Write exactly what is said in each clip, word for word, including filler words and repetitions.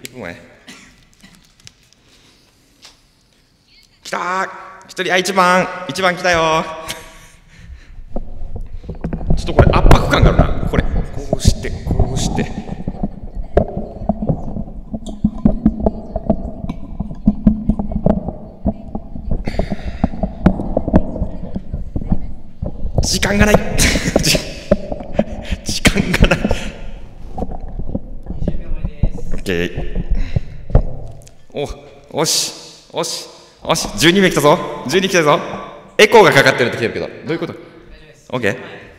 分前。来たー。一人、あ、一番、一番来たよ。ちょっとこれ圧迫感があるな。これ、こうして、こうして。時間がない。時間がない。オッケー。お、おし、おし、おし、じゅうにめい来たぞ。じゅうに来たぞ。エコーがかかってるって来てるけど、どういうこと？オッケー。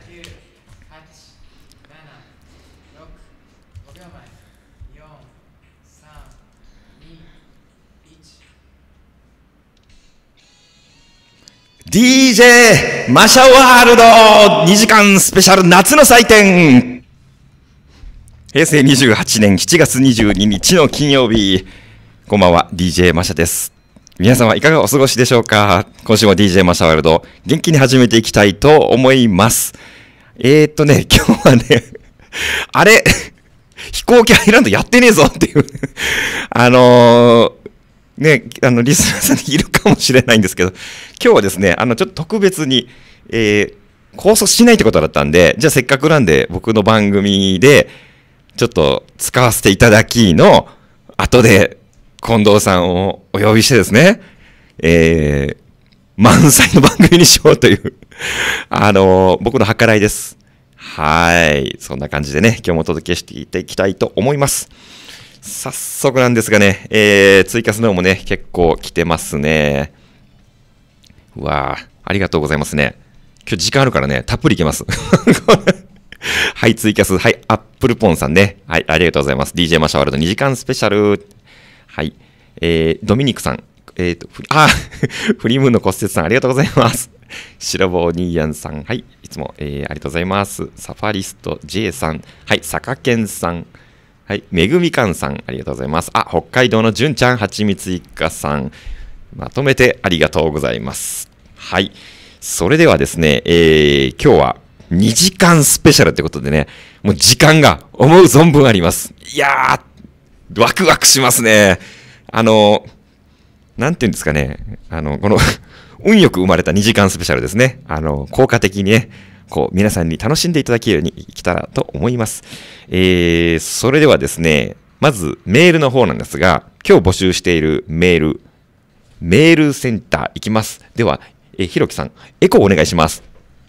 ディージェー マシャワールドにじかんスペシャル夏の祭典。へいせいにじゅうはちねんしちがつにじゅうににちの金曜日。こんばんは、ディージェー マシャです。皆様いかがお過ごしでしょうか。今週も ディージェー マシャワールド元気に始めていきたいと思います。えーっとね、今日はね、あれ、飛行機アイランドやってねえぞっていう、あのー、ね、あの、リスナーさんにいるかもしれないんですけど、今日はですね、あの、ちょっと特別に、えー、放送しないってことだったんで、じゃあせっかくなんで僕の番組で、ちょっと使わせていただきの、後で近藤さんをお呼びしてですね、えー、満載の番組にしようという、あのー、僕の計らいです。はい。そんな感じでね、今日もお届けしていきたいと思います。早速なんですがね、えー、追加スノーもね、結構来てますね。うわー、ありがとうございますね。今日時間あるからね、たっぷりいけます。はい、ツイキャス、はい、アップルポンさんね。はい、ありがとうございます。ディージェー マシャワールドにじかんスペシャル。はい、えー、ドミニクさん。えーと、あ、フリームーンの骨折さん、ありがとうございます。シラボーニーヤンさん、はい、いつも、えー、ありがとうございます。サファリスト J さん、はい、サカケンさん、はい、めぐみかんさん、ありがとうございます。あ、北海道のじゅんちゃん、はちみつ一家さん、まとめてありがとうございます。はい、それではですね、えー、今日はにじかんスペシャルということでね、もう時間が思う存分あります。いやー、ワクワクしますね。あの、なんていうんですかね、あの、この、運よく生まれたにじかんスペシャルですね。あの、効果的にね、こう、皆さんに楽しんでいただけるようにいきたらと思います。えー、それではですね、まずメールの方なんですが、今日募集しているメール、メールセンターいきます。では、えー、ひろきさん、エコーお願いします。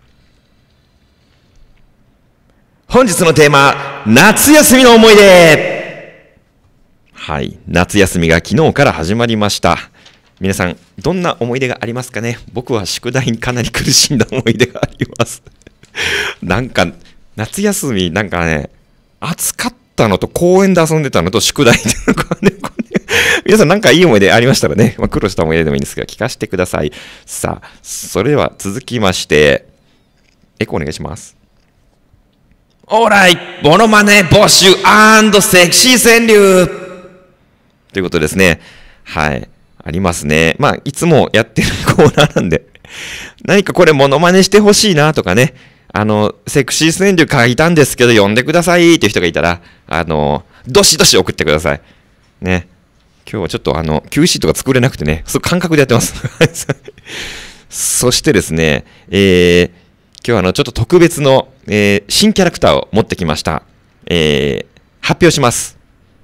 本日のテーマ、夏休みの思い出。はい、夏休みが昨日から始まりました。皆さん、どんな思い出がありますかね。僕は宿題にかなり苦しんだ思い出があります。なんか、夏休み、なんかね、暑かったのと公園で遊んでたのと宿題とかね、これ皆さんなんかいい思い出ありましたらね、まあ、苦労した思い出でもいいんですが、聞かせてください。さあ、それでは続きまして、エコお願いします。オーライ、モノマネ募集&セクシー川柳ということですね。はい。ありますね。まあ、いつもやってるコーナーなんで、何かこれモノマネしてほしいなとかね、あの、セクシー川柳書いたんですけど、読んでくださいっていう人がいたら、あの、どしどし送ってください。ね。今日はちょっとあの、キューシー とか作れなくてね、そう感覚でやってます。そしてですね、えー、今日はあの、ちょっと特別の、えー、新キャラクターを持ってきました。えー、発表します。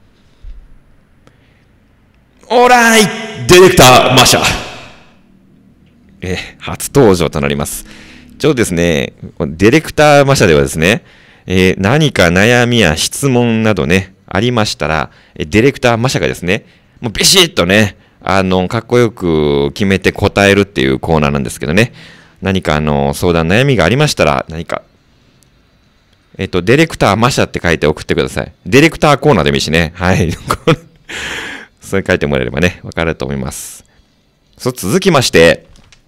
オーライディレクターマシャ、えー、初登場となります。ちょうどですね、ディレクターマシャではですね、えー、何か悩みや質問などね、ありましたら、ディレクターマシャがですね、もうビシッとね、あの、かっこよく決めて答えるっていうコーナーなんですけどね、何かあの、相談悩みがありましたら、何か、えっと、ディレクターマシャって書いて送ってください。ディレクターコーナーでもいいしね、はい。それ書いてもらえればね、わかると思います。そう、続きまして、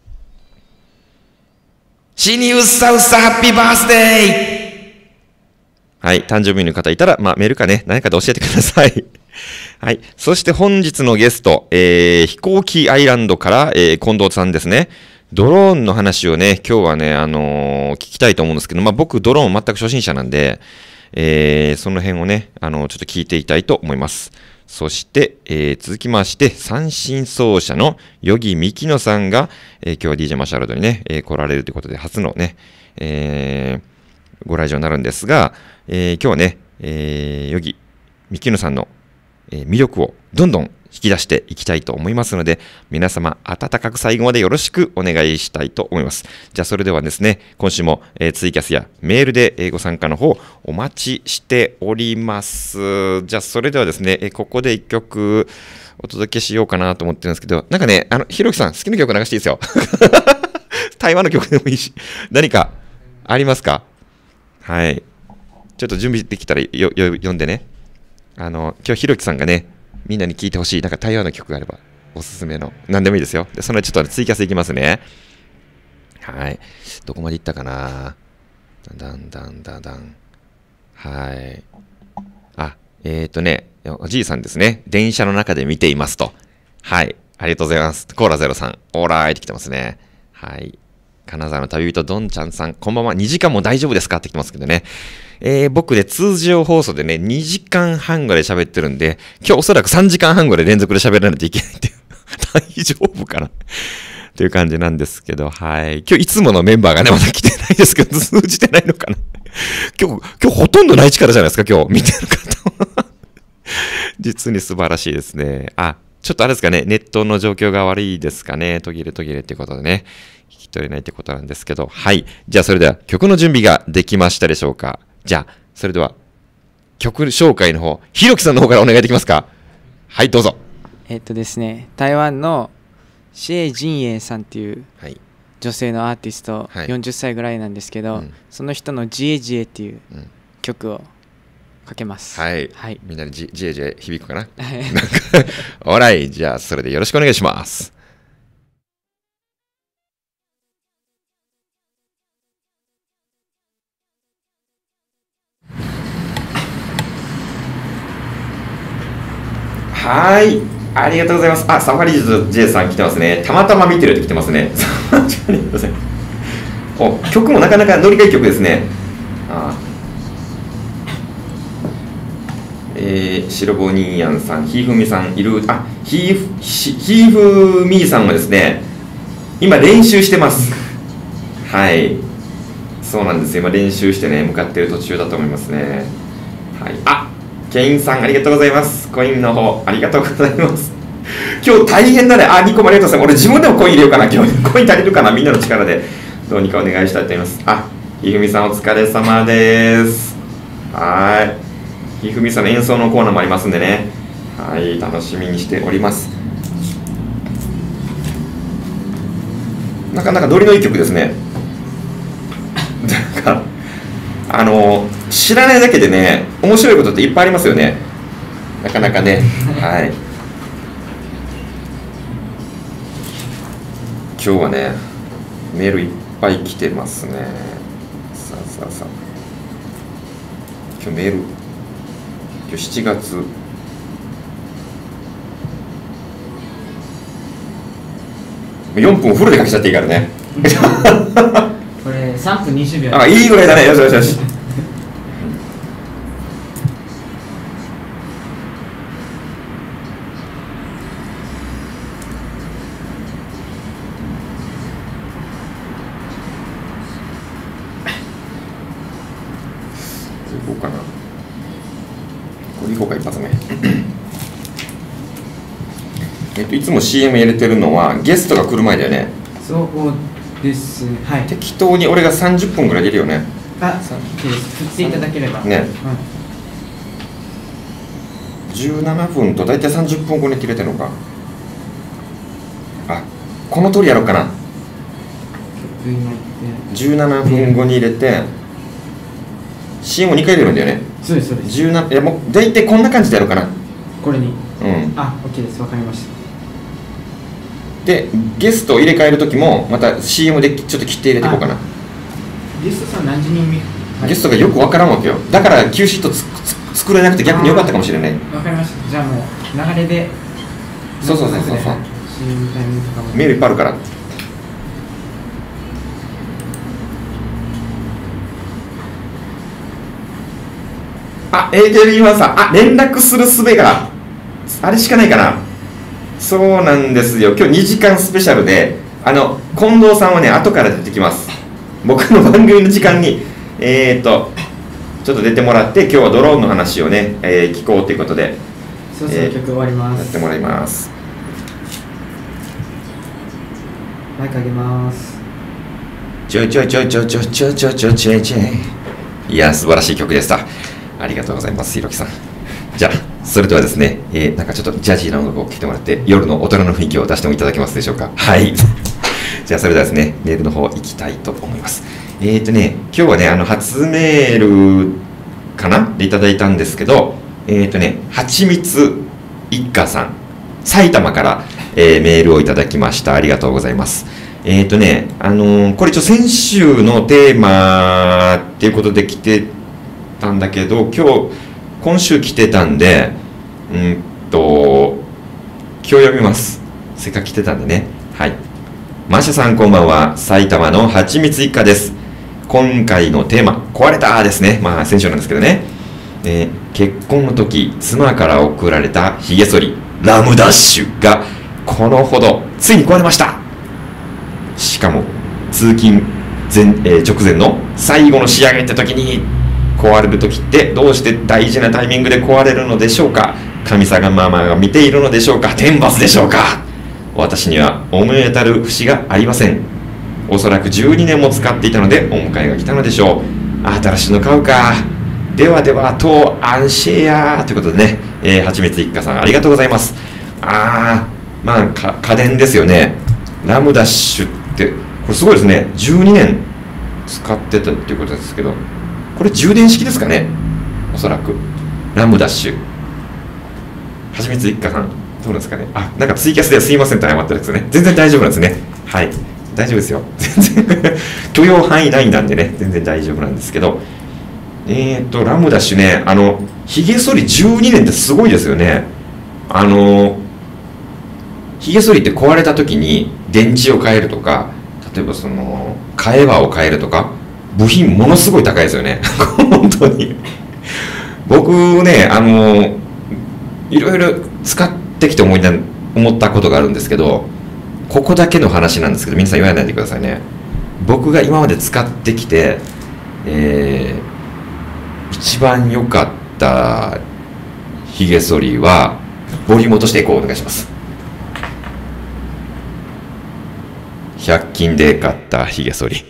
シニウッサウッサハッピーバースデー。はい、誕生日の方いたら、まあ、メールかね、何かで教えてください。はい。そして本日のゲスト、えー、飛行機アイランドから、えー、近藤さんですね。ドローンの話をね、今日はね、あのー、聞きたいと思うんですけど、まあ、僕、ドローン全く初心者なんで、 えー、その辺をね、あの、ちょっと聞いていたいと思います。そして、えー、続きまして、三振奏者の与木美希乃さんが、えー、今日は ディージェー マシャルドにね、えー、来られるということで、初のね、えー、ご来場になるんですが、えー、今日はね、えー、与木美希乃さんの、えー、魅力をどんどん引き出していきたいと思いますので、皆様温かく最後までよろしくお願いしたいと思います。じゃあそれではですね、今週も、えー、ツイキャスやメールで、えー、ご参加の方お待ちしております。じゃあそれではですね、えー、ここで一曲お届けしようかなと思ってるんですけど、なんかね、あの、ひろきさん好きな曲流していいですよ。台湾の曲でもいいし、何かありますか？はい。ちょっと準備できたらよよ読んでね。あの、今日ひろきさんがね、みんなに聴いてほしい、なんか台湾の曲があれば、おすすめの、何でもいいですよ。で、そのちょっとツイキャスいきますね。はい。どこまで行ったかな。だんだんだんだん。はい。あ、えっとね、おじいさんですね。電車の中で見ていますと。はい。ありがとうございます。コーラゼロさん。オーラーって来てますね。はい。金沢の旅人、どんちゃんさん。こんばんは。にじかんも大丈夫ですかって来てますけどね。えー、僕で通常放送でね、にじかんはんぐらい喋ってるんで、今日おそらくさんじかんはんぐらい連続で喋らないといけないっていう、大丈夫かなっていう感じなんですけど、はい。今日いつものメンバーがね、まだ来てないですけど、通じてないのかな今日、今日ほとんどない力じゃないですか、今日、見てる方実に素晴らしいですね。あ、ちょっとあれですかね、ネットの状況が悪いですかね、途切れ途切れっていうことでね、聞き取れないってことなんですけど、はい。じゃあそれでは曲の準備ができましたでしょうか。じゃあ、それでは、曲紹介の方、ひろきさんの方からお願いできますか。はい、どうぞ。 えっとですね、台湾のシェイ・ジンエイさんっていう女性のアーティスト、はい、よんじゅっさいぐらいなんですけど、うん、その人のジエジエっていう曲をかけます。 はい。はい、みんなでジエジエ響くかな。オーライ、じゃあ、それでよろしくお願いします。はい、ありがとうございます。あ、サファリズ J さん来てますね。たまたま見てるって来てますね。お、曲もなかなかノリがいい曲ですね。あえー、白ボニーヤンさん、ひふみさんいる、あ、ひふみーさんもですね、今練習してます。はい、そうなんですよ。今練習してね、向かっている途中だと思いますね。はい、あ、ケインさんありがとうございます。コインの方ありがとうございます。今日大変だね。あ、ニコもありがとうございます。俺自分でもコイン入れようかな。今日コイン足りるかな。みんなの力でどうにかお願いしたいと思います。あ、ひふみさんお疲れ様です。はい。ひふみさんの演奏のコーナーもありますんでね。はい、楽しみにしております。なかなかノリのいい曲ですね。なんかあの知らないだけでね、面白いことっていっぱいありますよね。なかなかね。はい。今日はね、メールいっぱい来てますね。さあさあさあ。今日メール。今日しちがつ。よんぷんフルでかけちゃっていいからね。 これさんぷんにじゅうびょう。 あ、いいぐらいだね。よしよしよし。行こうかな。これ行こうか、一発目。えっと、いつも シーエム 入れてるのはゲストが来る前だよね。 そうです、はい。 適当に俺がさんじゅっぷんぐらい出るよね。 あ、そうです。振っていただければね、 うん、じゅうななふんと大体さんじゅっぷんごに切れてるのか。あ、この通りやろうかな。じゅうななふんごに入れて シーエム をにかい入れるんだよね。 そうですそうです。 じゅうなな、いやもう大体こんな感じでやろうかな。 これに、 うん、 あ、OK です。わかりました。 でゲストを入れ替える時もまた シーエム でちょっと切って入れていこうかな。 ゲストさん何時に見る？ ゲストがよくわからんわけよ。だから Q シートつつ作れなくて逆に良かったかもしれない。 わかりました。じゃあもう流れで、 そうそうそうそうそう、 シーエム タイミングとかもメールいっぱいあるから。 あ、エーケービーワン さん、あ、連絡する術が、あれしかないかな。そうなんですよ。今日にじかんスペシャルで、あの、近藤さんはね、後から出てきます。僕の番組の時間に、えーと、ちょっと出てもらって、今日はドローンの話をね、えー、聞こうということで、 そろそろ曲終わります。 やってもらいます。 マイクあげます。 ちょいちょいちょいちょいちょいちょいちょいちょいちょいちょい。いや、素晴らしい曲でした。ありがとうございます、ひろきさん。じゃあ、それではですね、えー、なんかちょっとジャジーな音楽を聴いてもらって、夜の大人の雰囲気を出してもいただけますでしょうか。はい。じゃあ、それではですね、メールの方行きたいと思います。えーとね、今日はね、あの、初メールかなでいただいたんですけど、えーとね、はちみつ一家さん、埼玉から、えー、メールをいただきました。ありがとうございます。えーとね、あのー、これ一応先週のテーマっていうことで来てたんだけど、今日、今週来てたんで、うんと、今日読みます。せっかく来てたんでね。はい。マシャさんこんばんは。埼玉のはちみつ一家です。今回のテーマ、壊れたですね。まあ先週なんですけどね。えー、結婚の時、妻から贈られたヒゲ剃り、ラムダッシュが、このほど、ついに壊れました。しかも、通勤前、えー、直前の最後の仕上げって時に、壊れる時ってどうして大事なタイミングで壊れるのでしょうか。神様ママが見ているのでしょうか。天罰でしょうか。私には思い当たる節がありません。おそらくじゅうにねんも使っていたのでお迎えが来たのでしょう。新しいの買うか。ではでは、とアンシェアということでね、えー、はちみつ一家さんありがとうございます。あー、まあか家電ですよね。ラムダッシュってこれすごいですね。じゅうにねん使ってたっていうことですけど、これ充電式ですかね、おそらく。ラムダッシュ。はちみつ一家さん、どうなんですかね。あ、なんかツイキャスですいませんって謝ってるんですね。全然大丈夫なんですね。はい。大丈夫ですよ。全然、許容範囲内なんでね、全然大丈夫なんですけど。えーと、ラムダッシュね、あの、ヒゲ剃りじゅうにねんってすごいですよね。あの、ヒゲ剃りって壊れた時に電池を変えるとか、例えばその、替え刃を変えるとか、部品ものすごい高いですよね。本当に。僕ね、あの、いろいろ使ってきて思いな思ったことがあるんですけど、ここだけの話なんですけど、皆さん言わないでくださいね。僕が今まで使ってきて、えー、一番良かったヒゲ剃りは、ボリューム落としていこうお願いします。ひゃく均で買ったヒゲ剃り。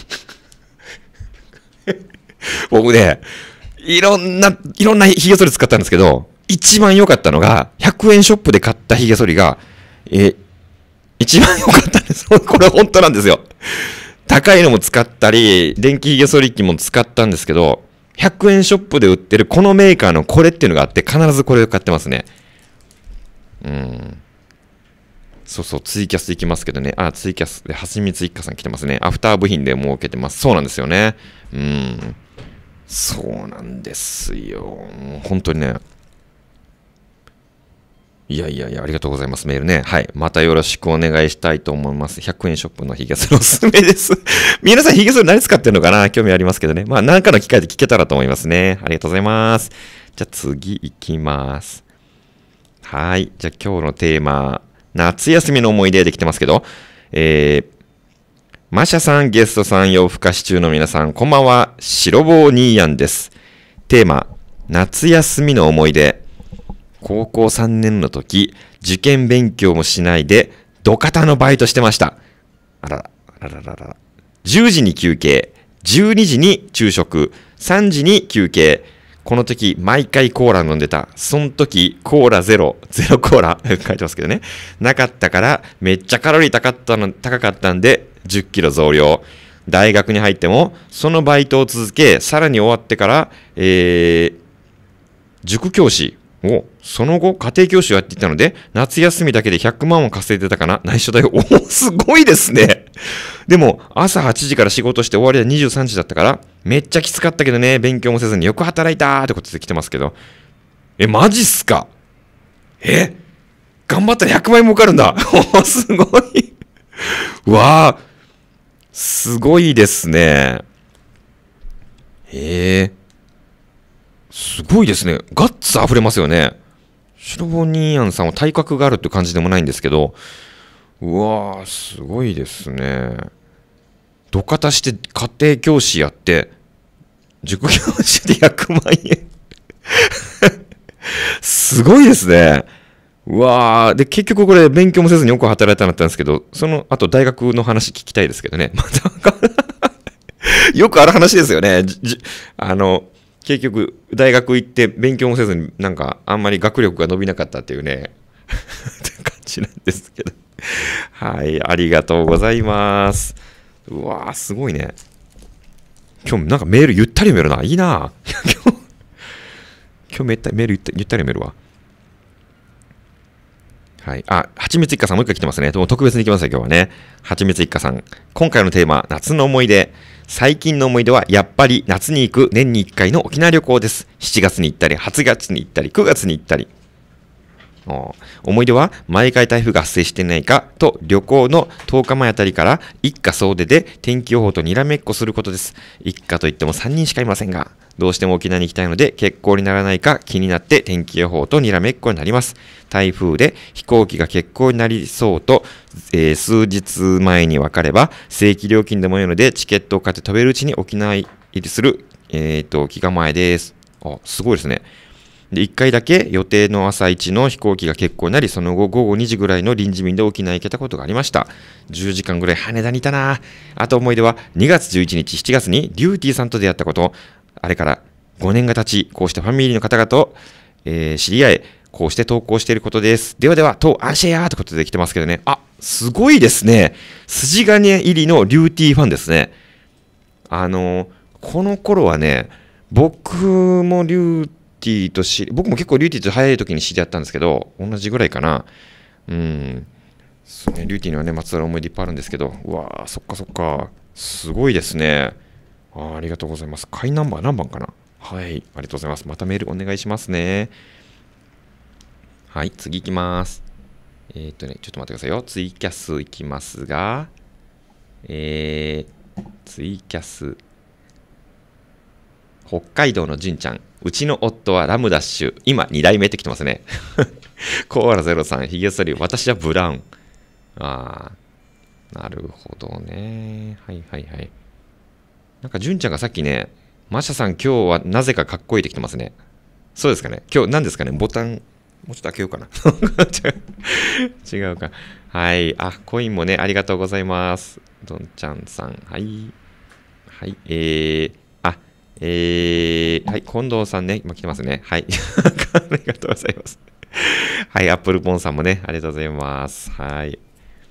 僕ね、いろんな、いろんなヒゲ剃り使ったんですけど、一番良かったのが、ひゃくえんショップで買ったヒゲ剃りが、えー、一番良かったんです。これ本当なんですよ。高いのも使ったり、電気ヒゲ剃り機も使ったんですけど、ひゃくえんショップで売ってるこのメーカーのこれっていうのがあって、必ずこれを買ってますね。うん。そうそう、ツイキャス行きますけどね。あ、ツイキャスで、はちみつ一家さん来てますね。アフター部品で儲けてます。そうなんですよね。うん。そうなんですよ。もう本当にね。いやいやいや、ありがとうございます。メールね。はい。またよろしくお願いしたいと思います。ひゃくえんショップのヒゲ剃りおすすめです。皆さんヒゲ剃り何使ってるのかな、興味ありますけどね。まあ、何かの機会で聞けたらと思いますね。ありがとうございます。じゃあ次行きます。はい。じゃあ今日のテーマ、夏休みの思い出できてますけど、えー、マシャさん、ゲストさん、夜更かし中の皆さん、こんばんは。白棒ニーヤンです。テーマ、夏休みの思い出。高校さんねんの時、受験勉強もしないで、土方のバイトしてました。あらら、あらららら。じゅうじに休憩、じゅうにじに昼食、さんじに休憩。この時、毎回コーラ飲んでた。その時、コーラゼロ、ゼロコーラ、書いてますけどね。なかったから、めっちゃカロリー高かったの、高かったんで、じゅっキロ増量。大学に入っても、そのバイトを続け、さらに終わってから、えー、塾教師を、その後、家庭教師をやっていたので、夏休みだけでひゃくまんを稼いでたかな。内緒だよ。おー、すごいですね。でも、朝はちじから仕事して終わりはにじゅうさんじだったから、めっちゃきつかったけどね、勉強もせずによく働いたーってことで来てますけど。え、マジっすか？え？頑張ったらひゃくまん円儲かるんだ。お、すごい。わー、すごいですね。へえ。 すごいですね。ガッツ溢れますよね。シロボニーアンさんは体格があるって感じでもないんですけど、うわー、すごいですね。土方して家庭教師やって、塾教師でひゃくまんえん。すごいですね。うわー、で、結局これ勉強もせずによく働いたんだったんですけど、その後大学の話聞きたいですけどね。またよくある話ですよね。あの、結局大学行って勉強もせずになんかあんまり学力が伸びなかったっていうねって感じなんですけど。はい、ありがとうございます。うわー、すごいね。今日なんかメールゆったり読めるな。いいな。今日、今日めったメールゆったり読めるわ。はい。あ、はちみつ一家さんもう一回来てますね。特別に来ますよ、今日はね。はちみつ一家さん。今回のテーマ、夏の思い出。最近の思い出は、やっぱり夏に行く年にいっかいの沖縄旅行です。しちがつに行ったり、はちがつに行ったり、くがつに行ったり。思い出は毎回台風が発生していないかと旅行のとおかまえあたりから一家総出で天気予報とにらめっこすることです。一家といってもさんにんしかいませんが、どうしても沖縄に行きたいので欠航にならないか気になって天気予報とにらめっこになります。台風で飛行機が欠航になりそうと、えー、数日前に分かれば正規料金でもいいのでチケットを買って飛べるうちに沖縄入りする、えー、と気構えです。あ、すごいですね。で、いっかいだけ予定の朝一の飛行機が欠航になり、その後午後にじぐらいの臨時便で沖縄へ行けたことがありました。じゅうじかんぐらい羽田にいたな。あと思い出はにがつじゅういちにち、しちがつにリューティーさんと出会ったこと。あれからごねんが経ち、こうしてファミリーの方々と、えー、知り合い、こうして投稿していることです。ではでは、当アンシェアということで来てますけどね。あ、すごいですね。筋金入りのリューティーファンですね。あのー、この頃はね、僕もリューティーリューティーと知り、僕も結構リューティーと早い時に知り合ったんですけど、同じぐらいかな。うん。そうね、リューティーにはね、まつわる思い出いっぱいあるんですけど、うわー、そっかそっか。すごいですね。あ, ありがとうございます。会ナンバー何番かな。はい、ありがとうございます。またメールお願いしますね。はい、次いきます。えー、っとね、ちょっと待ってくださいよ。ツイキャスいきますが、えー、ツイキャス。北海道の純ちゃん。うちの夫はラムダッシュ。今にだいめって来てますね。コアラゼロさん、ヒゲ剃り、私はブラウン。ああ、なるほどね。はいはいはい。なんか純ちゃんがさっきね、マシャさん今日はなぜかかっこいいって来てますね。そうですかね。今日何ですかね。ボタン、もうちょっと開けようかな。違うか。はい。あ、コインもね、ありがとうございます。どんちゃんさん。はい。はい。えー、えー、はい、近藤さんね、今来てますね。はい。ありがとうございます。はい、アップルポンさんもね、ありがとうございます。はい。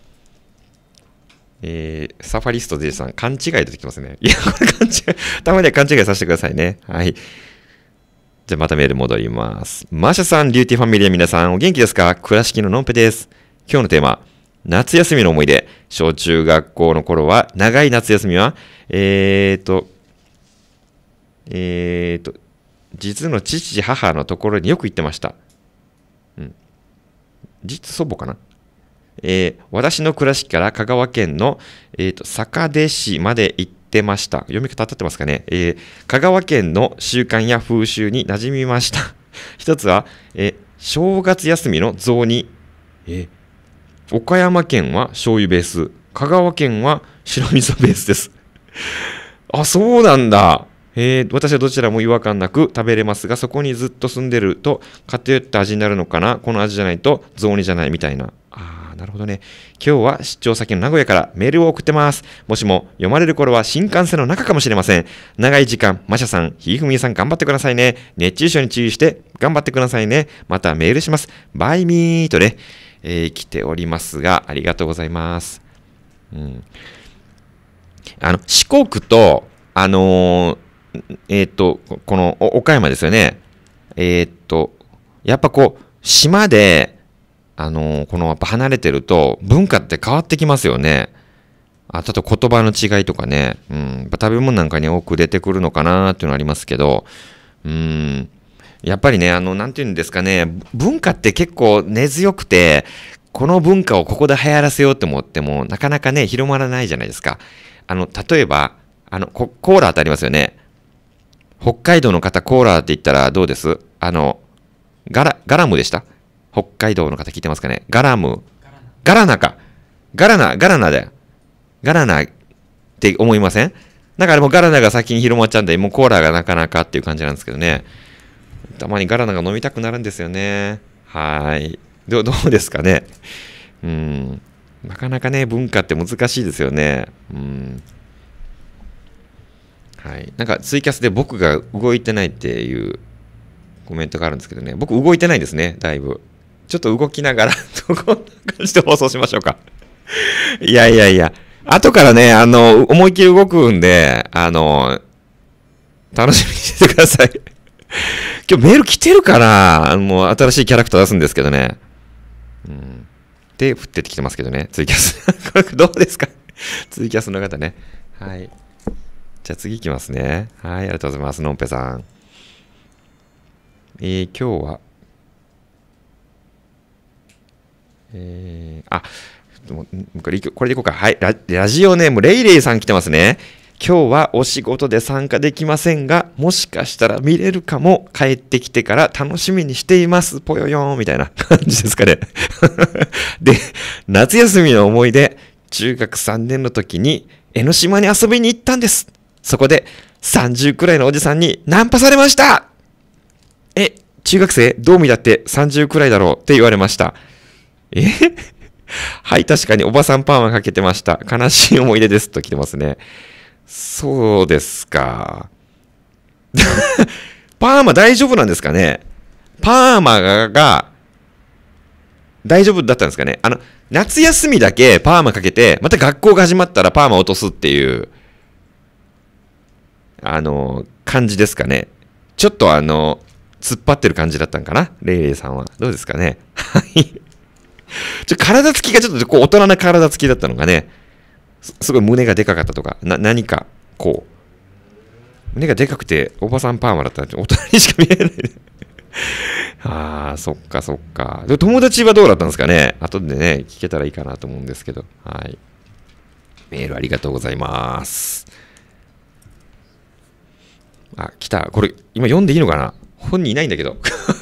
えー、サファリスト J さん、勘違い出てきますね。いや、これ勘違い、たまには勘違いさせてくださいね。はい。じゃあまたメール戻ります。マーシャさん、リューティーファミリーの皆さん、お元気ですか？倉敷ののんぺです。今日のテーマ、夏休みの思い出。小中学校の頃は、長い夏休みは、えーと、えーと、実の父、母のところによく行ってました。うん。実祖母かな。えー、私の倉敷から香川県の、えーと、坂出市まで行ってました。読み方当たってますかね。えー、香川県の習慣や風習に馴染みました。一つは、えー、正月休みの雑煮。えー、岡山県は醤油ベース。香川県は白味噌ベースです。あ、そうなんだ。えー、私はどちらも違和感なく食べれますが、そこにずっと住んでると偏った味になるのかな。この味じゃないと雑煮じゃないみたいな。ああ、なるほどね。今日は出張先の名古屋からメールを送ってます。もしも読まれる頃は新幹線の中かもしれません。長い時間、マシャさん、ひふみさん頑張ってくださいね。熱中症に注意して頑張ってくださいね。またメールします。バイミーとね、えー、来ておりますが、ありがとうございます。うん、あの四国と、あのーえっと、この岡山ですよね。えっと、やっぱこう、島で、あの、このやっぱ離れてると文化って変わってきますよね。あと言葉の違いとかね、うん、やっぱ食べ物なんかに多く出てくるのかなっていうのはありますけど、うん、やっぱりね、あの、なんていうんですかね、文化って結構根強くて、この文化をここで流行らせようと思っても、なかなかね、広まらないじゃないですか。あの、例えば、あの、コーラってありますよね。 北海道の方、コーラって言ったらどうです？あの、ガラ、ガラムでした？北海道の方聞いてますかね？ガラム。ガラナか。ガラナ、ガラナだよ。ガラナって思いません？なんかでもガラナが先に広まっちゃうんで、もうコーラがなかなかっていう感じなんですけどね。たまにガラナが飲みたくなるんですよね。はい。ど, どうですかね。うん。なかなかね、文化って難しいですよね。うん。はい。なんかツイキャスで僕が動いてないっていうコメントがあるんですけどね。僕動いてないですね、だいぶ。ちょっと動きながら、こんな感じで放送しましょうか。いやいやいや。後からね、あの、思いっきり動くんで、あの、楽しみにしててください。今日メール来てるから、もう新しいキャラクター出すんですけどね。うん。で、振ってってきてますけどね、ツイキャス。どうですか？ツイキャスの方ね。はい。じゃあ次いきますね。はい、ありがとうございます。のんぺさん。えー、今日は、えー、あ、これ、これでいこうか。はいラ。ラジオネーム、レイレイさん来てますね。今日はお仕事で参加できませんが、もしかしたら見れるかも。帰ってきてから楽しみにしています。ぽよよーんみたいな感じですかね。で、夏休みの思い出、中学さんねんの時に江ノ島に遊びに行ったんです。そこでさんじゅうくらいのおじさんにナンパされました。え、中学生どう見だってさんじゅうくらいだろうって言われました。えはい、確かにおばさんパーマかけてました。悲しい思い出ですと来てますね。そうですか。パーマ大丈夫なんですかね？パーマが、が大丈夫だったんですかね？あの、夏休みだけパーマかけて、また学校が始まったらパーマ落とすっていう、あの、感じですかね。ちょっとあの、突っ張ってる感じだったんかな？レイレイさんは。どうですかね？はい。ちょ体つきがちょっとこう大人な体つきだったのがね、す, すごい胸がでかかったとか、な何かこう、胸がでかくておばさんパーマだったら大人にしか見えない。ああ、そっかそっか。で友達はどうだったんですかね？後でね、聞けたらいいかなと思うんですけど。はい。メールありがとうございます。あ、来た。これ、今読んでいいのかな？本人いないんだけど。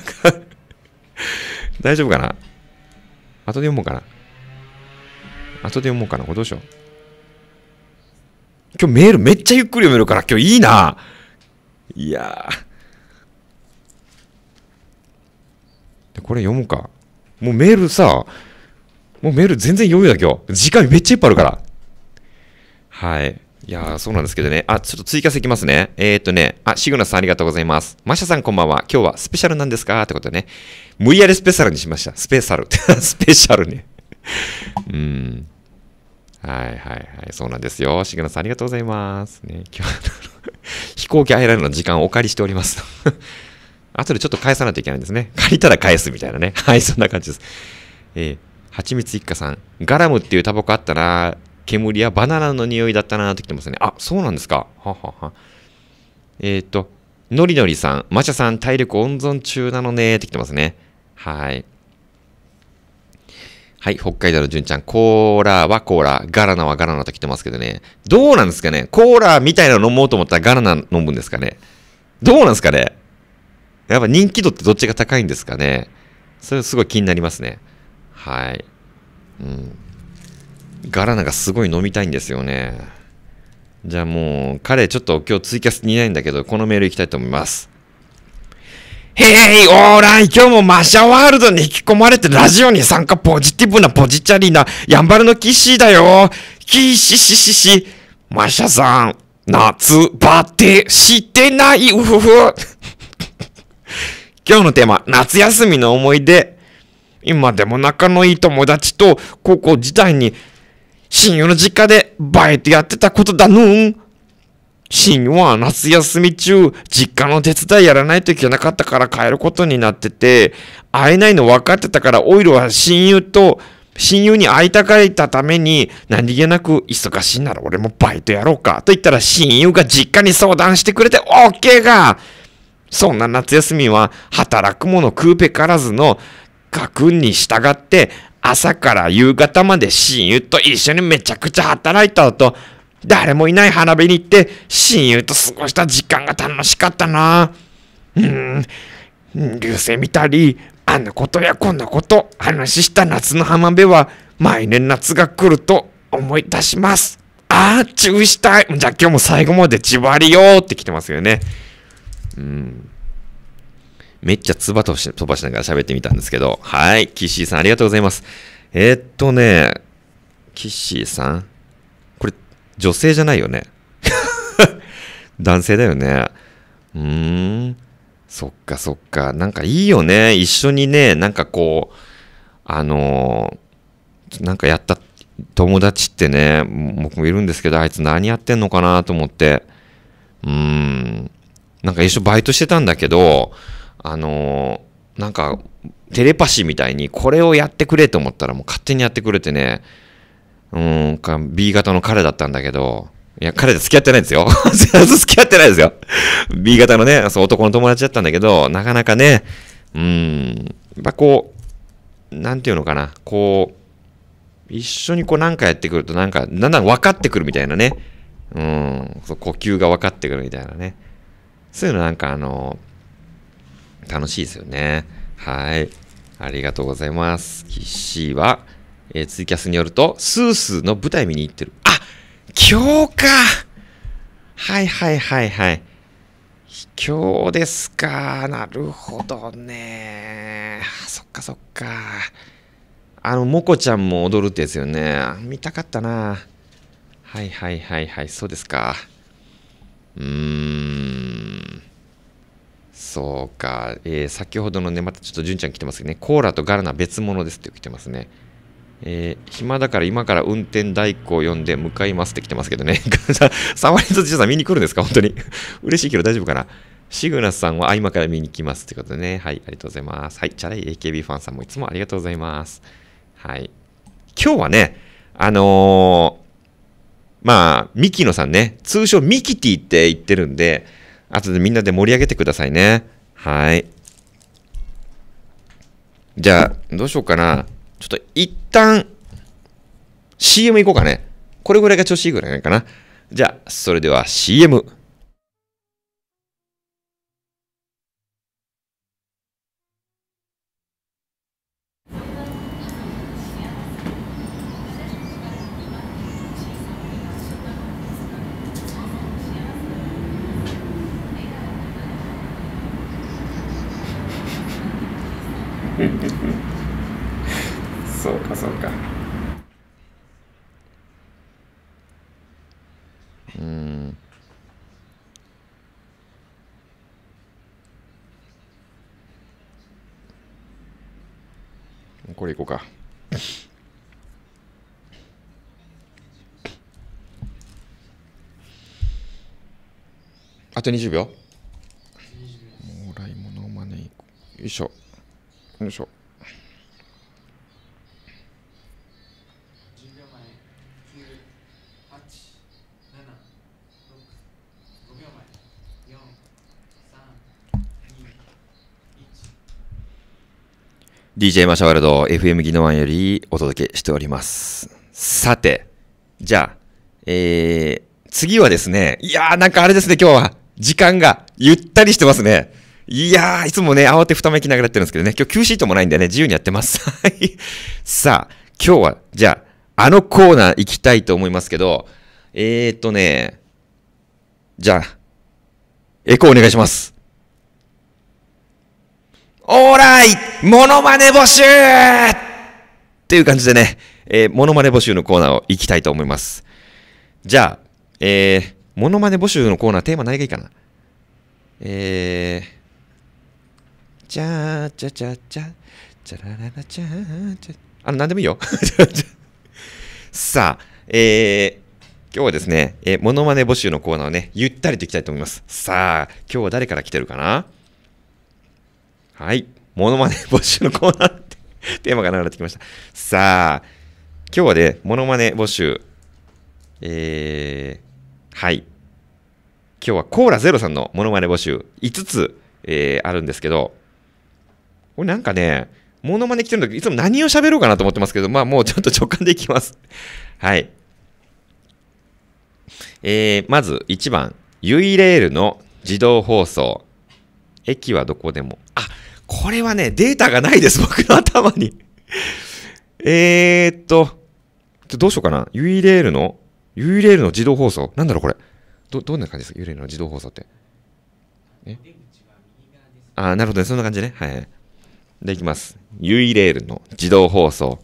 大丈夫かな？後で読もうかな。後で読もうかな。これどうしよう。今日メールめっちゃゆっくり読めるから今日いいな。いやー。これ読もうか。もうメールさ、もうメール全然読めだ今日。時間めっちゃいっぱいあるから。はい。いやー、そうなんですけどね。あ、ちょっと追加していきますね。えーっとね、あ、シグナスさんありがとうございます。マシャさんこんばんは。今日はスペシャルなんですかってことでね。無理やりスペシャルにしました。スペシャル。スペシャルね。うーん。はいはいはい。そうなんですよ。シグナスさんありがとうございます。ね、今日飛行機アイランドの時間をお借りしております。後でちょっと返さないといけないんですね。借りたら返すみたいなね。はい、そんな感じです。えー、はちみつ一家さん。ガラムっていうタバコあったな。煙やバナナの匂いだったなって来てますね。あ、そうなんですか。ははは。えっ、ー、と、のりのりさん。マシャさん、体力温存中なのねって来てますね。はい。はい、北海道の純ちゃん。コーラはコーラ、ガラナはガラナと来てますけどね。どうなんですかね？コーラみたいなの飲もうと思ったらガラナ飲むんですかね？どうなんですかね？やっぱ人気度ってどっちが高いんですかね？それすごい気になりますね。はい。うん。ガラナがすごい飲みたいんですよね。じゃあもう、彼ちょっと今日ツイキャスにいないんだけど、このメールいきたいと思います。へい、オーライ、今日もマシャワールドに引き込まれてラジオに参加ポジティブなポジチャリなヤンバルのキッシーだよ。キッシシシシ。マシャさん、夏バテしてない、うふふ。今日のテーマ、夏休みの思い出。今でも仲のいい友達と高校時代に親友の実家でバイトやってたことだぬん。親友は夏休み中、実家の手伝いやらないといけなかったから帰ることになってて、会えないの分かってたからオイルは親友と、親友に会いたかったために何気なく忙しいなら俺もバイトやろうかと言ったら親友が実家に相談してくれて OK が。そんな夏休みは働くもの食うべからずの家訓に従って朝から夕方まで親友と一緒にめちゃくちゃ働いた後、 誰もいない花火に行って、親友と過ごした時間が楽しかったな。うーん、流星見たり、あんなことやこんなこと、話した夏の浜辺は、毎年夏が来ると思い出します。あー、注意したい。じゃあ今日も最後までちばりよーって来てますよね。うん。めっちゃつば飛ばしながら喋ってみたんですけど、はい、キッシーさんありがとうございます。えー、っとね、キッシーさん、これ女性じゃないよね。男性だよね。うーん、そっかそっか、なんかいいよね。一緒にね、なんかこう、あのー、なんかやった友達ってね、僕もいるんですけど、あいつ何やってんのかなと思って、うーん、なんか一緒バイトしてたんだけど、あのー、なんかテレパシーみたいにこれをやってくれと思ったらもう勝手にやってくれてね、うん、B 型の彼だったんだけど、いや、彼と付き合ってないんですよ。付き合ってないですよ。B 型のね、そう男の友達だったんだけど、なかなかね、うん、やっぱこう、なんていうのかな、こう、一緒にこうなんかやってくるとなんか、だんだん分かってくるみたいなね、うん、そう呼吸が分かってくるみたいなね。そういうのなんかあの、楽しいですよね。はい。ありがとうございます。キッシーは、えー、ツイキャスによると、スースーの舞台見に行ってる。あ、今日か。はいはいはいはい。今日ですか。なるほどね。そっかそっか。あの、モコちゃんも踊るってやつよね。見たかったな。はいはいはいはい。そうですか。うーん。そうか。えー、先ほどのね、またちょっと純ちゃん来てますね。コーラとガラナ別物ですって来てますね。えー、暇だから今から運転代行を呼んで向かいますって来てますけどね。サワリとジさん見に来るんですか本当に。嬉しいけど大丈夫かな。シグナスさんは今から見に来ますってことでね。はい、ありがとうございます。はい、チャラい エーケービー ファンさんもいつもありがとうございます。はい。今日はね、あのー、まあ、ミキノさんね、通称ミキティって言ってるんで、後でみんなで盛り上げてくださいね。はい。じゃあ、どうしようかな。ちょっと一旦 シーエム 行こうかね。これぐらいが調子いいぐらいかな。じゃあ、それでは シーエム。そうかそうか。うーん。これいこうか。あとにじゅうびょう。もらい物まね。よいしょ。よいしょ。ディージェー マシャワールド エフエム ギノワンよりお届けしております。さて、じゃあ、えー、次はですね、いやーなんかあれですね、今日は時間がゆったりしてますね。いやー、いつもね、慌てふためきながらやってるんですけどね、今日 Q シートもないんでね、自由にやってます。はい。さあ、今日は、じゃあ、あのコーナー行きたいと思いますけど、えーとね、じゃあ、エコーお願いします。オーライモノマネ募集っていう感じでね、えー、モノマネ募集のコーナーを行きたいと思います。じゃあ、えー、モノマネ募集のコーナーテーマ何がいいかな。えー、じゃーじゃじゃじゃじゃらららじゃーじゃあの、なんでもいいよ。さあ、えー、今日はですね、えー、モノマネ募集のコーナーをね、ゆったりといきたいと思います。さあ、今日は誰から来てるかな。はい。モノマネ募集のコーナーってテーマが流れてきました。さあ、今日はね、モノマネ募集。えー、はい。今日はコーラゼロさんのモノマネ募集いつつ、えー、あるんですけど、これなんかね、モノマネ来てるんだけど、いつも何を喋ろうかなと思ってますけど、まあもうちょっと直感でいきます。はい。 えー、まずいちばん、ユイレールの自動放送。駅はどこでも。あ、これはね、データがないです、僕の頭に。えーっと、どうしようかな。ユイレールの、ユイレールの自動放送。なんだろう、これ。ど、どんな感じですか、ユイレールの自動放送って。えあ、なるほどね、そんな感じね。はいはい。で、いきます。ユイレールの自動放送。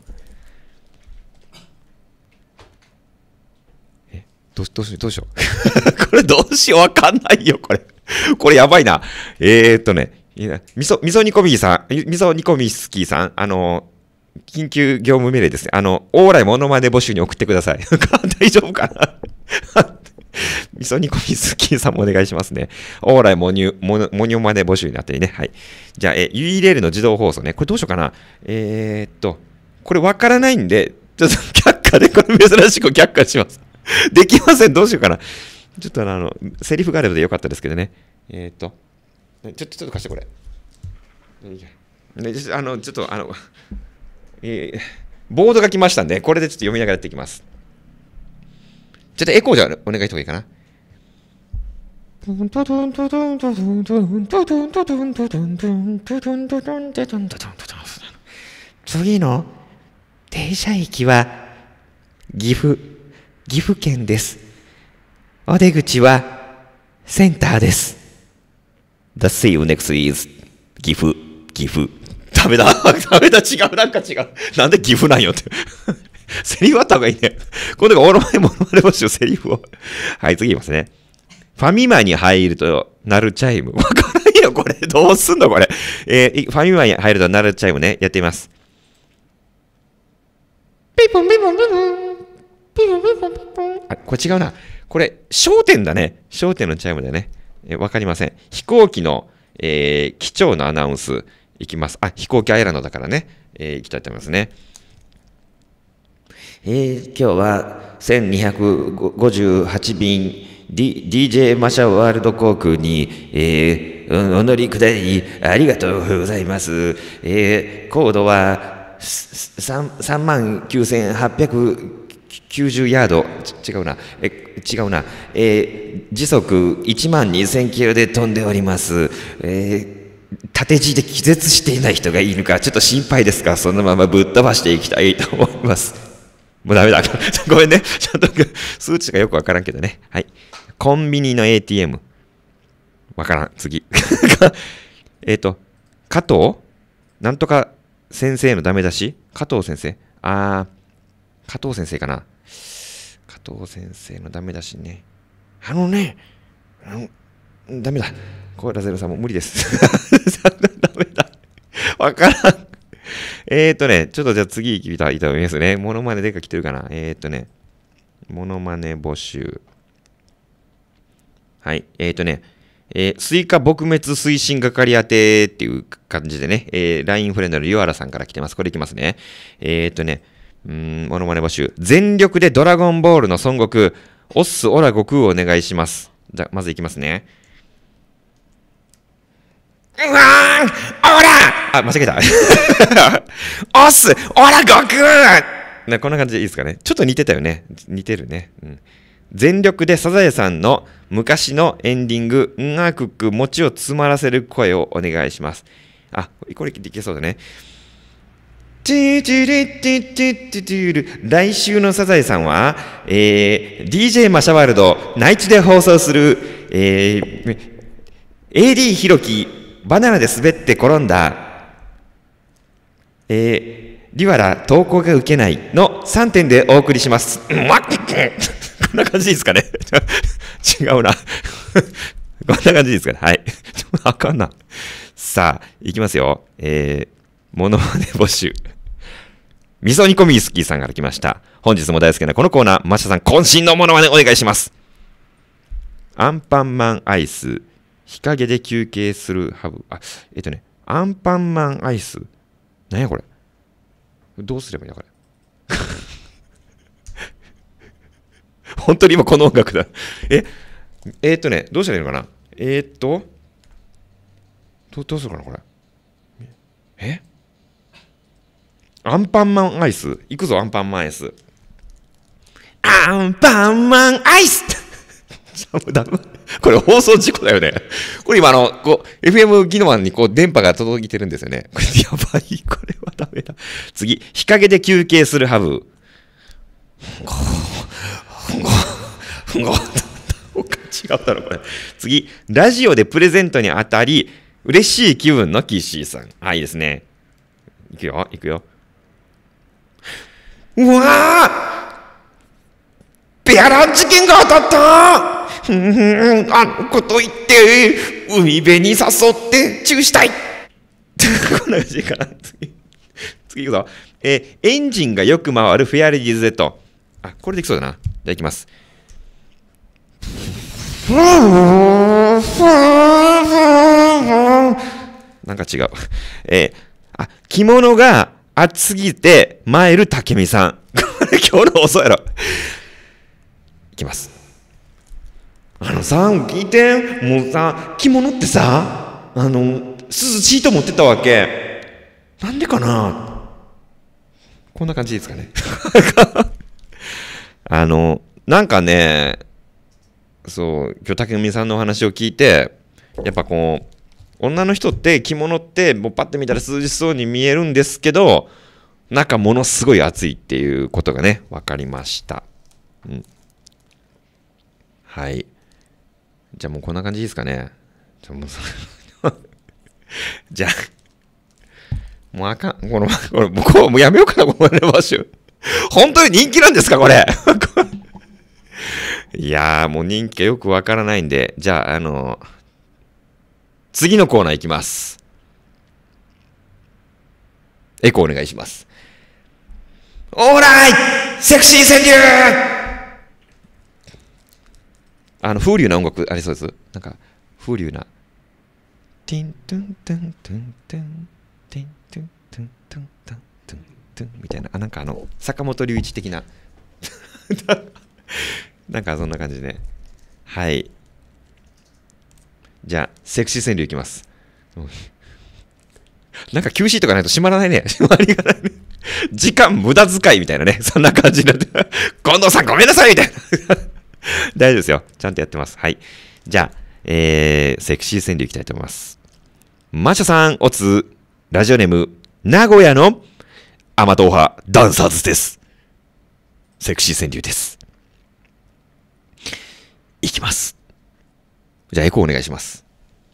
え、どうし、どうしよう、どうしよう。これどうしよう、わかんないよ、これ。これやばいな。えー、っとね、いいなみそ、みそ煮込みさん、みそ煮込みスキーさん、あの、緊急業務命令ですね。あの、往来モノマネ募集に送ってください。大丈夫かなみそ煮込みスキーさんもお願いしますね。往来モニュ、モノ、モニョマネ募集になってね。はい。じゃあ、え、ユイレールの自動放送ね。これどうしようかな。えー、っと、これわからないんで、ちょっと却下で、これ珍しく却下します。できません。どうしようかな。ちょっとあの、セリフがあればでよかったですけどね。えー、っと、ちょっと、ちょっと貸してこれ。ね、あの、ちょっとあの、えー、ボードが来ましたんで、これでちょっと読みながらやっていきます。ちょっとエコーじゃお願いした方がいいかな。次の停車駅は岐阜、岐阜県です。お出口はセンターです。The see you next is 岐阜、岐阜。ダメだ、ダメだ、違う、なんか違う。なんで岐阜なんよって。セリフあった方がいいね。今度がオールマイモノマネ募集セリフを。はい、次いきますね。ファミマに入ると鳴るチャイム。わからんよ、これ。どうすんの、これ。えー、ファミマに入ると鳴るチャイムね。やってみます。ピポンピポンピポン。ピポンピポンピポン。あ、これ違うな。これ、商店だね。商店のチャイムだね。えー、わかりません。飛行機の、えー、機長のアナウンス。いきます。あ、飛行機アイランドだからね。えー、いきたいと思いますね。えー、今日はせんにひゃくごじゅうはち便 D、ディージェー マシャワールド航空に、えー、お乗り下りありがとうございます。えー、高度はさんまんきゅうせんはっぴゃくきゅうじゅうヤード。違うな。え、違うな。えー、時速いちまんにせんキロで飛んでおります。えー縦字で気絶していない人がいるかちょっと心配ですが、そのままぶっ飛ばしていきたいと思います。もうダメだ。ごめんね。ちょっと数値がよくわからんけどね。はい。コンビニの エーティーエム。わからん。次。えっと、加藤なんとか先生のダメ出し加藤先生あー、加藤先生かな。加藤先生のダメ出しね。あのね、あの、ダメだ。コーラゼロさんも無理です。ダメだ。わからん。えーとね、ちょっとじゃあ次行きたいと思いますね。モノマネでか来てるかな。えーとね、モノマネ募集。はい。えーとね、えー、スイカ撲滅推進係宛てっていう感じでね、えー、ライン フレンドのユアラさんから来てます。これいきますね。えーとね、うーん、モノマネ募集。全力でドラゴンボールの孫悟空、オッス、オラ、悟空をお願いします。じゃあ、まずいきますね。うわーん、オラあ、間違えた。オス、オラ、悟空ね、こんな感じでいいですかね。ちょっと似てたよね。似てるね。うん、全力でサザエさんの昔のエンディング、んがくく餅を詰まらせる声をお願いします。あ、これできそうだね。来週のサザエさんは、えー、ディージェー マシャワールド内地で放送する、えー、エーディー ひろきバナナで滑って転んだ、えー、リワラ投稿が受けないのさんてんでお送りします。こんな感じでいいですかね。違うな。こんな感じでいいですかね。はい。あかんな。さあ、いきますよ。えー、モノマネ募集。みそ煮込みスキーさんから来ました。本日も大好きなこのコーナー、マシャさん渾身のモノマネお願いします。アンパンマンアイス。日陰で休憩するハブ。あ、えっとね、アンパンマンアイス。なんやこれ。どうすればいいんだこれ。本当に今この音楽だ。え、えー、っとね、どうしたらいいのかな。えー、っと、ど、どうするかなこれ。えアンパンマンアイス。いくぞ、アンパンマンアイス。アンパンマンアイスこれ放送事故だよね。これ今あの、こう、エフエム ギノマンにこう電波が届いてるんですよね。これやばい。これはダメだ。次、日陰で休憩するハブ。ごごご違うだろ、これ。次、ラジオでプレゼントに当たり、嬉しい気分のキッシーさん。あ、いいですね。いくよ、いくよ。うわーペアラン事件が当たったふん、あのこと言って、海辺に誘ってチューしたいこんな感じかな。次、次いくぞ。えー、エンジンがよく回るフェアレディーズ Z。あ、これできそうだな。じゃあいきます。なんか違う。えー、あ、着物が暑すぎて、参るたけみさん。これ今日の遅いやろ。いきます。あのさ、聞いて、もうさ、着物ってさ、あの、涼しいと思ってたわけ。なんでかな？こんな感じですかね。あの、なんかね、そう、今日竹海さんのお話を聞いて、やっぱこう、女の人って着物ってもうパッて見たら涼しそうに見えるんですけど、中ものすごい暑いっていうことがね、分かりました。うん。はい。じゃあもうこんな感じですかね。じゃあもうじゃあ、もうあかん。この、これ、もうこう、もうやめようかな、このレバーシュ。本当に人気なんですか、これ。いやー、もう人気がよくわからないんで、じゃあ、あのー、次のコーナーいきます。エコーお願いします。オーライセクシー川柳あの、風流な音楽ありそうです。なんか、風流な。ティントゥントゥントゥントゥン、ティントゥントゥントゥントゥントゥントゥンみたいな。あ、なんかあの、坂本龍一的な。なんかそんな感じでね。はい。じゃあ、セクシー川柳いきます。なんか キューシー とかないと閉まらないね。閉まりがないね。時間無駄遣いみたいなね。そんな感じになって。近藤さんごめんなさいみたいな。大丈夫ですよ。ちゃんとやってます。はい。じゃあ、えー、セクシー川柳いきたいと思います。マシャさん、おつ、ラジオネーム、名古屋の甘党派ダンサーズです。セクシー川柳です。いきます。じゃあエコーお願いします。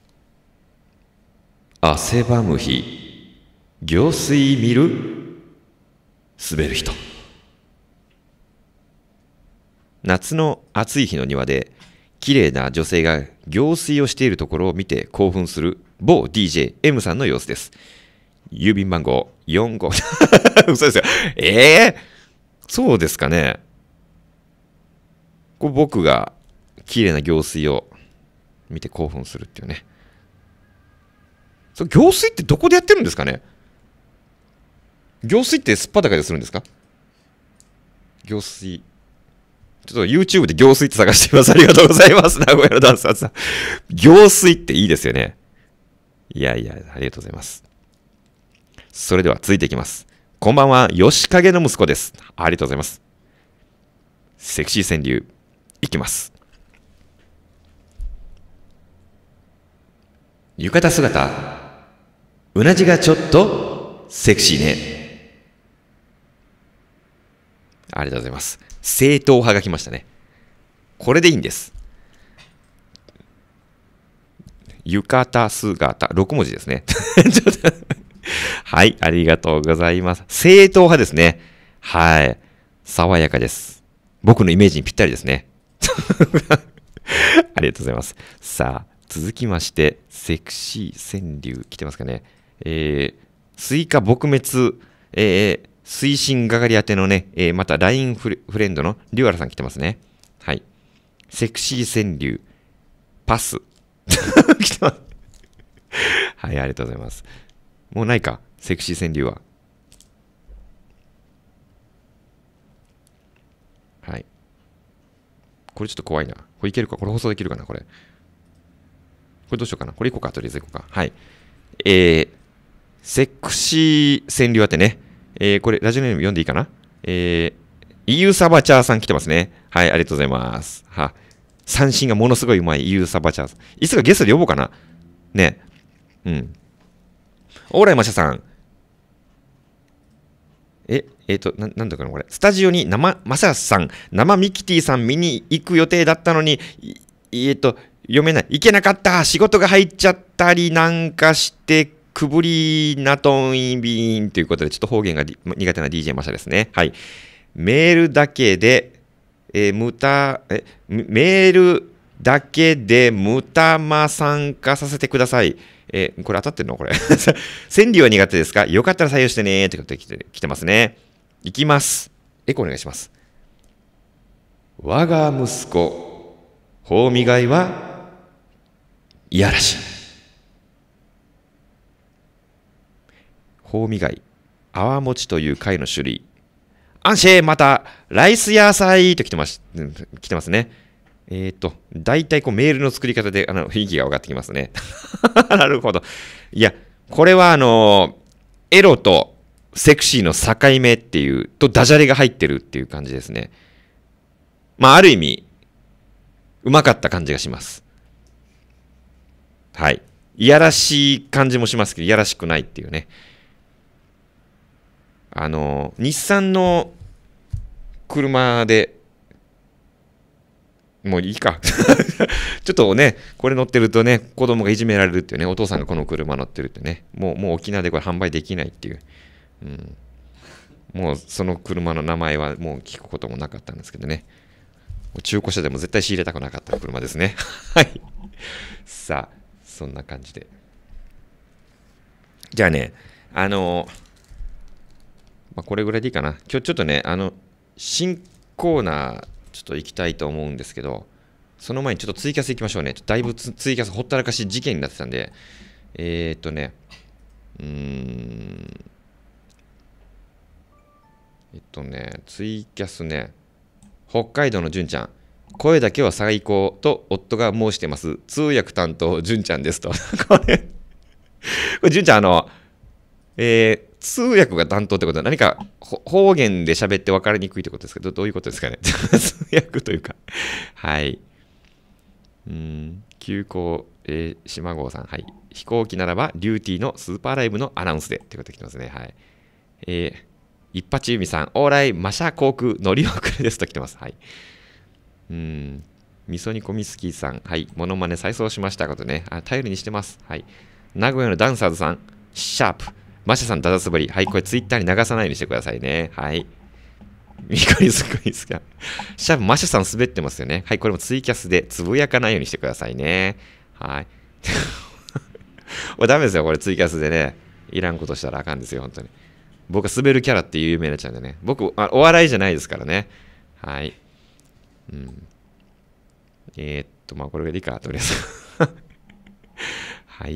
汗ばむ日、行水見る、滑る人。夏の暑い日の庭で、綺麗な女性が行水をしているところを見て興奮する某 ディージェーエム さんの様子です。郵便番号よんご。嘘ですよ。ええー、そうですかね。こう僕が綺麗な行水を見て興奮するっていうね。そ行水ってどこでやってるんですかね。行水ってすっぱだかでするんですか。行水。ちょっと YouTube で行水って探しています。ありがとうございます。名古屋のダンサーさん。行水っていいですよね。いやいや、ありがとうございます。それでは続いていきます。こんばんは、吉影の息子です。ありがとうございます。セクシー川柳、いきます。浴衣姿、うなじがちょっとセクシーね。ありがとうございます。正統派が来ましたね。これでいいんです。浴衣姿、ろく文字ですね。ちょっとはい、ありがとうございます。正統派ですね。はい。爽やかです。僕のイメージにぴったりですね。ありがとうございます。さあ、続きまして、セクシー川柳来てますかね。えー、スイカ撲滅、えー、推進係宛てのね、えー、また ライン フレ、フレンドのリュアラさん来てますね。はい。セクシー川柳、パス。来てます。はい、ありがとうございます。もうないか、セクシー川柳は。はい。これちょっと怖いな。これいけるか、これ放送できるかな、これ。これどうしようかな。これいこうか、とりあえずいこうか。はい。えー、セクシー川柳宛てね。えー、これ、ラジオネーム読んでいいかな。えー、イユサバチャーさん来てますね。はい、ありがとうございます。は。 三振がものすごいうまいユーサバチャーズ。いつかゲストで呼ぼうかな。ね。うん。オーライマシャさん。え、えっ、ー、と、な、なんだかな、これ。スタジオに生、マサさん、生ミキティさん見に行く予定だったのに、えっ、ー、と、読めない。行けなかった。仕事が入っちゃったりなんかして、くぶりなとんいびんということで、ちょっと方言が苦手な ディージェー マシャですね。はい。メールだけで、えー、無駄、え、メールだけで無駄ま参加させてください。えー、これ当たってんのこれ。川柳は苦手ですか？よかったら採用してねーってことで来て、来てますね。いきます。エコお願いします。我が息子、法磨いはいやらしい。法磨い、泡餅という貝の種類。アンシェまた、ライス野菜と来てます、来てますね。えっ、ー、と、大体こうメールの作り方であの雰囲気が分かってきますね。なるほど。いや、これはあの、エロとセクシーの境目っていう、とダジャレが入ってるっていう感じですね。まあ、ある意味、うまかった感じがします。はい。いやらしい感じもしますけど、いやらしくないっていうね。あの、日産の車で、もういいか。ちょっとね、これ乗ってるとね、子供がいじめられるっていうね、お父さんがこの車乗ってるってね、もう、もう沖縄でこれ販売できないっていう。うん、もうその車の名前はもう聞くこともなかったんですけどね。中古車でも絶対仕入れたくなかった車ですね。はい。さあ、そんな感じで。じゃあね、あの、まあ、これぐらいでいいかな。今日ちょっとね、あの、新コーナー、ちょっと行きたいと思うんですけど、その前にちょっとツイキャス行きましょうね。だいぶツイキャスほったらかし事件になってたんで、えー、っとね、うーん、えっとね、ツイキャスね、北海道の純ちゃん、声だけは最高と夫が申してます。通訳担当、純ちゃんですと。これ、これ純ちゃん、あの、えー、通訳が担当ってことは何か方言で喋って分かりにくいってことですけど、どういうことですかね。通訳というか。はい。うん、急行、えー、島郷さん、はい。飛行機ならば、リューティーのスーパーライブのアナウンスでってことで来てますね。はい。えー、一発由美さん、オーライ、マシャ航空、乗り遅れですと来てます。はい。うん、みそ煮込みスキーさん、はい。モノマネ再送しましたことね。あ、頼りにしてます。はい。名古屋のダンサーズさん、シャープ。マシャさん、ダダ滑り。はい、これツイッターに流さないようにしてくださいね。はい。みこりすごいですか。シャープ、マシャさん滑ってますよね。はい、これもツイキャスでつぶやかないようにしてくださいね。はい。これダメですよ、これツイキャスでね。いらんことしたらあかんですよ、本当に。僕は滑るキャラっていう有名になっちゃうんでね。僕、あお笑いじゃないですからね。はい。うん。えー、っと、まあ、これがいいか、とりあえず。はい。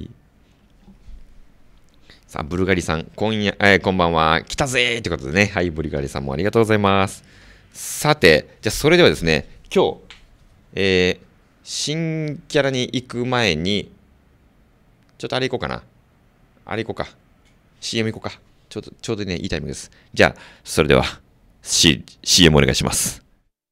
さあ、ブルガリさん、今夜、えー、こんばんは。来たぜーということでね。はい、ブルガリさんもありがとうございます。さて、じゃあ、それではですね、今日、えー、新キャラに行く前に、ちょっとあれ行こうかな。あれ行こうか。シーエム 行こうか。ちょうど、ちょうどね、いいタイミングです。じゃあ、それでは、C、シーエム お願いします。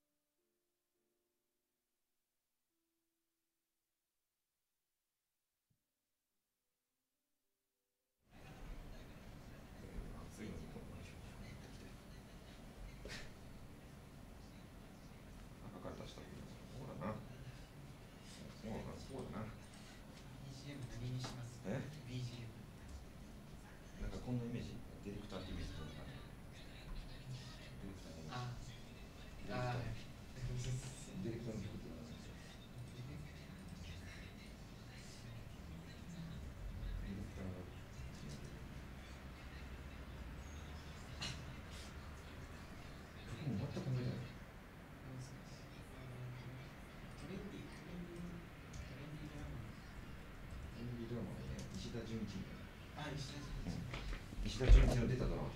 石田純一の出たドラマ。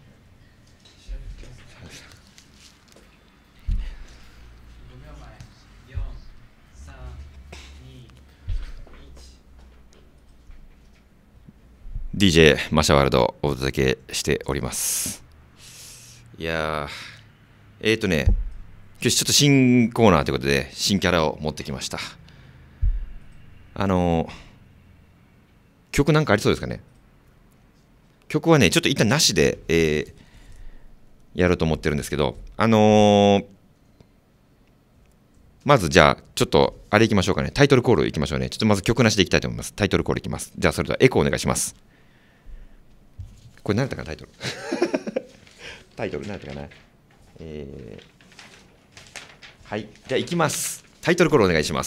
ディージェー マシャワールドをお届けしております。いやー、えーとね、 今日ちょっと新コーナーということで、新キャラを持ってきました。あのー、曲なんかありそうですかね。曲はね、ちょっと一旦なしで、えー、やろうと思ってるんですけど、あのー、まずじゃあ、ちょっと、あれいきましょうかね。タイトルコールいきましょうね。ちょっとまず曲なしでいきたいと思います。タイトルコールいきます。じゃあ、それではエコーお願いします。これ何だったかな、タイトル。タイトル何だったかな。えー、はい。じゃあ、いきます。タイトルコールお願いします。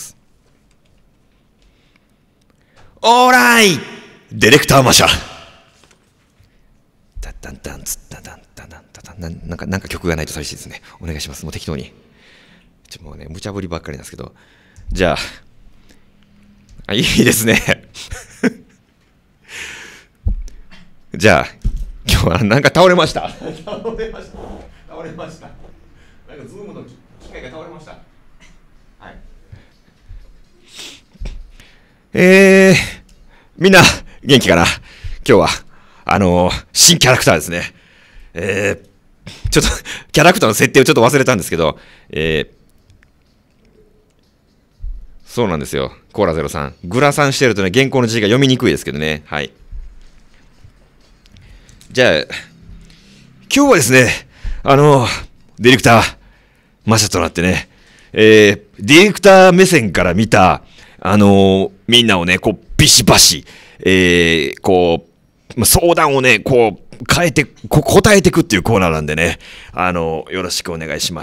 オーライディレクターマシャタッタンタンツッタタンタタンタタンななんか、なんか曲がないと寂しいですね。お願いします。もう適当に。ちょもうね、無茶ぶりばっかりなんですけど。じゃあ、あいいですね。じゃあ、今日はなんか倒れました。倒れました。倒れました。なんかズームの機械が倒れました。はい。えー、みんな元気かな？今日は、あのー、新キャラクターですね。えー、ちょっと、キャラクターの設定をちょっと忘れたんですけど、えー、そうなんですよ。コーラゼロさん。グラサンしてるとね、原稿の字が読みにくいですけどね。はい。じゃあ、今日はですね、あの、ディレクター、マシャとなってね、えー、ディレクター目線から見た、あのー、みんなをね、こう、ビシバシ、えー、こう、相談をね、こう、変えて、こ答えていくっていうコーナーなんでね、あのー、よろしくお願いします。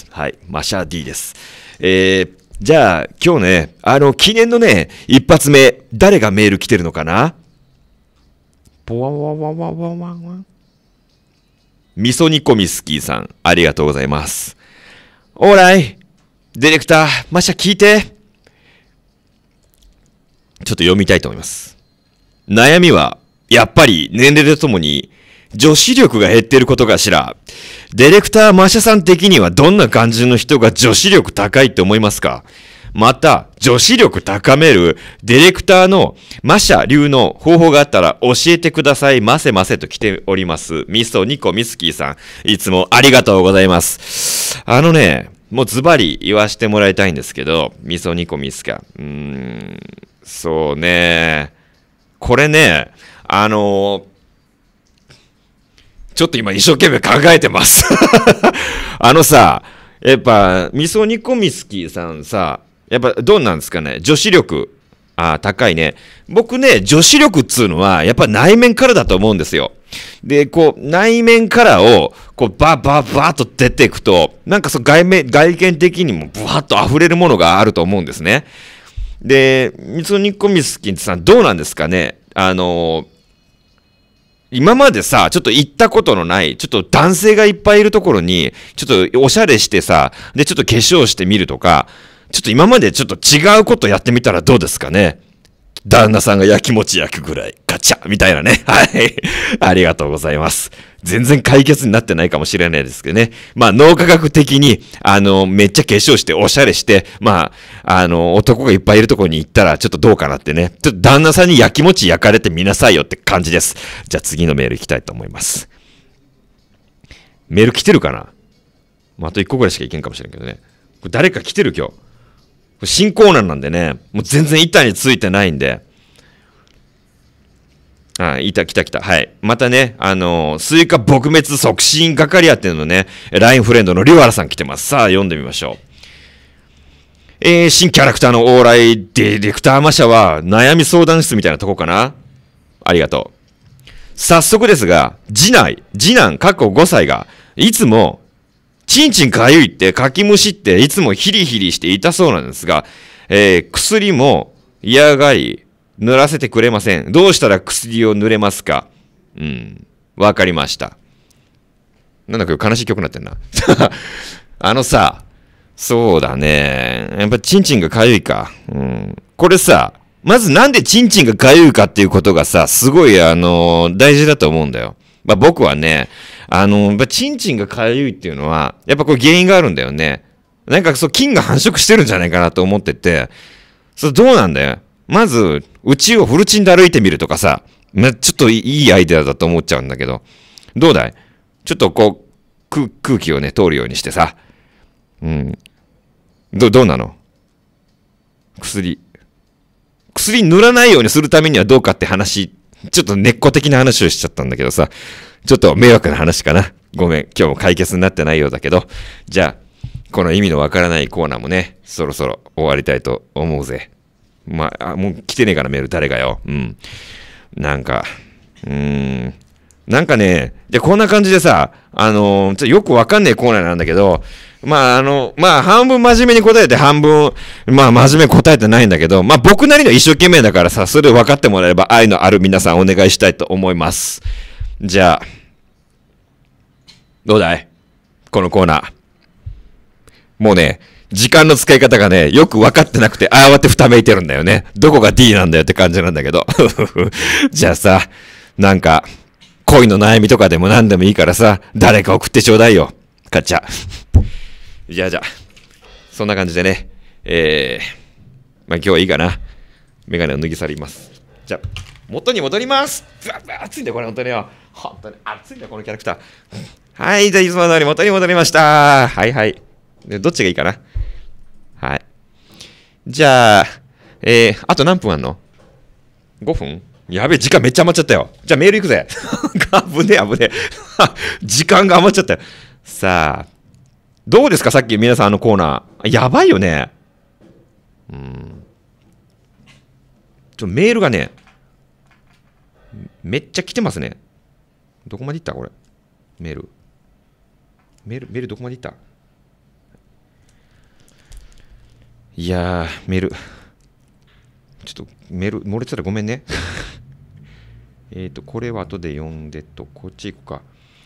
はい、マシャ D です。えー、じゃあ、今日ね、あの、記念のね、一発目、誰がメール来てるのかな？ポワワワワワワワみそ煮込みスキーさん、ありがとうございます。オーライ、ディレクター、マシャ聞いて。ちょっと読みたいと思います。悩みは、やっぱり年齢とともに女子力が減っていることかしら。ディレクターマシャさん的にはどんな感じの人が女子力高いって思いますか？また、女子力高めるディレクターのマシャ流の方法があったら教えてくださいませませと来ております。みそにこみすきーさん、いつもありがとうございます。あのね、もうズバリ言わせてもらいたいんですけど、みそにこみすか。うーん、そうね。これね、あのー、ちょっと今一生懸命考えてます。あのさ、やっぱ、みそにこみすきーさんさ、やっぱどうなんですかね、女子力、あ、高いね。僕ね、女子力っつうのは、やっぱ内面からだと思うんですよ。で、こう、内面からを、こう、バーバーバーっと出ていくと、なんかそう外面、外見的にもブワーっと溢れるものがあると思うんですね。で、みそにこみすきーさんどうなんですかね、あのー、今までさ、ちょっと行ったことのない、ちょっと男性がいっぱいいるところに、ちょっとおしゃれしてさ、で、ちょっと化粧してみるとか、ちょっと今までちょっと違うことやってみたらどうですかね。旦那さんが焼きもち焼くぐらい、ガチャみたいなね。はい。ありがとうございます。全然解決になってないかもしれないですけどね。まあ、脳科学的に、あの、めっちゃ化粧して、おしゃれして、まあ、あの、男がいっぱいいるところに行ったら、ちょっとどうかなってね。ちょっと旦那さんに焼きもち焼かれてみなさいよって感じです。じゃあ次のメール行きたいと思います。メール来てるかな？まあ、あといっこぐらいしかいけんかもしれんけどね。これ誰か来てる今日。新コーナーなんでね、もう全然板についてないんで。あ、いた、来た来た。はい。またね、あのー、スイカ撲滅促進係やってるのね、ラインフレンドのリュワラさん来てます。さあ、読んでみましょう。えー、新キャラクターの往来ディレクターマシャは悩み相談室みたいなとこかな？ありがとう。早速ですが、次男、次男、過去ごさいが、いつも、ちんちんかゆいってかきむしっていつもヒリヒリして痛そうなんですが、えー、薬も嫌がり塗らせてくれません。どうしたら薬を塗れますか？うん。わかりました。なんだか悲しい曲になってんな。あのさ、そうだね。やっぱちんちんがかゆいか。うん。これさ、まずなんでちんちんがかゆいかっていうことがさ、すごいあのー、大事だと思うんだよ。まあ僕はね、あの、やっぱチンチンがかゆいっていうのは、やっぱこれ原因があるんだよね。なんかそう、菌が繁殖してるんじゃないかなと思ってて、それどうなんだよ。まず、うちをフルチンで歩いてみるとかさ、ちょっといいアイデアだと思っちゃうんだけど、どうだい？ちょっとこう、空、空気をね、通るようにしてさ、 うん。ど、どうなの？薬。薬塗らないようにするためにはどうかって話、ちょっと根っこ的な話をしちゃったんだけどさ、ちょっと迷惑な話かな。ごめん、今日も解決になってないようだけど、じゃあ、この意味のわからないコーナーもね、そろそろ終わりたいと思うぜ。まあ、あもう来てねえかな、メール誰かよ。うん。なんか、うーん。なんかね、で、こんな感じでさ、あのー、ちょっとよくわかんねえコーナーなんだけど、まあ、あの、まあ、半分真面目に答えて、半分、まあ、真面目に答えてないんだけど、まあ、僕なりの一生懸命だからさ、それを分かってもらえれば、愛のある皆さんお願いしたいと思います。じゃあ、どうだい？このコーナー。もうね、時間の使い方がね、よく分かってなくて、慌てふためいてるんだよね。どこが D なんだよって感じなんだけど。じゃあさ、なんか、恋の悩みとかでも何でもいいからさ、誰か送ってちょうだいよ。カッチャ。じゃあじゃあ、そんな感じでね、えー、まあ今日はいいかな。メガネを脱ぎ去ります。じゃあ、元に戻ります。うわうわ、熱いんだよ、これ本当によ。本当に熱いんだよ、このキャラクター。はい、じゃあいつも通り元に戻りました。はいはい。でどっちがいいかな。はい。じゃあ、えー、あと何分あんの ?ご 分やべえ、時間めっちゃ余っちゃったよ。じゃあメール行くぜ。危ねえ、危ねえ。時間が余っちゃったよ。さあ、どうですかさっき皆さんあのコーナー。やばいよね。うん。ちょ、メールがね、めっちゃ来てますね。どこまでいったこれ。メール。メール、メールどこまでいった？いやー、メール。ちょっとメール漏れてたらごめんね。えっと、これは後で読んでと、こっち行こうか。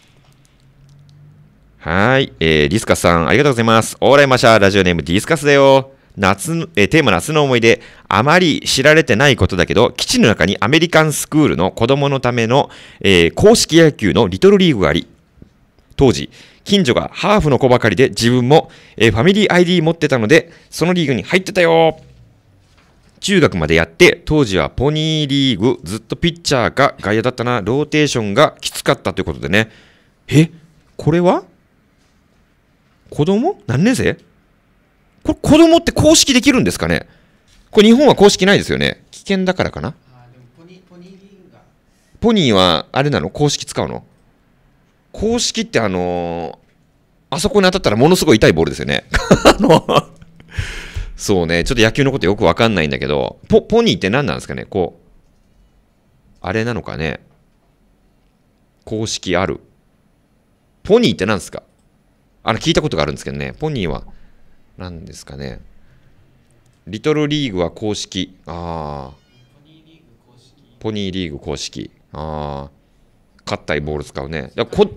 はーい、えー、ディスカスさん、ありがとうございます。オーライマシャー、ラジオネームディスカスだよ。夏の、えー、テーマ夏の思い出。あまり知られてないことだけど、基地の中にアメリカンスクールの子供のための、えー、公式野球のリトルリーグがあり、当時、近所がハーフの子ばかりで、自分も、えー、ファミリー アイディー 持ってたので、そのリーグに入ってたよ。中学までやって、当時はポニーリーグ、ずっとピッチャーが外野だったな、ローテーションがきつかったということでね。え、これは子供何年生これ子供って公式できるんですかね。これ日本は公式ないですよね。危険だからかな。あでもポニー、ポニーリーグがポニーはあれなの公式使うの公式ってあのー、あそこに当たったらものすごい痛いボールですよね。あのそうね、ちょっと野球のことよくわかんないんだけど、ポ、ポニーって何なんですかねこう、あれなのかね公式ある。ポニーって何ですかあの、聞いたことがあるんですけどね。ポニーは何ですかねリトルリーグは公式。ああ。ポニーリーグ公式。ああ。硬いボール使うね。だこ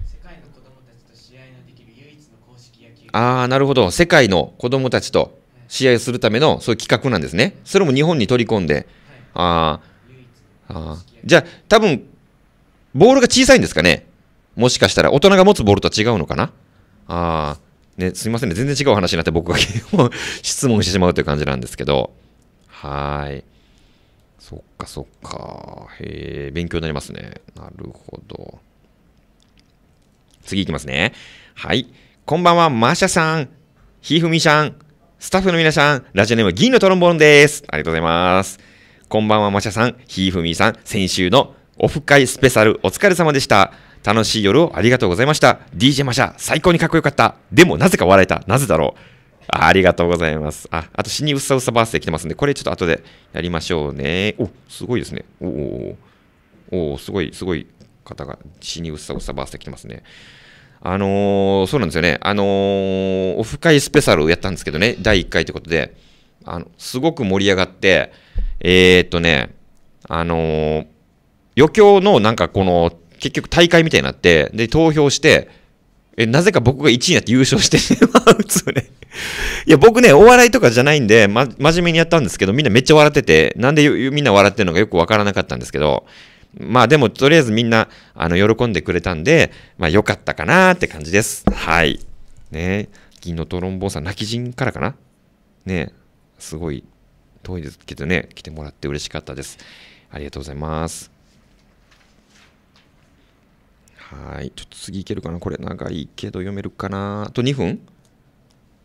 ああ、なるほど。世界の子供たちと試合するためのそういう企画なんですね。それも日本に取り込んで。ああ。じゃあ、多分、ボールが小さいんですかねもしかしたら、大人が持つボールとは違うのかなああ。ね、すいませんね。全然違う話になって僕が質問してしまうという感じなんですけど。はーい。そっかそっか。へえ、勉強になりますね。なるほど。次いきますね。はい。こんばんは、マーシャさん、ひふみさん、スタッフの皆さん、ラジオネーム銀のトロンボーンです。ありがとうございます。こんばんは、マーシャさん、ひふみさん、先週のオフ会スペシャルお疲れ様でした。楽しい夜をありがとうございました。ディージェー マシャ、最高にかっこよかった。でもなぜか笑えた。なぜだろう。あ, ありがとうございます。あ、あと死にうっさうっさバースデー来てますんで、これちょっと後でやりましょうね。お、すごいですね。おおおお、すごい、すごい方が死にうっさうっさバースデー来てますね。あのー、そうなんですよね。あのー、オフ会スペシャルをやったんですけどね、だいいっかいということで、あの、すごく盛り上がって、えー、っとね、あのー、余興のなんかこの、結局大会みたいになって、で、投票して、え、なぜか僕がいちいになって優勝してしまうつね。いや、僕ね、お笑いとかじゃないんで、ま、真面目にやったんですけど、みんなめっちゃ笑ってて、なんでみんな笑ってるのかよくわからなかったんですけど、まあでも、とりあえずみんな、あの、喜んでくれたんで、まあ良かったかなーって感じです。はい。ね銀のトロンボーンさん、泣き人からかなねすごい遠いですけどね、来てもらって嬉しかったです。ありがとうございます。はい。ちょっと次いけるかなこれ長いけど読めるかなあとにふん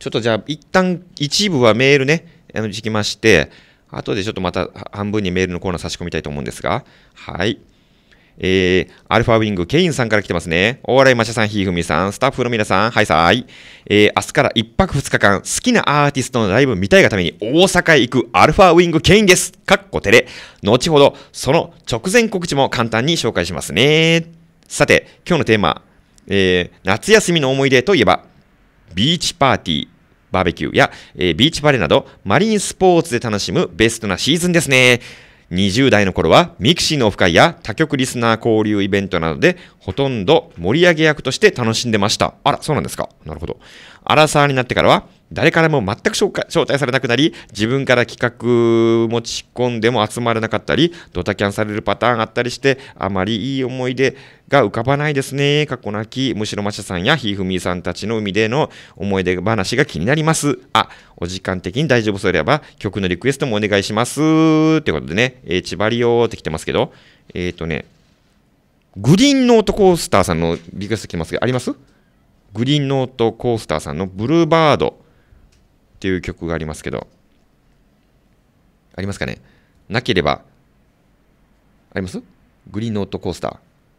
ちょっとじゃあ一旦一部はメールね、あの、聞きまして、後でちょっとまた半分にメールのコーナー差し込みたいと思うんですが、はい。えー、アルファウィング、ケインさんから来てますね。お笑いマシャさん、ひふみさん、スタッフの皆さん、はいさーい。えー、明日からいっぱくふつかかん、好きなアーティストのライブ見たいがために大阪へ行くアルファウィング、ケインです。かっこテレ。後ほど、その直前告知も簡単に紹介しますね。さて、今日のテーマ、えー、夏休みの思い出といえば、ビーチパーティー、バーベキューや、えー、ビーチバレーなど、マリンスポーツで楽しむベストなシーズンですね。にじゅう代の頃はミクシーのオフ会や他局リスナー交流イベントなどでほとんど盛り上げ役として楽しんでました。あら、そうなんですか。なるほど。アラサーになってからは誰からも全く招待されなくなり、自分から企画持ち込んでも集まらなかったり、ドタキャンされるパターンがあったりして、あまりいい思い出が浮かばないですね。過去なき、むしろマシャさんやひふみさんたちの海での思い出話が気になります。あ、お時間的に大丈夫そうであれば、曲のリクエストもお願いします。ってことでね、えー、千葉リオって来てますけど、えっとね、グリーンノートコースターさんのリクエスト来てますけど、あります？グリーンノートコースターさんのブルーバードっていう曲がありますけど、ありますかね？なければ、あります？グリーンノートコースター。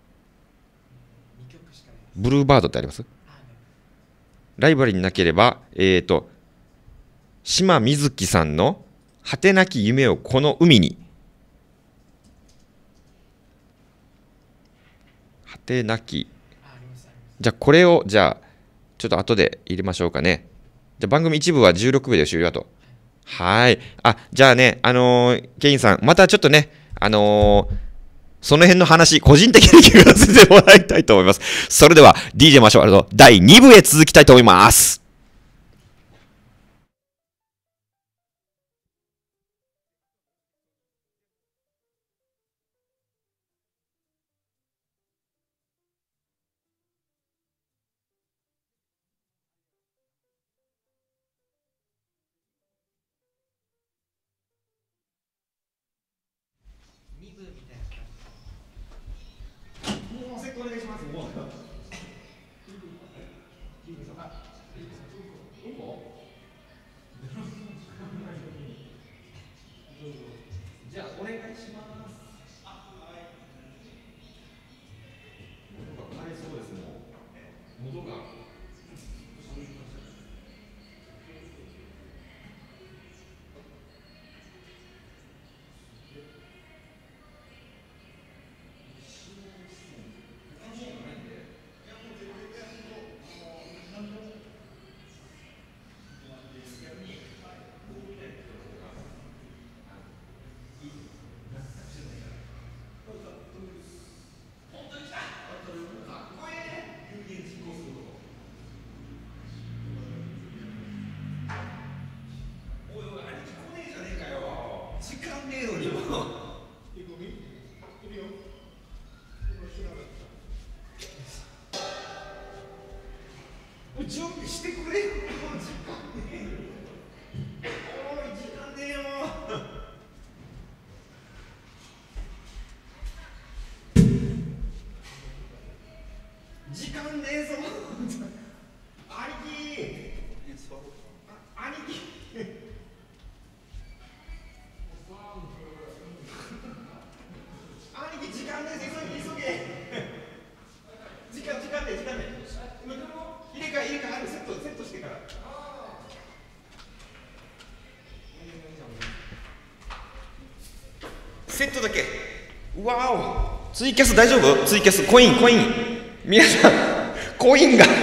ブルーバードってあります？ライバルになければ、えっと、島瑞希さんの果てなき夢をこの海に。果てなき。じゃあこれを、じゃあ、ちょっと後で入れましょうかね。じゃあ番組一部はじゅうろくびょうで終了だと。はい。あ、じゃあね、あのー、ケインさん、またちょっとね、あのー、その辺の話、個人的に聞かせてもらいたいと思います。それでは、ディージェー マシュワールドだいに部へ続きたいと思います。じゃあお願いします。あ、はい。喉が枯れそうですもん。喉が。準備してくれよ。時間ねえよ。おい、時間ねえよ。時間ねえぞ。兄貴。あ、兄貴。兄貴、時間ねえぞ。急げ、急げ。時間、時間ねえ、時間ねえ。入れ替え、入れ替え、あるセット、セットしてから。セットだけ。わお。ツイキャス大丈夫？ツイキャス、コイン、コイン。皆さん、コインが。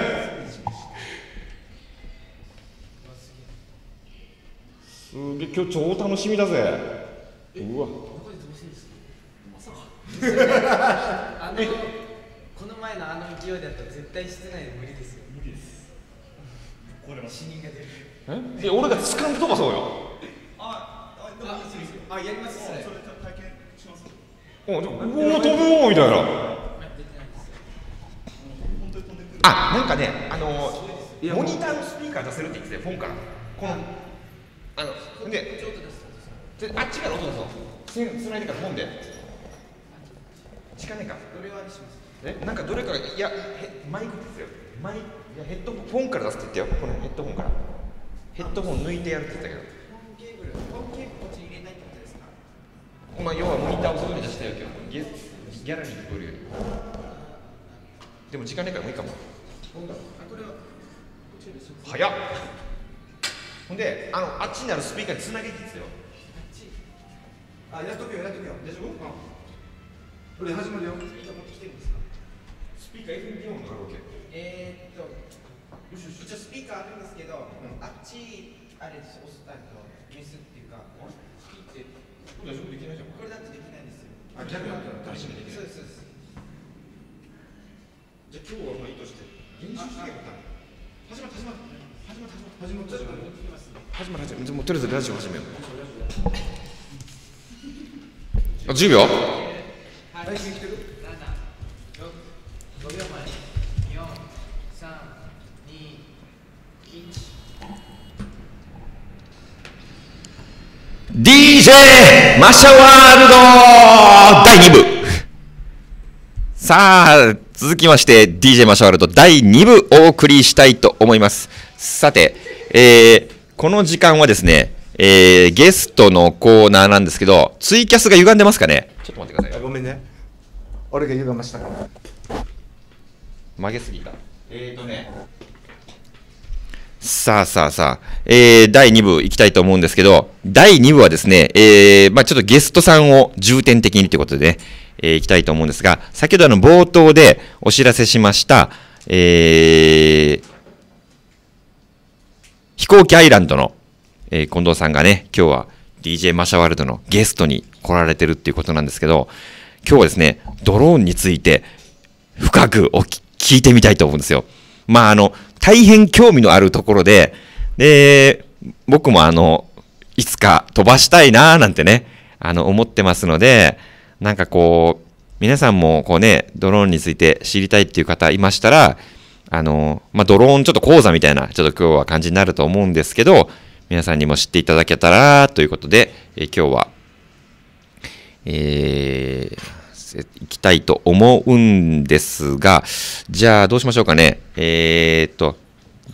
すげえ、今日超楽しみだぜ。うわ。 あのこの前のあの勢いだと絶対室内で無理ですよ。無理です。これは死人が出る。 え？いや、俺が掴んで飛ばそうよ。 あ、あ、でもいいですよ。あ、やります。それ。それ体験します。 お、でも、おお、飛ぶよみたいな。あ、なんかね、あのモニターのスピーカー出せるって言ってたよ、フォンから。この、あの、で、あっちから音出そう。つないでからフォンで。時間ねえか。どれはにします。え、なんかどれか、いや、マイクですよ。 マイヘッドフォンから出すって言ってよ。このヘッドホンからヘッドホン抜いてやるって言ったけど、ケーブルこのケーブルこっちに入れないってことですか。まあ要はモニターを外に出したいわけよ。ギャラリーに聞こえるよりでも時間ないからもういいかも。早っ。ほんで、あの、あっちにあるスピーカーにつなげていいですよ。あ、やっとくよ、やっとくよ。大丈夫？うん。これ始まるよ。スピーカー持ってきてるんですか？スピーカー エフエム のあるわけ。えーっと、よしよし。一応スピーカーあるんですけど、うん、あっち、あれです、押すタイプのミスっていうか、スピーって。大丈夫できないじゃん。これだってできないんですよ。あ、逆だったら試しにできない。そうです、そうです。じゃあ今日はまあいいとして、練習してよかった。始まった、始まった。始まった、始まった。始まった、始まった。始まる、始まる。もうとりあえずラジオ始めよう。あ、じゅうびょう。はい、来てる。ごびょうまえ。よん、さん、に、いち。ディージェー マシャワールドだいにぶ。さあ、続きまして ディージェー マシャワールドだいにぶお送りしたいと思います。さて、えー、この時間はですね、えー、ゲストのコーナーなんですけど、ツイキャスが歪んでますかね。ちょっと待ってください。 ごめんね。俺が歪ましたから。 曲げすぎた。えーとね。さあさあさあ、えー、だいにぶいきたいと思うんですけど、だいにぶはですね、えー、まあちょっとゲストさんを重点的にということでね、えー、いきたいと思うんですが、先ほどあの冒頭でお知らせしました、えー、飛行機アイランドの、えー、近藤さんがね、今日は ディージェー マシャワールドのゲストに来られてるっていうことなんですけど、今日はですね、ドローンについて深くお聞いてみたいと思うんですよ。まああの、大変興味のあるところで、で、僕もあの、いつか飛ばしたいなーなんてね、あの、思ってますので、なんかこう、皆さんもこうね、ドローンについて知りたいっていう方いましたら、あの、まあ、ドローンちょっと講座みたいな、ちょっと今日は感じになると思うんですけど、皆さんにも知っていただけたらということで、えー、今日は、えー、行きたいと思うんですが、じゃあどうしましょうかね。えー、っと、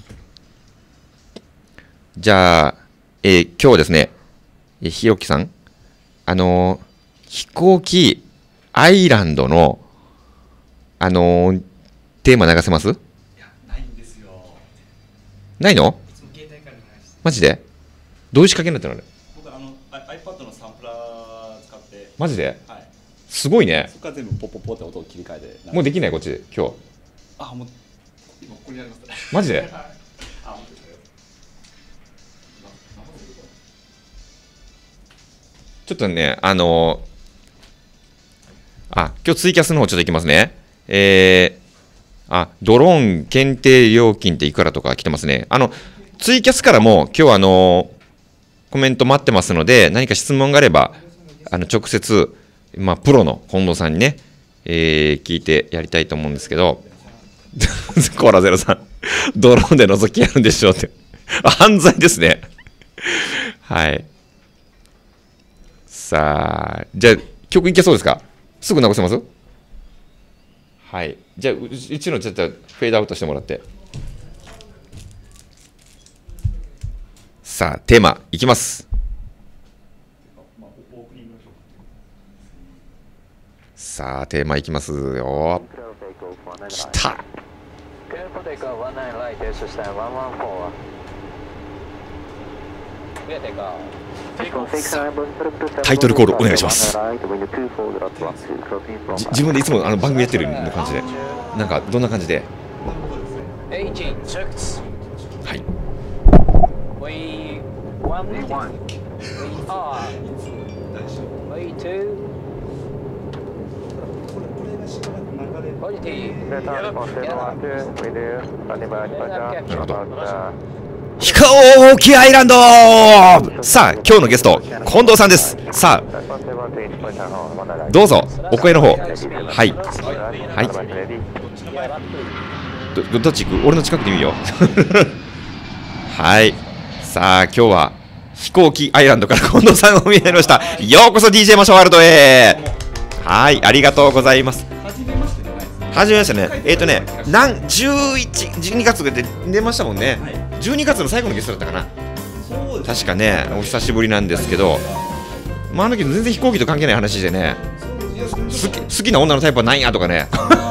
じゃあ、えー、今日はですね、えー、ひろきさん、あのー、飛行機アイランドの、あのー、テーマ流せます？いや、ないんですよ。ないの？いつも携帯から流して。マジで？どういう仕掛けになってるの？僕、あの、iPad のサンプラー使って。マジで？はい。すごいね。そこから全部ポッポッポって音を切り替えて。もうできないこっちで、今日。あ、もう、今ここにありますね。マジで？はい。あ、本当ですね。ちょっとね、あのー、あ、今日ツイキャスの方ちょっといきますね。えー、あ、ドローン検定料金っていくらとか来てますね。あの、ツイキャスからも今日あの、コメント待ってますので、何か質問があれば、あの、直接、まあ、プロの近藤さんにね、えー、聞いてやりたいと思うんですけど、コーラゼロさん、ドローンで覗きやるんでしょうって。犯罪ですね。はい。さあ、じゃあ、曲いけそうですか？すぐ直せます？はい。じゃあ、うちのちょっとフェードアウトしてもらって。さあ、テーマいきます。さあ、テーマいきますよ。きた。タイトルコールお願いします。じ自分でいつもあの番組やってるの感じで、なんかどんな感じで。はい。なるほど。飛行機アイランド。さあ、今日のゲスト近藤さんです。さあ、どうぞお声の方。はいはいど, どっち行く？俺の近くで見ようはい。さあ、今日は飛行機アイランドから近藤さんをお見えになりました。ようこそ ディージェー マシャワールドへ。はい、ありがとうございます。 始めましたね。えっ、ー、とね、なんじゅういち、じゅうにがつで出ましたもんね。はい、じゅうにがつの最後のゲストだったかな。そう確かね、お久しぶりなんですけど、まあ、あの時全然飛行機と関係ない話でね、好き、好きな女のタイプはないやとかね、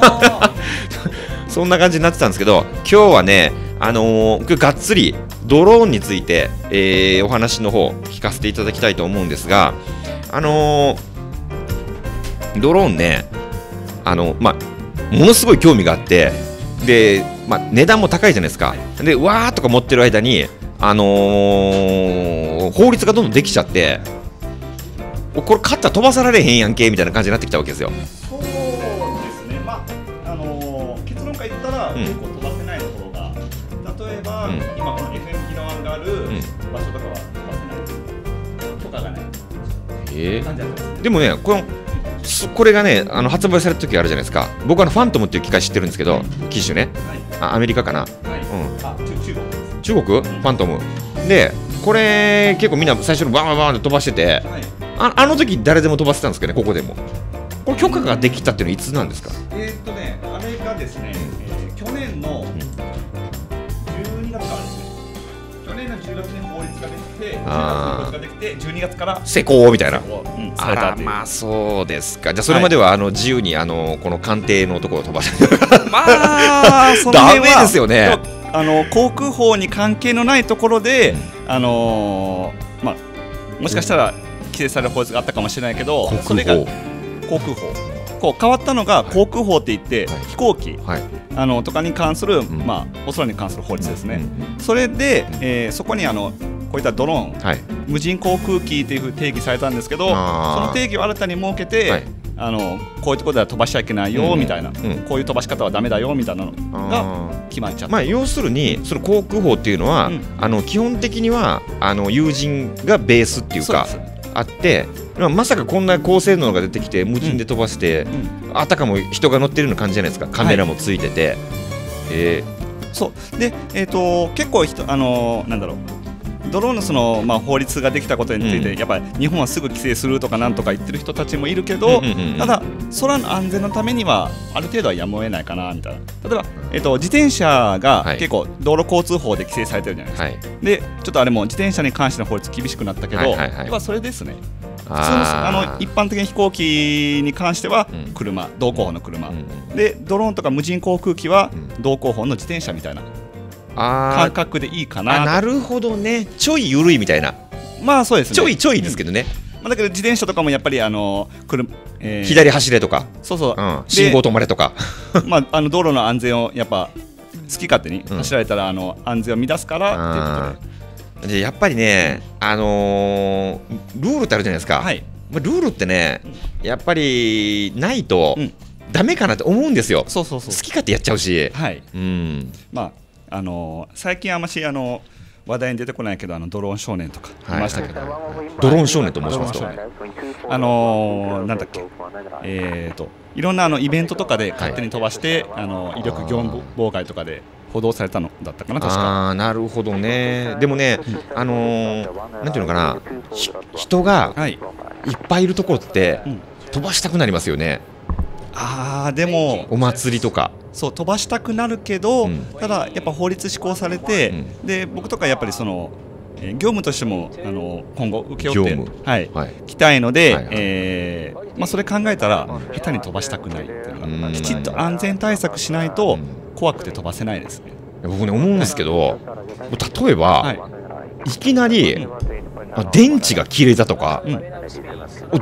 そんな感じになってたんですけど、今日はね、あのー、がっつりドローンについて、えー、お話の方聞かせていただきたいと思うんですが、あのー、ドローンね、あのまあ、ものすごい興味があって、で、まあ、値段も高いじゃないですか。で、わーとか持ってる間に、あのー、法律がどんどんできちゃって、これ買ったら飛ばされへんやんけみたいな感じになってきたわけですよ。 そうですね、まああのー、結論から言ったら、うん、結構飛ばせないところが、例えば、うん、今この エフエム 機能案がある場所とかは飛ばせないとかがない、 えー、でもね、このこれがね、あの発売された時あるじゃないですか。僕はあのファントムっていう機械知ってるんですけど、機種ね、はい、あアメリカかな、はい、うん、あ中国中国、うん、ファントムで、これ結構みんな最初にバンバンバンって飛ばしてて、はい、あ, あの時誰でも飛ばせたんですけどね、ここでも。これ許可ができたっていうのはいつなんですか？ えー、っとね、アメリカですね、うん、えー、去年のじゅうにがつからですね、去年のじゅうがつに法律ができて、じゅうがつに法律ができて、じゅうにがつから施行みたいな。 うん、 あら、まあそうですか。じゃあそれまでは、はい、あの自由にあのこの艦艇のところを飛ばしてまあその辺はダメですよね。 あの航空法に関係のないところで、うん、あのー、まあもしかしたら規制される法律があったかもしれないけど、それが航空法、こう変わったのが航空法って言って、はい、飛行機、はい、あのとかに関する、うん、まあお空に関する法律ですね。うん、それで、えー、そこにあのこういったドローン、はい、無人航空機というふうに定義されたんですけど、その定義を新たに設けて、はい、あのこういうところでは飛ばしちゃいけないよ、うん、みたいな、うん、こういう飛ばし方はダメだよみたいなのが決まっちゃった。 まあ、要するにその航空法っていうのは、うん、あの基本的にはあの有人がベースっていうかあって、まさかこんな高性能が出てきて無人で飛ばして、うん、あたかも人が乗ってるような感じじゃないですか。カメラもついてて、はい、えー、そうで、えーと、結構人、あのー、なんだろう、ドローンのその、まあ、法律ができたことについて、うん、やっぱり日本はすぐ規制するとかなんとか言ってる人たちもいるけど、ただ空の安全のためにはある程度はやむを得ないかなみたいな。例えば、えーと、自転車が結構道路交通法で規制されてるじゃないですか、はい、でちょっとあれも自転車に関しての法律厳しくなったけど、はいはいはい、要はそれですね。普通のあの一般的な飛行機に関しては車、うん、道交法の車、うん、でドローンとか無人航空機は道交法の自転車みたいな感覚でいいかな。 あ、なるほどね。ちょい緩いみたいな。 まあそうですね。 ちょいちょいですけどね。 うん、まあ、だけど自転車とかもやっぱりあの車、 えー、左走れとか、 そうそう、 うん、信号止まれとか、 まああの道路の安全をやっぱ好き勝手に走られたら、うん、あの安全を乱すからっていうことで。 でやっぱりね、あのー、ルールってあるじゃないですか。はい、まあ、ルールってね、やっぱりないとダメかなって思うんですよ。そうそうそう、好き勝手やっちゃうし。はい、うん、 まああのー、最近あんましあの話題に出てこないけど、あのドローン少年とかいましたけど、はいはいはい、 ドローン少年と申しますと、 あのー、なんだっけ、えーといろんなあのイベントとかで勝手に飛ばして、はい、あの威力業務妨害とかで報道されたのだったかな、確か。 あー、なるほどね。でもね、うん、あのー、なんていうのかな、人がいっぱいいるところって、はい、飛ばしたくなりますよね。 あー、でもお祭りとかそう飛ばしたくなるけど、うん、ただやっぱ法律施行されて、うん、で僕とかやっぱりその、えー、業務としてもあの今後請け負って、はいはい、きたいので、はいはい、えーまあ、それ考えたら下手に飛ばしたくないっていうのが、きちっと安全対策しないと怖くて飛ばせないですね。 僕ね思うんですけど、はい、例えば、はい、いきなり、うん、まあ、電池が切れたとか、うん、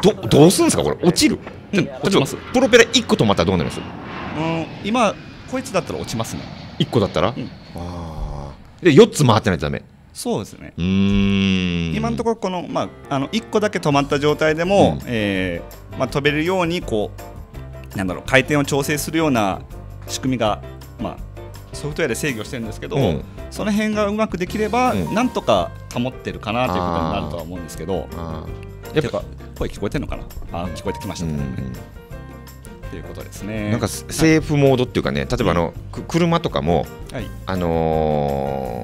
ど, どうするんですかこれ、落ちる、うん、落ちます。プロペラいっこ止まったらどうなります？ うん、今こいつだったら落ちますね。 いっこだったら、うん、あでよっつ回ってないとダメ。 そうですね。 うーん、 今のところこの、まあ、あのいっこだけ止まった状態でも、うん、えーまあ、飛べるようにこうなんだろう回転を調整するような仕組みが、まあ、ソフトウェアで制御してるんですけど、うん、その辺がうまくできれば、うん、なんとか保ってるかなということになるとは思うんですけど、あやっぱ声聞こえてるのかな。あ聞こえてきましたね。ということですね。 なんかセーフモードっていうかね、例えばあの、うん、車とかも、はい、あのー、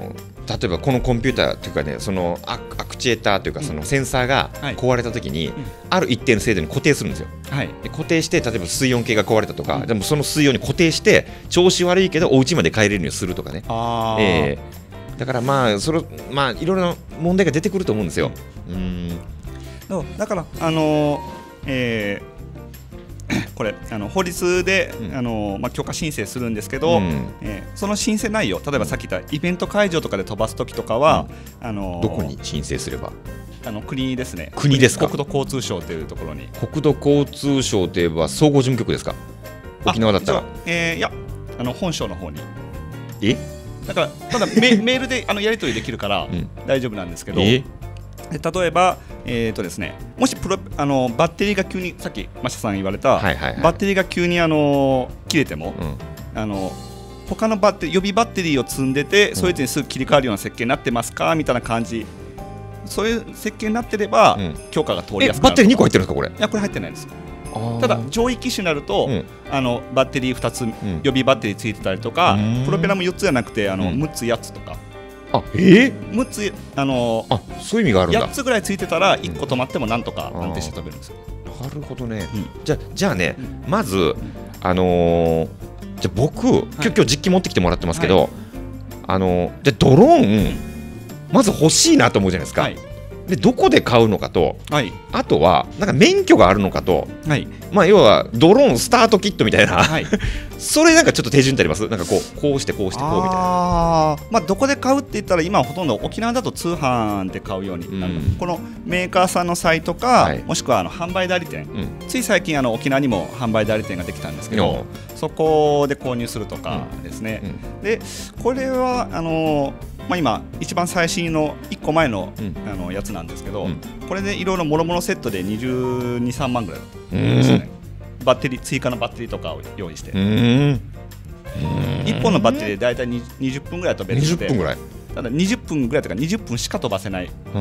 例えばこのコンピューターというかね、そのアクチュエーターというかそのセンサーが壊れたときに、ある一定の精度に固定するんですよ。はい、で固定して、例えば水温計が壊れたとか、うん、でもその水温に固定して調子悪いけどお家まで帰れるようにするとかね。あ、えー、だからまあそれまあいろいろな問題が出てくると思うんですよ。うん、 だからあのーえーこれあの法律で、うん、あのまあ、許可申請するんですけど、うん、えー、その申請内容、例えばさっき言ったイベント会場とかで飛ばすときとかは、うん、あのー、 どこに申請すれば？ あの国ですね。 国ですか？ 国土交通省というところに。 国土交通省といえば総合事務局ですか？沖縄だったら。 えー、いやあの本省の方に。 え？ だからただメメールであのやり取りできるから大丈夫なんですけど。えー例えば、えーとですね、もしプロあのバッテリーが急にさっきマシャさん言われた、はいはいはい、バッテリーが急にあの切れても、うん、あの他のバッテリー予備バッテリーを積んでて、うん、そいつにすぐ切り替わるような設計になってますかみたいな感じ、そういう設計になってれば、うん、許可が通りやすくなる。 バッテリーにこ入ってるんですかこれ？ いやこれ入ってないです。ただ上位機種になると、うん、あのバッテリーふたつ、うん、予備バッテリーついてたりとか、プロペラもよっつじゃなくてあの、うん、むっつやっつとか。 あ、えー、 むっつあのあそういう意味があるんだ。 やっつぐらいついてたらいっこ止まってもなんとか安定して飛べるんですよ。 なるほどね、うん、じゃじゃあね、うん、まず、うん、あのー、じゃあ僕、はい、今日今日実機持ってきてもらってますけど、はい、あのー、じゃあドローン、まず欲しいなと思うじゃないですか、はい、でどこで買うのかと、はい、あとはなんか免許があるのかと、はい、まあ要はドローンスタートキットみたいな、はい、それなんかちょっと手順ってあります？なんかこうこうしてこうしてこうみたいな。 あ、まあ、どこで買うって言ったら今はほとんど沖縄だと通販で買うようになる、うん、このメーカーさんのサイトか、はい、もしくはあの販売代理店、うん、つい最近あの沖縄にも販売代理店ができたんですけど、うん、そこで購入するとかですね、うんうん、でこれはあのまあ、今一番最新のいっこまえ の,、うん、あのやつなんですけど、うん、これでいろいろもろもろセットでにじゅうに、さんまんぐらいですね。バッテリー追加のバッテリーとかを用意して、うん、いっぽんのバッテリーでだいたいにじゅっぷんぐらい飛べるので、にじゅっぷんぐらい、ただにじゅっぷんぐらいとかにじゅっぷんしか飛ばせないっていう。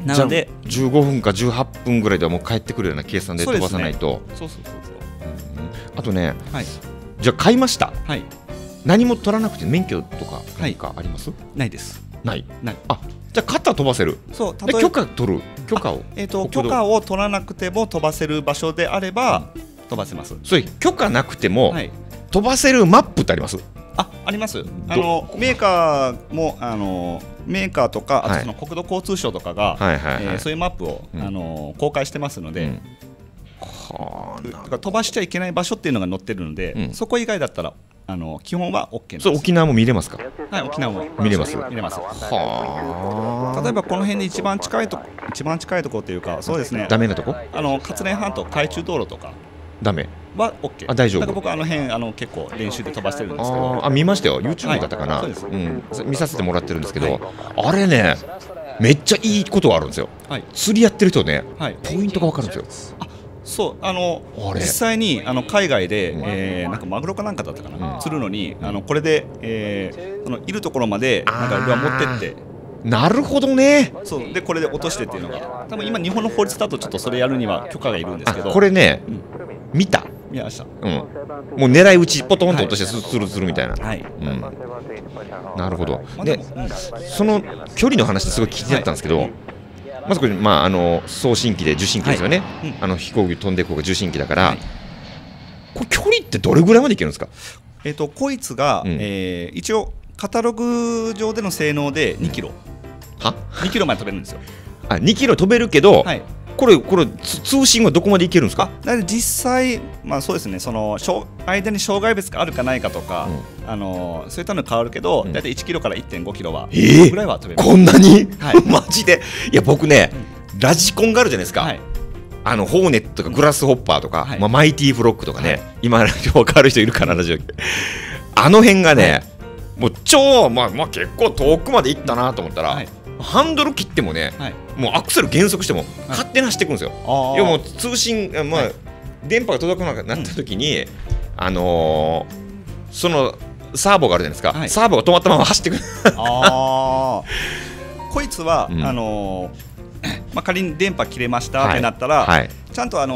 なのでじゅうごふんかじゅうはっぷんぐらいではもう帰ってくるような計算で飛ばさないと。 そうそうそうそう。 あとね、はい、じゃあ買いました、はい、何も取らなくて免許とか何かあります？はい、 ないです。 ないない。あ、じゃあ勝ったら飛ばせる。 そう、 例えば許可取る許可を、 えー、と許可を取らなくても飛ばせる場所であれば飛ばせます。 そういう許可なくても、はい、飛ばせるマップってあります？ あ、あります。あのメーカーもあのメーカーとか、あとその国土交通省とかがそういうマップを、うん、あの公開してますので、うん、はあ、だから飛ばしちゃいけない場所っていうのが載ってるので、うん、そこ以外だったらあの基本は OK です。 そう、沖縄も見れますか？ はい、沖縄も見れます。 見れます。はあ。例えばこの辺で一番近いと一番近いところというか、そうですね。 ダメなとこ？ あの勝連半島海中道路とか。 ダメ。 は OK。 あ、大丈夫。 だから僕あの辺あの結構練習で飛ばしてるんですけど。 あ、見ましたよ。YouTube だったかな。はい、そうです。うん、見させてもらってるんですけど、はい、あれね、めっちゃいいことがあるんですよ。はい、釣りやってる人ね、はい、ポイントが分かるんですよ。あ、 そう、あの実際にあの海外で、えー、なんかマグロかなんかだったかな、うん、釣るのにあのこれで、えー、そのいるところまでなんかルアー持ってって。 なるほどね。 そうでこれで落としてっていうのが多分今日本の法律だとちょっとそれやるには許可がいるんですけど、 これね、うん、見た見ました。 うん、もう狙い撃ちポトンと落としてスルスルみたいな。はい、うん、なるほど。で、うん、その距離の話ですごい聞いてあったんですけど、はい、まずこれ、まあ、あの送信機で受信機ですよね、はい、うん、あの飛行機飛んでいく方が受信機だから、はい、これ距離ってどれぐらいまでいけるんですか？ えーと、こいつが、うん、えー、一応カタログ上での性能でにキロ、 はにキロまで飛べるんですよ。 あ、にキロ飛べるけど、はい、これこれ通信はどこまでいけるんですか？ あ、だから実際、まあ、そうですね、その間に障害物があるかないかとか、うん、あのそういったの変わるけど、うん、だいたいいちキロからいってんごキロは、えー、ぐらいは飛べる。 こんなに、はい、マジで。いや僕ね、うん、ラジコンがあるじゃないですか、はい、あのホーネットとかグラスホッパーとか、はい、まあ、マイティフロックとかね、はい、今分かる人いるかな、ラジオあの辺がね、はい、もう超、まあ、まあ結構遠くまで行ったなと思ったら、はい、ハンドル切ってもね、はい、もうアクセル減速しても勝手に走っていくんですよ。はい、要はもう通信、まあ、はい、電波が届かなくなった時に、うん、あのー、そのサーボがあるじゃないですか、はい、サーボが止まったまま走ってくるあこいつは、うん、あのーまあ、仮に電波切れましたってなったら、はいはい、ちゃんとあの、え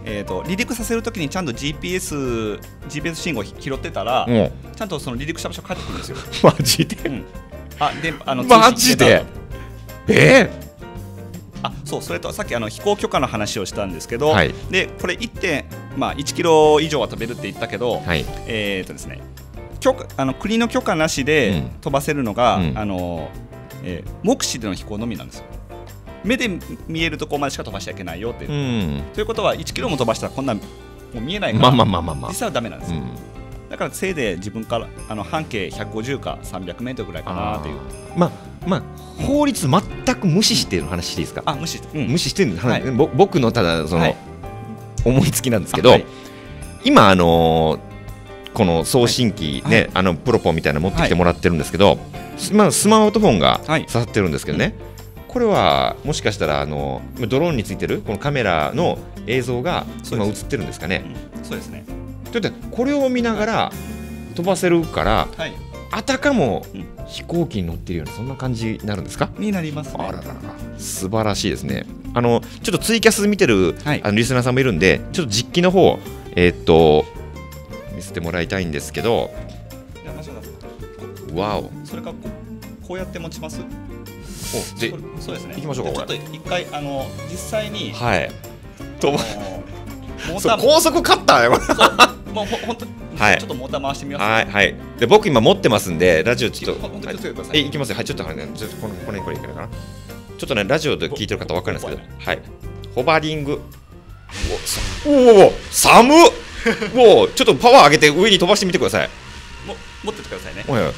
えー、と離陸させるときにちゃんと ジーピーエス, ジーピーエス 信号を拾ってたら、うん、ちゃんとその離陸した場所返ってくるんですよ。 マジで、うん、 あであのマジでえーあそうそれとさっきあの飛行許可の話をしたんですけど、 はい、 でこれ いってん、まあ、いちキロ以上は飛べるって言ったけど、 はい、 えーとですね、許可あの国の許可なしで飛ばせるのが、うんあのえー、目視での飛行のみなんですよ。目で見えるところまでしか飛ばしちゃいけないよっていう、うん、ということはいちキロも飛ばしたらこんなもう見えないから、まあまあまあまあ、実際はダメなんですよ、うん、だからせいで自分からあの半径ひゃくごじゅうかさんびゃくメートルぐらいかなっていう。 まあまあ法律全く無視してる話していいですか。 あ無視、 うん、無視してる、はい、僕のただその、 はい、 思いつきなんですけど、はい、今あのー、この送信機ね、はい、あのプロポンみたいなの持ってきてもらってるんですけど、はい、まあ、スマートフォンが刺さってるんですけどね、はい、これはもしかしたらあのドローンについてるこのカメラの映像が今映ってるんですかね。 そうですね。 だってこれを見ながら飛ばせるから、はい、あたかも飛行機に乗ってるようなそんな感じになるんですか。 になりますね。 あららら素晴らしいですね。あのちょっとツイキャス見てる、はい、あのリスナーさんもいるんでちょっと実機の方えー、っと見せてもらいたいんですけど。わお。 それかこうやって持ちます。 おでそうですね。 行きましょうか。 ちょっと一回あの実際にはいとモーター高速カッターよ。 もうほんとはい、 ちょっとモーター回してみます。 はいはい。で僕今持ってますんでラジオちょっと本当にはい、いきますよ。はいちょっとはいねちょっとこのこのこれいけるかな。ちょっとねラジオで聞いてる方わかるんですけど、はいホバリング。おお寒っ。もうちょっとパワー上げて上に飛ばしてみてください。 も持っててくださいね。 はい。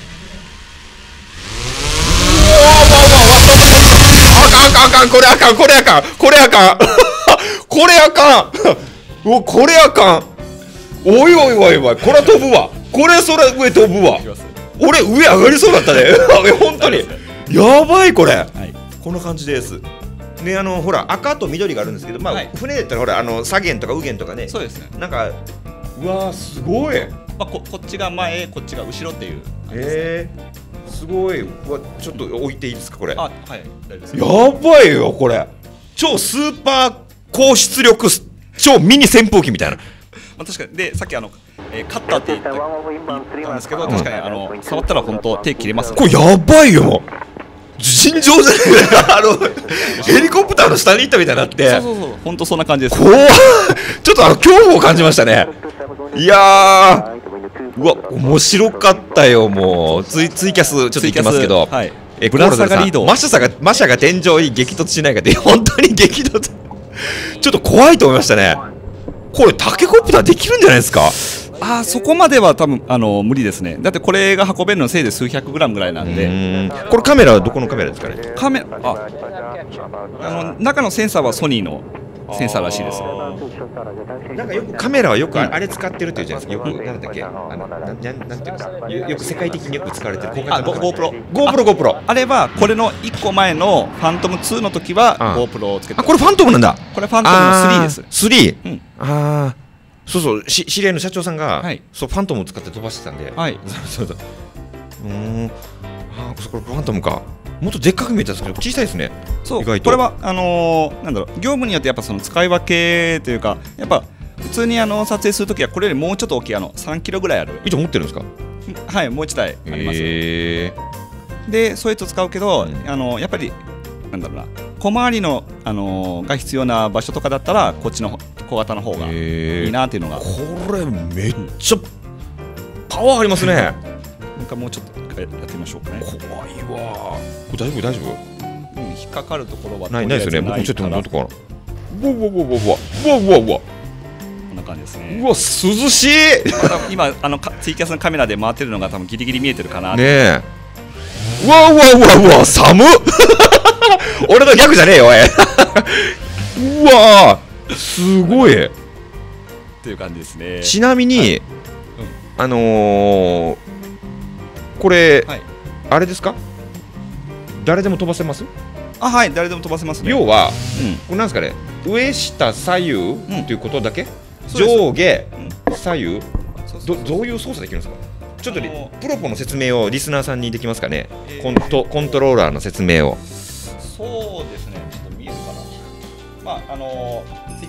あかんあかんこれあかんこれあかんこれあかんこれあかんおこれあかんおいおいおいおいこれ飛ぶわこれそれ上飛ぶわ俺上上がりそうだったね本当にやばいこれ、はい、こんな感じですね。あのほら赤と緑があるんですけど、まあ、はい、船だったらほらあの左舷とか右舷とかね。 そうですね。 なんかうわーすごい、 まあ、こ, こっちが前こっちが後ろっていう、ね、 えー、すごいわ。ちょっと置いていいですかこれ。 あはい大丈夫です。 やばいよこれ超スーパー高出力超ミニ扇風機みたいな。 まあ、確かにでさっきあの、えー、カッターって言った言ったんですけど、うん、確かにあの触ったら本当手切れます、ね、 これやばいよ尋常じゃないあのヘリコプターの下に行ったみたいになって。 そうそうそう本当そんな感じです。 怖ちょっとあの恐怖を感じましたね。いやーうわ面白かったよ。もうツイツイキャスちょっと行きますけど、 はい、 えぶら下がり移動マシャさがマシャが天井に激突しないかって本当に激突ちょっと怖いと思いましたね。これタケコプターできるんじゃないですか。 あーそこまでは多分あの無理ですね。だってこれが運べるのせいで数百グラムぐらいなんで。 うんこれカメラはどこのカメラですかね。 カメラああの中のセンサーはソニーのセンサーらしいです。 なんかよくカメラはよくあれ使ってるっていうじゃないですか。よくなんだっけあのななんていうんですかよよく世界的によく使われてるあ GoPro GoPro GoPro あれはこれのいっこまえのファントムツーの時は GoPro をつけてあこれファントムなんだ。 これファントムのスリーです。 スリー、うん、ああそうそうし知り合いの社長さんが、はい、そうファントムを使って飛ばしてたんで、 はい、 そうそううんあこれファントムか。もっとでっかく見えたんですけど小さいですね。 そう意外とこれはあのー、なんだろう業務によってやっぱその使い分けというかやっぱ普通にあの撮影するときはこれよりもうちょっと大きいあのさんキロぐらいある一応持ってるんですか。 はいもう一台あります。 へーでそういうと使うけど、うん、あのやっぱりなんだろうな小回りの、あのー、が必要な場所とかだったらこっちの小型の方がいいなっていうのが。 これめっちゃパワーありますね。 なんかもうちょっとやってみましょうかね。 怖いわ大丈夫大丈夫、 うん、引っかかるところはないないですよね。僕もちょっとどうとかなうわうわうわうわうわうわうわこんな感じですね。 うわ涼しい今あのツイキャスのカメラで回ってるのが多分ギリギリ見えてるかなねえ。うわうわうわうわ寒っ俺のギャグじゃねえよおいうわすごいっていう感じですね。 ちなみに、はいうん、あのー、これ、はい、あれですか誰でも飛ばせます。 あはい誰でも飛ばせますね。 要は、うん、これなんですかね上下左右、うん、ということだけ上下、うん、左右 ど, どういう操作できるんですか。ちょっとプロポの説明をリスナーさんにできますかね、えー、コントコントローラーの説明を。 そうですねちょっと見えるかな。まああのツイキャ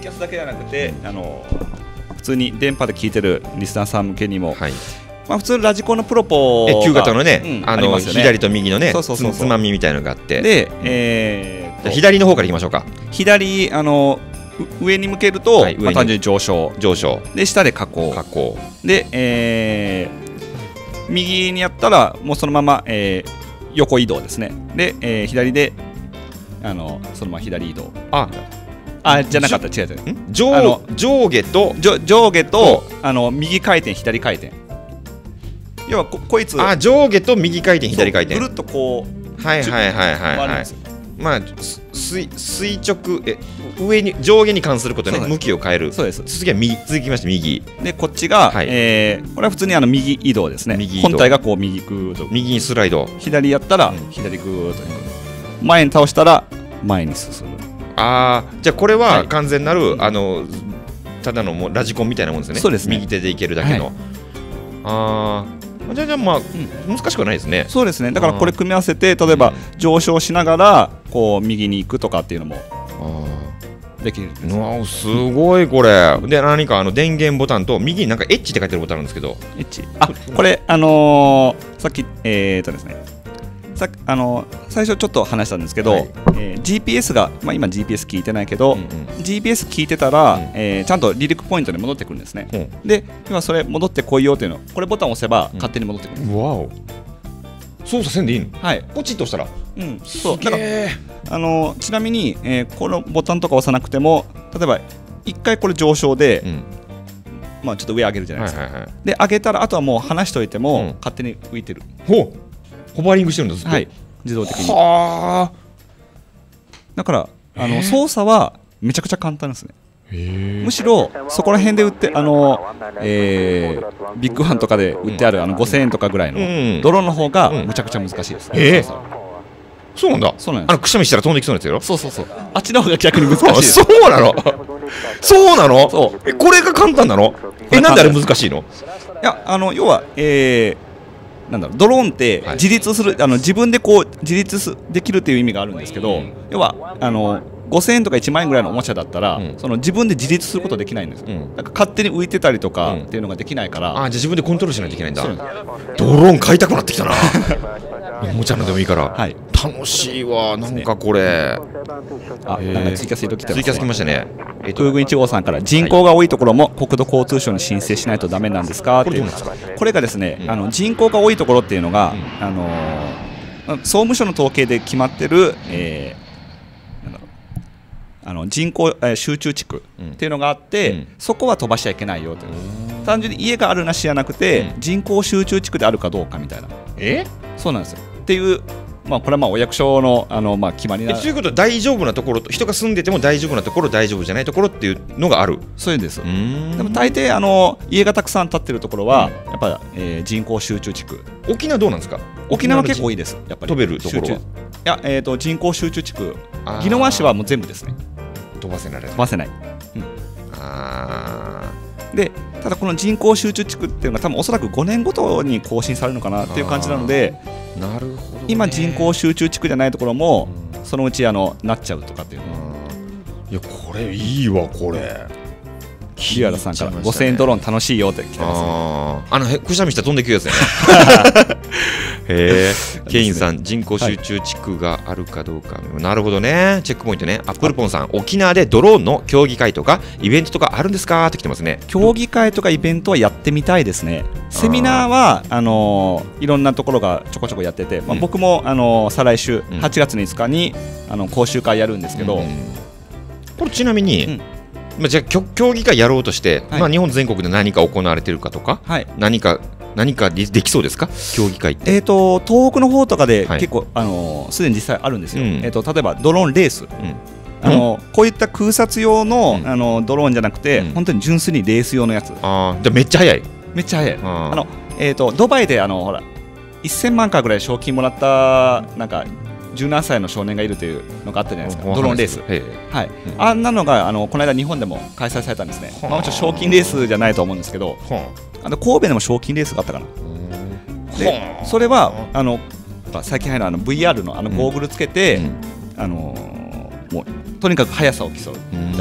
キャスだけじゃなくて、あの普通に電波で聞いてるリスナーさん向けにも、はい、まあ、普通ラジコンのプロポが旧型のね、うん、あのあ左と右のねつまみみたいなのがあって、 で、えー、 左の方からいきましょうか。 左、あの上に向けると、はい、まあ、単純に上昇上昇で、下で下降下降で、えー、右にやったらもうそのまま、えー、横移動ですね。で、えー、左であのそのまま左移動。 ああ、じゃなかった、違う違う。 上あの上下と上上下とあの右回転左回転。要は こ, こいつあ上下と右回転左回転ぐるっとこう、 はいはいはいはいはい。まあ垂垂直え上に上下に関することね、向きを変える。 そうです。 次は右、続きまして右で、こっちが、はい、えー、これは普通にあの右移動ですね。右本体がこう右グーッと右にスライド、 左やったら、うん、左グーッと前に倒したら前に進む。 ああ、じゃあこれは完全なる、はい、あのただのもうラジコンみたいなもんですね。 そうですね。 右手でいけるだけの、はい、ああ、じゃあじゃあまあ、うん、難しくはないですね。 そうですね。だからこれ組み合わせて、例えば上昇しながらこう右に行くとかっていうのもできるんです。 うわ、すごいこれ。で、何かあの電源ボタンと右になんかエッチって書いてるボタンあるんですけど、 エッチ、あ、これあのー、さっきえーっとですね、さあのー、最初ちょっと話したんですけど、はい、えー、ジーピーエス が、まあ、今 ジーピーエス 聞いてないけど、うんうん、ジーピーエス 聞いてたら、うん、えー、ちゃんと離陸ポイントに戻ってくるんですね、うん、で今それ戻ってこいよっていうの、これボタンを押せば勝手に戻ってくる、うん、 わお、操作せんでいいの？ はい、 ポチッと押したら、 うん、そうだから、あのー、ちなみに、えー、このボタンとか押さなくても、例えばいっかいこれ上昇で、うん、まあ、ちょっと上上げるじゃないですか、はいはいはい、で上げたらあとはもう離しといても、うん、勝手に浮いてる。 ほう、ホバリングしてるんです、 はい、自動的に。はあ、だからあの操作はめちゃくちゃ簡単ですね。むしろそこら辺で売ってあの、えー、ビッグファンとかで売ってあるあのごせんえんとかぐらいのドローンの方がむちゃくちゃ難しいです、ね、うん、えー、 そうなんだ。 そうなんです。 あのくしゃみしたら飛んできそうなやつやろ。 そうそうそう、あっちの方が逆に難しいです。 そうなのそうなのそう、え、これが簡単なの？え、なんであれ難しいの？ いや、あの要は、えー、なんだろう、ドローンって自立する、はい、あの自分でこう自立すできるっていう意味があるんですけど、うん、要はあのごせんえんとかいちまんえんぐらいのおもちゃだったら、うん、その自分で自立することできないんですよ、うん、だから勝手に浮いてたりとかっていうのができないから、うん、 あ、じゃあ自分でコントロールしないといけないんだ。ドローン買いたくなってきたなおもちゃのでもいいから、はい、楽しいわ。なんかこれ、 あ、なんかツイキャス色来てます。 ツイキャス来ましたね。 えっと、空軍いち号さんから人口が多いところも国土交通省に申請しないとダメなんですかっていう。これがですね、うん、あの人口が多いところっていうのが、うん、あのー、総務省の統計で決まってる、えー、なんだろう、あの人口、えー、集中地区っていうのがあって、うん、そこは飛ばしちゃいけないよという、単純に家があるなしじゃなくて、うん、人口集中地区であるかどうかみたいな。 え、 そうなんですよっていう、まあ、これはまあお役所の、あのまあ決まりな。 ということは大丈夫なところと、人が住んでても大丈夫なところ、大丈夫じゃないところっていうのがある。 そういうんです。でも大抵あの家がたくさん建ってるところは、うん、やっぱ、えー、人口集中地区。 沖縄どうなんですか？ 沖縄は結構いいです。やっぱり飛べるところは。いや、えー、と人口集中地区、宜野湾市はもう全部ですね。 飛ばせない。 飛ばせない。うん、あで、ただこの人口集中地区っていうのが多分おそらくごねんごとに更新されるのかなっていう感じなので、 なるほど、ね、 今人口集中地区じゃないところも、うん、そのうちあのなっちゃうとかっていうの、 うん、いやこれいいわ。これリアラさんからごせんえんドローン楽しいよって来てます、ね、 ああのへくしゃみしたら飛んでくるやつねへえ、ケインさん、人口集中地区があるかどうか、はい、なるほどね。チェックポイントね。アップルポンさん、沖縄でドローンの競技会とかイベントとかあるんですかって来てますね。 競技会とかイベントはやってみたいですね。セミナーはあのー、いろんなところがちょこちょこやってて、まあ、僕も、あのー、再来週はちがつのいつかにあの講習会やるんですけど、うん、 これちなみに、うん、まあ、じゃあ競技会やろうとして、はい、まあ、日本全国で何か行われてるかとか、はい、何か何かできそうですか、競技会って。 えーと東北の方とかで結構、はい、あのすでに実際あるんですよ、うん、えーと例えばドローンレース、うん、あのこういった空撮用 の,、うん、あのドローンじゃなくて、うん、本当に純粋にレース用のやつ。 あじゃあめっちゃ速い。 めっちゃ速い。あの、えーとドバイであのほらせんまんかぐらい賞金もらったなんかじゅうななさいの少年がいるというのがあったじゃないですか、ドローンレース、はい、うん、あんなのがあのこの間日本でも開催されたんですね。まあ、もちろん賞金レースじゃないと思うんですけど、あの神戸でも賞金レースがあったかな。でそれはあの最近入るあの ブイアール のあのゴーグルつけて、うん、あのー、もうとにかく速さを競うみたいなイ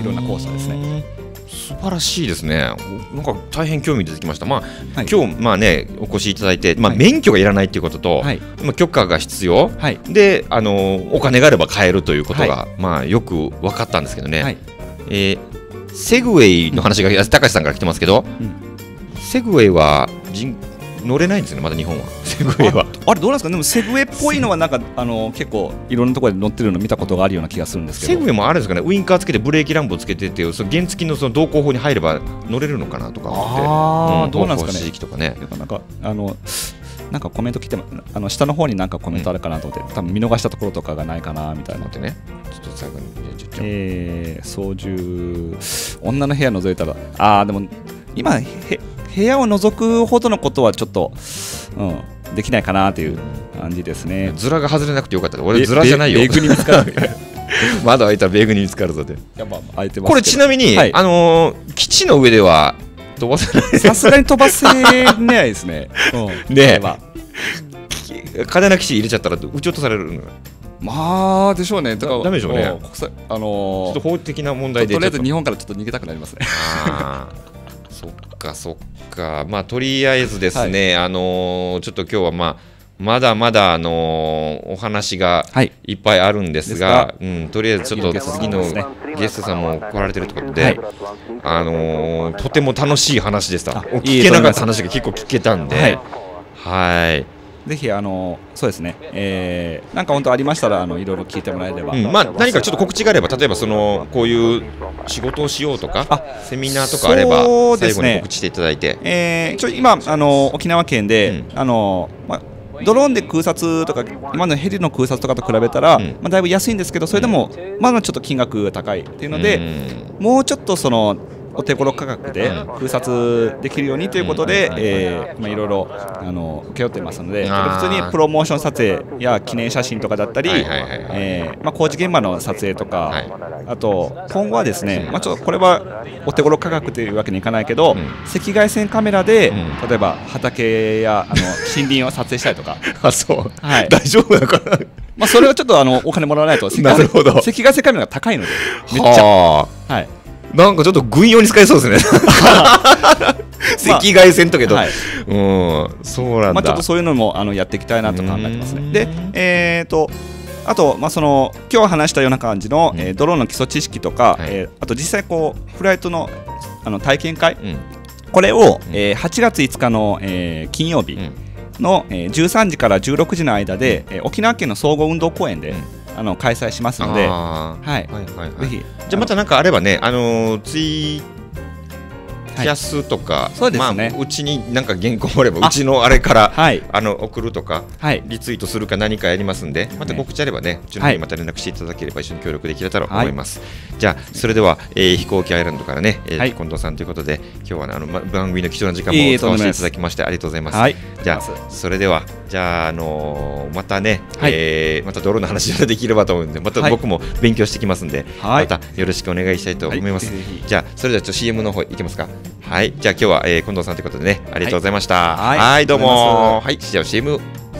ろんなコースターですね。 素晴らしいですね。なんか大変興味出てきました。まあ、はい、今日まあねお越しいただいて、まあ、免許がいらないということと、はい、まあ、許可が必要、はい、であのお金があれば買えるということが、はい、まあよく分かったんですけどね。はい、えー、セグウェイの話が高橋さんから来てますけど、うん、セグウェイは人乗れないんですよね、まだ日本は。セグウェイはあ, あれどうなんですか。でもセグウェイっぽいのはなんかあの結構いろんなところで乗ってるの見たことがあるような気がするんですけど、 セグウェイもあるんですかね。ウインカーつけてブレーキランプをつけてて、その原付のその道交法に入れば乗れるのかなとか思って、 あ、うん、どうなんですかね。 指示器とかね。 なんかあのなんかコメント来て、あの下の方になんかコメントあるかなと思って、うん、多分見逃したところとかがないかなみたいなってね。ちょっと最後にちょっと、えー、操縦女の部屋覗いたら、ああでも今へ部屋を覗くほどのことはちょっと、うん、できないかなという感じですね。 ズラが外れなくてよかった。俺ズラじゃないよ。 ベーグに見つかる。 窓開いたらベーグに見つかるぞで。 やっぱ開いてますけど。 これちなみに、はい、あのー、基地の上では飛ばせない。 さすがに飛ばせないですね。 うん、ねえ。嘉手納基地入れちゃったら撃ち落とされるの。 まあでしょうね。だからダメでしょうね。 国際あのー、ちょっと法的な問題でとりあえず日本からちょっと逃げたくなりますね。 あそっかそっか。まあとりあえずですね、はい、あのー、ちょっと今日はまあまだまだあのー、お話がいっぱいあるんですが、はい、うん、とりあえずちょっと次のゲストさんも来られてるということで、はい、あのー、とても楽しい話でした。聞けなかった話が結構聞けたんで、はい、はい、 ぜひあのそうですね、えー、なんか本当ありましたらあのいろいろ聞いてもらえれば、 うん、まあ、何かちょっと告知があれば、例えばそのこういう仕事をしようとかセミナーとかあれば最後に告知していただいて、 えー、ちょ今あの沖縄県で、うん、あのまあドローンで空撮とか今のヘリの空撮とかと比べたら、うん、まあ、だいぶ安いんですけど、それでもまだちょっと金額が高いっていうので、うん、もうちょっとそのお手頃価格で空撮できるようにということで、えーまあ、いろいろあの請け負ってますので、普通にプロモーション撮影や記念写真とかだったり、工事現場の撮影とか、はい、あと今後はですね、まあ、ちょっとこれはお手頃価格というわけにいかないけど、うん、赤外線カメラで、うん、例えば畑やあの森林を撮影したりとかあ、そう、はい、大丈夫だからまあそれはちょっとあのお金もらわないと赤外線カメラが高いのでめっちゃ、ははい、 なんかちょっと軍用に使えそうですね赤外線とけど、まあ、はい、うん、そうなんだ。 まあ、ちょっとそういうのもあのやっていきたいなと考えてますね。で、えーとあと、まあ、その今日話したような感じの、うん、えー、ドローンの基礎知識とか、はい、えー、あと実際こうフライトの、あの体験会、うん、これを、うん、えー、はちがついつかの、えー、金曜日の、うん、えー、じゅうさんじからじゅうろくじの間で、えー、沖縄県の総合運動公園で、うん、あの開催しますので、はい、はいはいはい、ぜひじゃあまたなんかあればね、あのー、ツイキャスとか、はい、そうですね、まあ、うちになんか原稿あればうちのあれから あ、はい、あの送るとか、はい、リツイートするか何かやりますんで、また告知あればね、うちの方にまた連絡していただければ一緒に協力できれたら思います、はい、じゃあそれでは、えー、飛行機アイランドからね、えーはい、近藤さんということで今日は、ね、あの番組の貴重な時間も使わせていただきましてありがとうございます、はい、じゃあそれではじゃあ、あのー、またね、はい、えー、またドローンの話ができればと思うので、また僕も勉強してきますんで、はい、またよろしくお願いしたいと思います、はい、じゃあそれではちょっと シーエム の方いきますか。はい、じゃあ今日は、えー、近藤さんということでね、ありがとうございました。はい、はい、どうも。はい、じゃあ シーエム。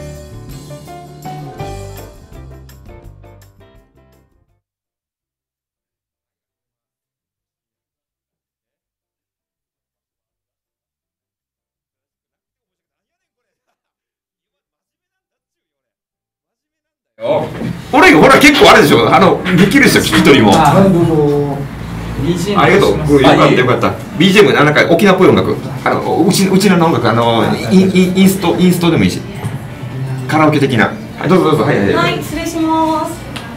俺ほら結構あれでしょ、あのできるでしょ、聞き取りも。ありがとう、よかったよかった。ビージーエム なんか沖縄っぽい音楽、あのうちうちの音楽、あのインインインストインストでもいいし、カラオケ的な。はい、どうぞどうぞ。はいはいはい、失礼します。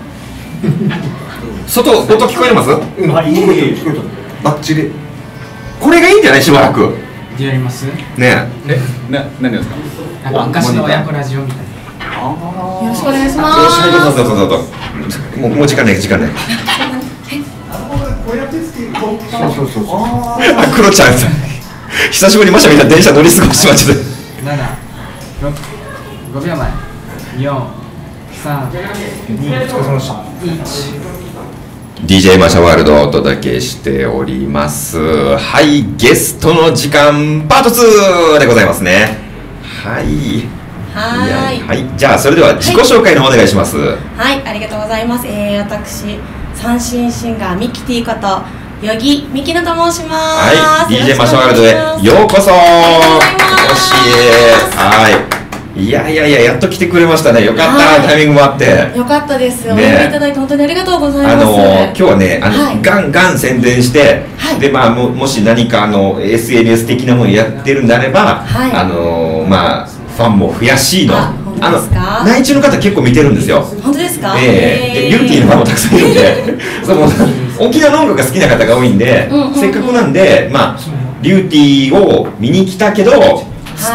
外音聞こえてます？ うん、はい、聞こえた。バッチリ。 これがいいんじゃないしばらく。 やります？ ねえ。 え、な何ですか？ なんか昔の親子ラジオみたいな。 よろしくお願いします。 よろしくどうぞどうぞどうぞ。もうもう時間ない時間ない。そうそうそうそう。あ、クロちゃん久しぶりにましたみんな電車乗り過ごしました。 なな、ろく、ごびょうまえ、よん、さん、に、いち。 ディージェー マシャワールドをお届けしております。はい、ゲストの時間パートツーでございますね。はい。 はい。 はい。じゃあそれでは自己紹介のお願いします。 はい、はい、ありがとうございます。えー、私三振シンガーミキティことよぎみきのと申します。 はい、ディージェー マシャワールドへようこそ。よし、はい。いやいやいや、やっと来てくれましたね。よかった、はい、タイミングもあって。 よかったです。ね、お呼びいただいて本当にありがとうございます。 あのー、今日はね、あの、はい、ガンガン宣伝して、はい、でまあももし何かあの エスエヌエス 的なものやってるんであれば、はい、あのー、まあファンも増やしいの。あの内地の方結構見てるんですよ。 本当ですか？ ええー、でユーティーのファンもたくさんいるんで、その沖縄の音楽が好きな方が多いんで、うんうんうん、せっかくなんでまあリューティーを見に来たけど、はい、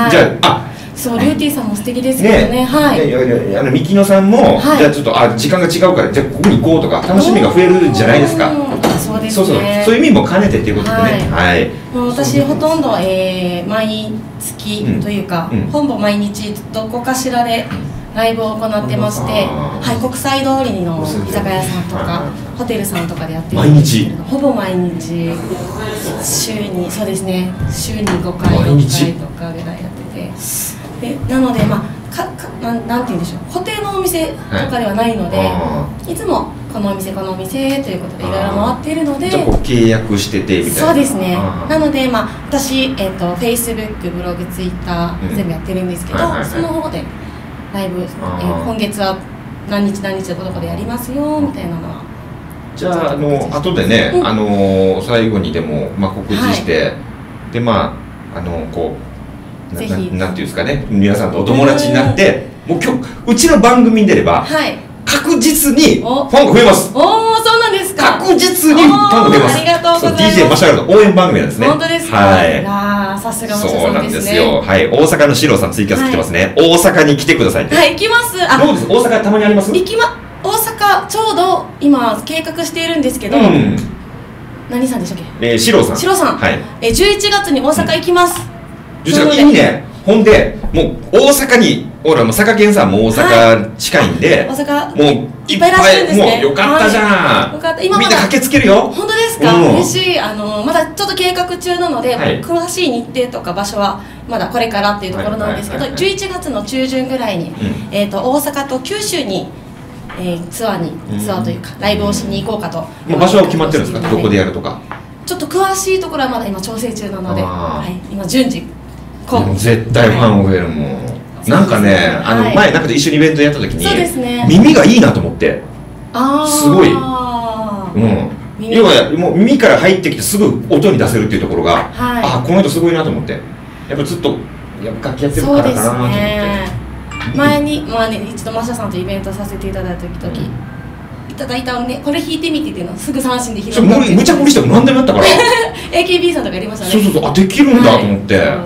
じゃああ。 そう、リューティーさんも素敵ですけどね、ね、はい。 いやいやいや、あの三木野さんも、はい、じゃあちょっとあ時間が違うからじゃあここに行こうとか楽しみが増えるじゃないですか。 そうですね。 そうそうそういう意味も兼ねてっていうことでね。はい。はい、 もう私ほとんど、えー、毎月というか、うんうん、ほぼ毎日どこかしらでライブを行ってまして、はい、国際通りの居酒屋さんとかホテルさんとかでやってるんですけど、ほぼ毎日週にそうですね週にごかいろっかいとかぐらいやってて。でなので、まあ、かかなんなんて言うんでしょう、固定のお店とかではないので、はい、いつもこのお店このお店ということでいろいろ回っているので、 じゃあこう契約しててみたいな。 そうですね。なので、まあ、私、えー、と Facebook、ブログ、Twitter、うん、全部やってるんですけど、はいはいはい、その方でライブ、えー、今月は何日何日どこどこでやりますよみたいなのは。 じゃああの後でね、うん、あの最後にでも、まあ、告知して、はい、でまああのこうぜひ な, なんていうんですかね、皆さんとお友達になって、もう今日うちの番組に出れば、はい、確実にファンが増えます。 おお、そうなんですか。 確実にファンが増えます。 ありがとうございます。 ディージェー マシャワールド応援番組なんですね。 本当ですか。 はい。 ああ、さすがマシャさんですね。 そうなんですよ。はい、大阪のシローさんツイキャス来てますね。はい、大阪に来てくださいって。 はい、行きます。 あ、どうです。大阪たまにあります。 行きま。大阪ちょうど今計画しているんですけど。うん、何さんでしたっけ。 えー、シローさん。 シローさん。はい。えー、じゅういちがつに大阪行きます。 じゅういちがついいね。ほんで、もう大阪に、ほら、もう佐賀県さんも大阪近いんで、 はい、大阪もういっぱい、ね、もうよかったじゃん。はい、よかった。今まだみんな駆けつけるよ。 本当ですか。うん、嬉しい。あのまだちょっと計画中なので、はい、詳しい日程とか場所はまだこれからっていうところなんですけど、じゅういちがつの中旬ぐらいに、うん、えっ、ー、と大阪と九州に、えー、ツアーにツアーというか、うん、ライブをしに行こうかと。 もう場所は決まってるんですか。どこでやるとか。 ちょっと詳しいところはまだ今調整中なので、はい、今順次。 絶対ファン増えるもん、はい、なんかね、あの前なんか一緒にイベントやった時に、ね、耳がいいなと思って、あすごい、うん、要はもう耳から入ってきてすぐ音に出せるっていうところが、はい、あこの人すごいなと思って、やっぱずっとやっぱ楽器やってるからかなと思って、ね、 前に、まあね、一度マシャさんとイベントさせていただいた時、うんいただいたね、これ弾いてみてっていうのをすぐ三振で弾いたむちゃ無理しても何でもやったからエーケービー さんとかやりましたね。 そうそうそう、あできるんだと思って、はい、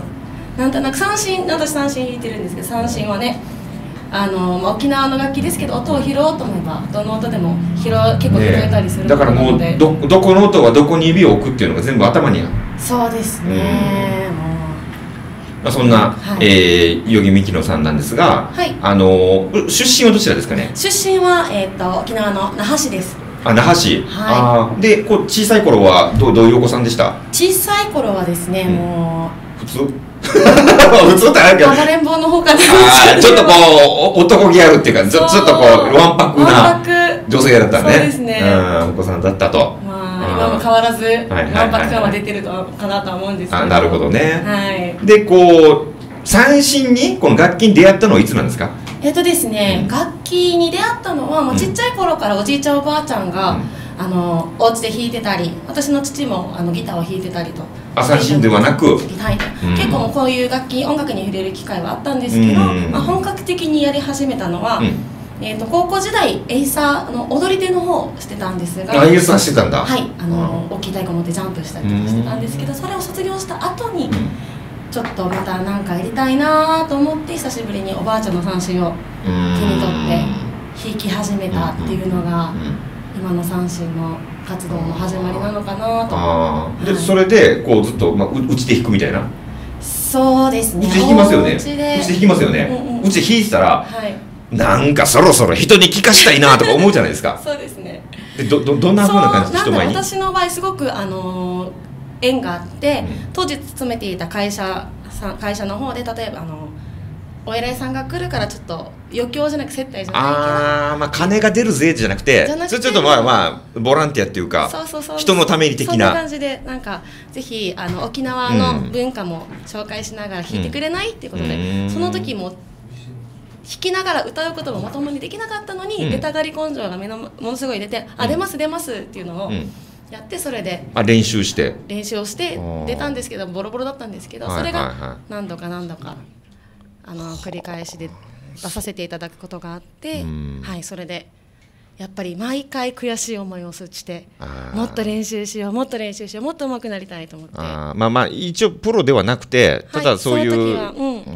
なんとなく三振、私三振弾いてるんですけど、三振はねあの、まあ、沖縄の楽器ですけど音を拾おうと思えばどの音でも拾結構拾えたりする、 ね、だからもう ど, どこの音はどこに指を置くっていうのが全部頭にある。 そうですね、もうまあ、そんな、はいえー、与木美希乃さんなんですが、はい、あの出身はどちらですかね。 出身は、えー、と沖縄の那覇市です。 あ、那覇市、はい、あでこう小さい頃はどうどういうお子さんでした。 小さい頃はですね、うん、もう普通普通ってあるけど暴れん坊の方かな。 あちょっとこう男気あるっていうか、ちょっとこうわんぱくな女性だったね。 そうですね、 うん、お子さんだったと。 今も変わらずわんぱく感は出てるかなとは思うんですけど。 あ、なるほどね、 はい、 でこう三振にこの楽器に出会ったのはいつなんですか。 えっとですね、うん、楽器に出会ったのはもうちっちゃい頃からおじいちゃんおばあちゃんが、うん、あのお家で弾いてたり、私の父もあのギターを弾いてたりと。 あ、三振ではなく、はい、 うん、結構こういう楽器音楽に触れる機会はあったんですけど、うん、まあ、本格的にやり始めたのは、うん、えー、と高校時代エイサーの踊り手の方をしてたんですが、 あ、エイサーしてたんだ。 はい、あの大きい太鼓持ってジャンプしたりとかしてたんですけど、それを卒業した後に、うん、ちょっとまた何かやりたいなと思って久しぶりにおばあちゃんの三振を手に取って弾き始めたっていうのが今の三振の活動の始まりなのかなと。 あ、で、はい、それでこうずっと、まあ、うちで弾くみたいな。 そうですね、 うちで弾きますよね。うちで弾きますよね、うんうん、うちで弾いてたら、はい、なんかそろそろ人に聞かしたいなとか思うじゃないですか。 そうですね。 で ど, ど, どんな風な感じで人前に。 私の場合すごくあのー、縁があって、うん、当時勤めていた会社さ会社の方で例えばあのお偉いさんが来るからちょっと余興じゃなく接待じゃないけど、 ああ、まあ金が出るぜじゃなくて、 じゃなくてちょっとまあまあボランティアっていうか、 そうそうそう、 人のために的な、 そんな感じで、なんかぜひあの沖縄の文化も紹介しながら弾いてくれないっていうことで、 うん、 その時も弾きながら歌うこともまともにできなかったのに、うん、出たがり根性が目のものすごい出て、うん、あ出ます出ますっていうのをやって、それで、 あ練習して練習をして出たんですけど、ボロボロだったんですけど、それが何度か何度かあの繰り返しで出させていただくことがあって、はい、それでやっぱり毎回悔しい思いをして、もっと練習しようもっと練習しようもっと上手くなりたいと思って、 あまあまあ一応プロではなくて、ただそういう、はい、その時は、 うん、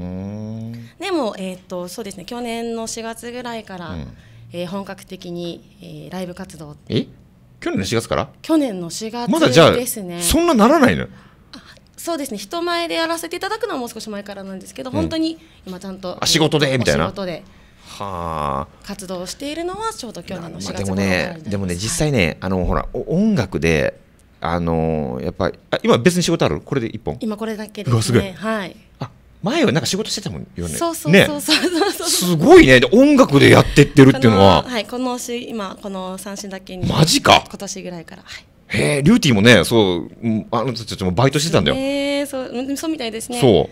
でも、えー、とそうですね、去年のしがつぐらいから、うん、えー、本格的に、えー、ライブ活動。 え去年のしがつから？ 去年のしがつまだじゃあですね。 そんなならないの？ そうですね、人前でやらせていただくのはもう少し前からなんですけど、うん、本当に今ちゃんとあ仕事でみたいな、 仕事で活動をしているのはちょうど去年のしがつ頃からになります。 でもね、でもね実際ね、あのほら音楽であのやっぱりあ今別に仕事ある？これで一本？ 今これだけですね。はい。 あ前はなんか仕事してたもんよね。 そうそうそうそうそうそう。 すごいね。で音楽でやってってるっていうのは、 はい、このし今この三振だけにマジか。 今年ぐらいから。はい。 へえ、リューティーもね、そうあのちょっとバイトしてたんだよ。 ええ、そうそうみたいですね。 そう。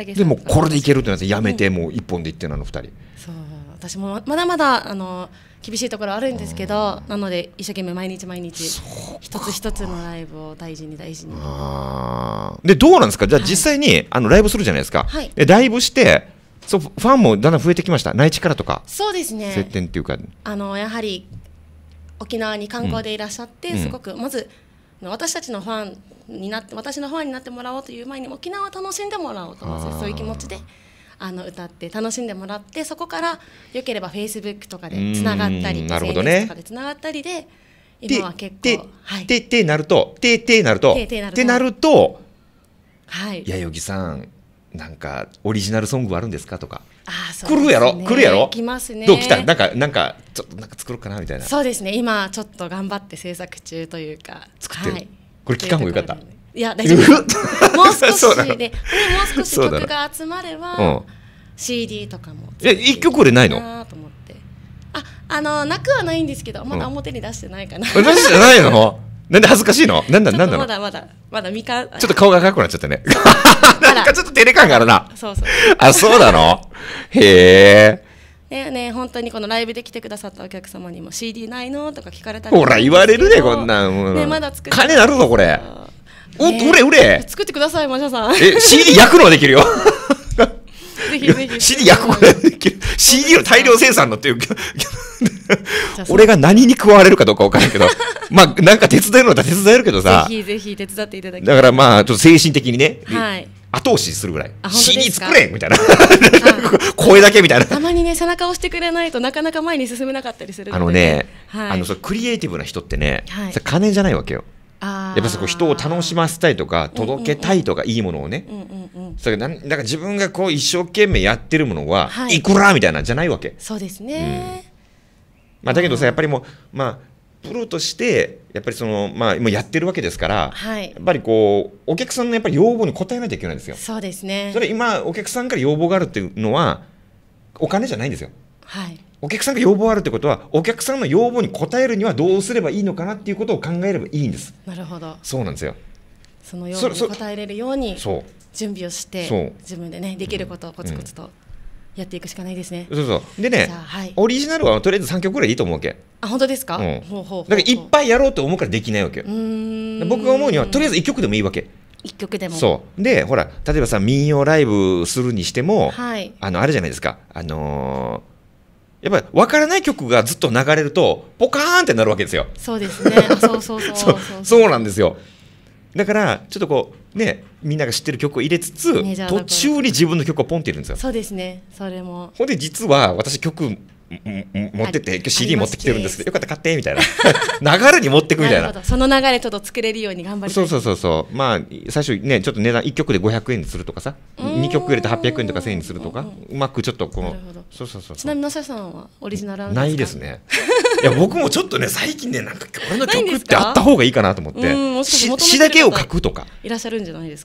でもこれでいけるってなってやめて、もう一本で行ってなの二人。 そう私もまだまだあの厳しいところあるんですけど、なので一生懸命毎日毎日一つ一つのライブを大事に大事に。 あでどうなんですか。じゃあ実際に、はい、あのライブするじゃないですか。 はい、 でライブしてそうファンもだんだん増えてきました。内地からとか。 そうですね。 接点っていうか。 あのやはり沖縄に観光でいらっしゃって、うん、すごくまず私たちのファンになって私のファンになってもらおうという前に沖縄を楽しんでもらおうと思って、そういう気持ちであの歌って楽しんでもらって、そこからよければフェイスブックとかでつながったり、 なるほどね、 エスエヌエス とかでつながったりで今は結構ではいででなるとででなるとでなるとはい弥生さんなんかオリジナルソングあるんですかとか。 あそうですね、 来るやろ来るやろ来ますね。 どう来たなんかなんかちょっとなんか作ろうかなみたいな。 そうですね、今ちょっと頑張って制作中というか作ってる、はい、これ期間もよかった。 いや大丈夫もう少しでもう少し曲が集まれば、うん、シーディー とかもえ一曲でないのと思って、ああのなくはないんですけどまだ表に出してないかな、 うん、出してないのなんで恥ずかしいのなんだなんだまだまだまだみかちょっと顔が赤くなっちゃったねなんかちょっと照れ感があるな。 そうそうあそうなのへえねね本当にこのライブで来てくださったお客様にも シーディー ないのとか聞かれたり、 ほら言われるねこんなんもう、 ね、まだ作って金なるぞこれ、お売れ売れ作ってくださいマシャさん。 え シーディー 焼くのはできるよぜひぜひシーディー 焼くことができるシーディー の大量生産のっていう俺が何に加われるかどうか分からんけどまあなんか手伝えるのだったら手伝えるけどさ、 ぜひぜひ手伝っていただきだからまあちょっと精神的にね、 はい、 後押しするぐらい シーディー 作れみたいな声だけみたいな。 たまにね背中を押してくれないとなかなか前に進めなかったりするので、 あのね、 はい、 あのそクリエイティブな人ってね、 はい、 それ金じゃないわけよ。 あやっぱそこ人を楽しませたいとか届けたいとか、いいものをね、 うんうんうん、 それなんだから自分がこう一生懸命やってるものは、 はい、 いくらみたいなじゃないわけ。 そうですね、 うん、まあ、だけどさやっぱりもうまあプロとしてやっぱりそのまあ今やってるわけですから、 はい、 やっぱりこうお客さんのやっぱり要望に応えないといけないんですよ。 そうですね。 それ今お客さんから要望があるっていうのはお金じゃないんですよ。 はい、 お客さんが要望あるってことはお客さんの要望に応えるにはどうすればいいのかなっていうことを考えればいいんです。 なるほど。 そうなんですよ。 その要望に応えれるように準備をして自分でねできることをコツコツとやっていくしかないですね。 そうそうでね、 はい、 オリジナルはとりあえずさんきょくぐらいでいいと思うわけ。 あ本当ですか、 うん、 ほうほうほう。 だからいっぱいやろうと思うからできないわけよ。うーん僕が思うにはとりあえずいっきょくでもいいわけ。 いっきょくでも。 そうでほら例えばさ民謡ライブするにしても、 はい、 あのあれじゃないですか、あのー、やっぱり分からない曲がずっと流れるとポカーンってなるわけですよ。 そうですねそうそうそうそうそうそうなんですよ。だからちょっとこうねみんなが知ってる曲を入れつつ途中に自分の曲をポンって入れるんですよ。 そうですね。それもほんで実は私曲持ってて今日 シーディー 持ってきてるんですけどよかったら買ってみたいな流れに持ってくみたい な, なその流れちょっと作れるように頑張りたい。 そうそうそうそうまあ最初ねちょっと値段いっきょくでごひゃくえんにするとかさにきょく入れてはっぴゃくえんとかせんえんにするとかうまくちょっとこのそうそうそうちなみに野瀬さんはオリジナルあるんですか？ ないですねいや僕もちょっとね最近ねなんか俺の曲ってあった方がいいかなと思って詩だけを書くとかいらっしゃるんじゃないですか？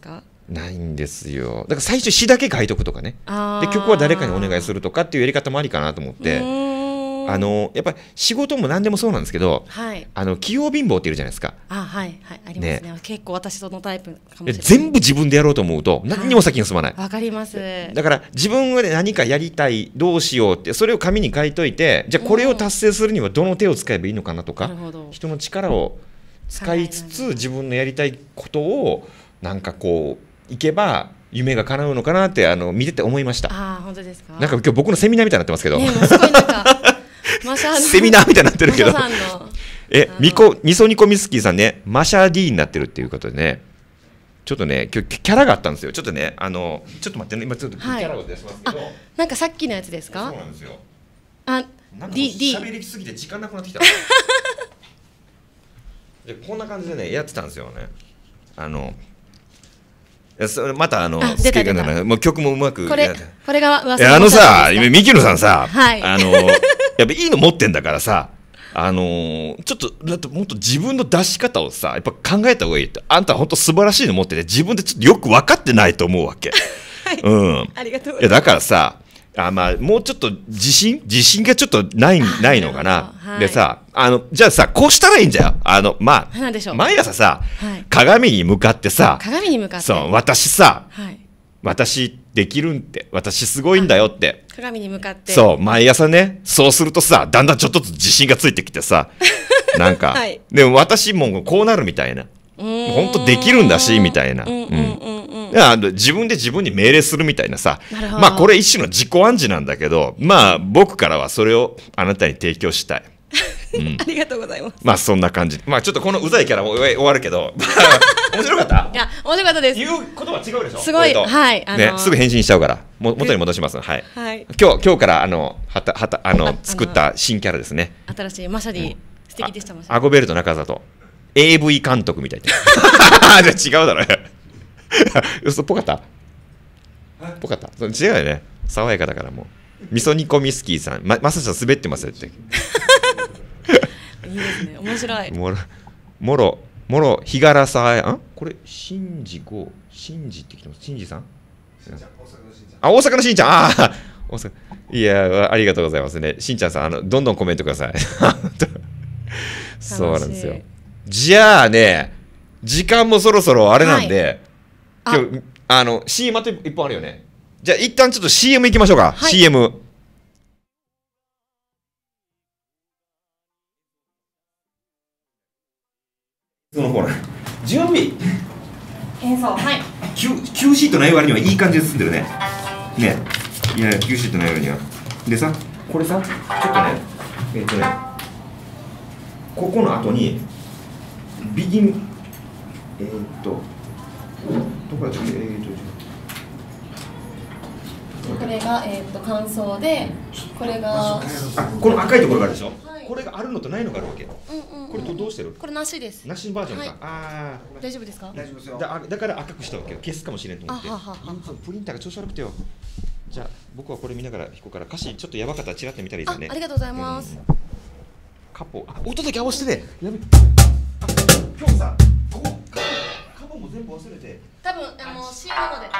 ないんですよ。だから最初詩だけ書いとくとかね。で曲は誰かにお願いするとかっていうやり方もありかなと思って。あのやっぱり仕事も何でもそうなんですけど、はい、あの器用貧乏っているじゃないですか。 あ、はいはい、ありますね。ね、結構私そのタイプかもしれない。 全部自分でやろうと思うと何にも先に進まない。 わ、はい、かります。 だから自分で何かやりたい、どうしようってそれを紙に書いといて、じゃあこれを達成するにはどの手を使えばいいのかなとか、うん、人の力を使いつつ自分のやりたいことをなんかこういけば夢が叶うのかなってあの見てて思いました。 あ、本当ですか。 なんか今日僕のセミナーみたいになってますけど、 ね、もうすごいなんかセミナーみたいになってるけどえ、みこ、みそにこみすきーさんね、マシャー D になってるっていうことでね、ちょっとね、今日キャラがあったんですよ。ちょっとね、あの、ちょっと待ってね、今ちょっとキャラを出しますけど、はい、 なんかさっきのやつですか。 そうなんですよ。 あ、 なんか喋りすぎて時間なくなってきたでこんな感じでね、やってたんですよね。あのそれまたあのあ出た出たもう曲もうまくこれこれが噂のあのさミキノさんさ、はい、あのやっぱいいの持ってんだからさ、あのー、ちょっとだってもっと自分の出し方をさやっぱ考えた方がいいって。あんた本当素晴らしいの持ってて自分でちょっとよく分かってないと思うわけ、はい、うん、 ありがとうございます。 いやだからさあ、まあ、もうちょっと自信自信がちょっとないないのかな、はい、でさあのじゃあさこうしたらいいんじゃん。あのまあ毎朝さ、はい、鏡に向かってさ鏡に向かってそう私さ、はい、私できるんって私すごいんだよって鏡に向かってそう毎朝ねそうするとさだんだんちょっとずつ自信がついてきてさなんか、はい、でも私もこうなるみたいな本当できるんだしみたいな。自分で自分に命令するみたいなさ、まあこれ一種の自己暗示なんだけど、まあ僕からはそれをあなたに提供したい、 うん、ありがとうございます。 まあそんな感じ。まあちょっとこのうざいキャラも終わるけど面白かった。 いや面白かったです。 言うことは違うでしょ。 すごい、はい、 あのー、ね、すぐ返信しちゃうからも元に戻します。はい、はい、今日今日からあのはたはたあの作った新キャラですね。 新しいまさに素敵でした。 アゴベルト中里 エーブイ 監督みたいなじゃ違うだろ嘘っぽかったぽかったそ違うよね。爽やかだからもうみそ煮込みスキーさん ま, まさしさん滑ってますよっていいですね面白い。 もろもろもろ日柄さえあんこれ新次号新次って来てます。新次さんあ大阪のしんちゃんああ大阪いやありがとうございますね。しんちゃんさんあのどんどんコメントくださいそうなんですよ。じゃあね時間もそろそろあれなんで、はい、今日あの シーエム あといっぽんあるよね。じゃあ一旦ちょっと シーエム いきましょうか、はい、シーエム そのコーナー準備演奏はい Q, Q シートない割にはいい感じで進んでるねねいや Q シートない割にはでさこれさちょっとねえっとねここの後にビギンえー、っとどこだっけえー、っとこれが、えー、っと乾燥でこれがあこの赤いところがあるでしょ、はい、これがあるのとないのがあるわけ、うんうんうん、これとどうしてるこれなしです。 なしのバージョンか、はい、 あ大丈夫ですか。 大丈夫ですよ。 だ, だから赤くしたわけよ。消すかもしれんと思って。あはははプリンターが調子悪くてよ。じゃあ僕はこれ見ながら弾こうから歌詞ちょっとやばかったらチラッと見たらいいですよね。 あ, ありがとうございます、 うん、カポあ音だけ合わせてねやべ今日さここカポも全部忘れて多分あの シーエム まで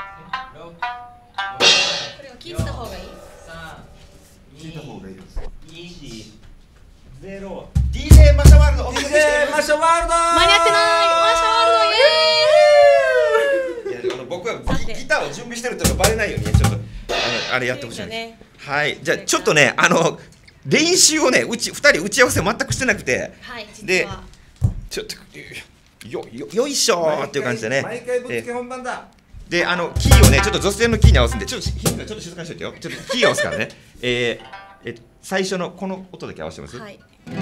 これを聞いてた方がいい。 聞いた方がいいです。にゼロ ディージェー マシャワールド ディージェー マシャワールド間に合ってないマシャワールドイエーイ。 いやあの僕は ギ, ギターを準備してるっていうのがバレないようにねちょっとあのあれやってほしいんです、はいじゃあちょっとねあの練習をねうちふたり打ち合わせ全くしてなくて、はい、でちょっとよよよいしょーっていう感じでね毎回ぶっつけ本番だ。 であのキーをねちょっと女性のキーに合わすんでちょっとちょっと静かにしといてよ。ちょっとキー合わすからねえー、え最初のこの音だけ合わせてます。はい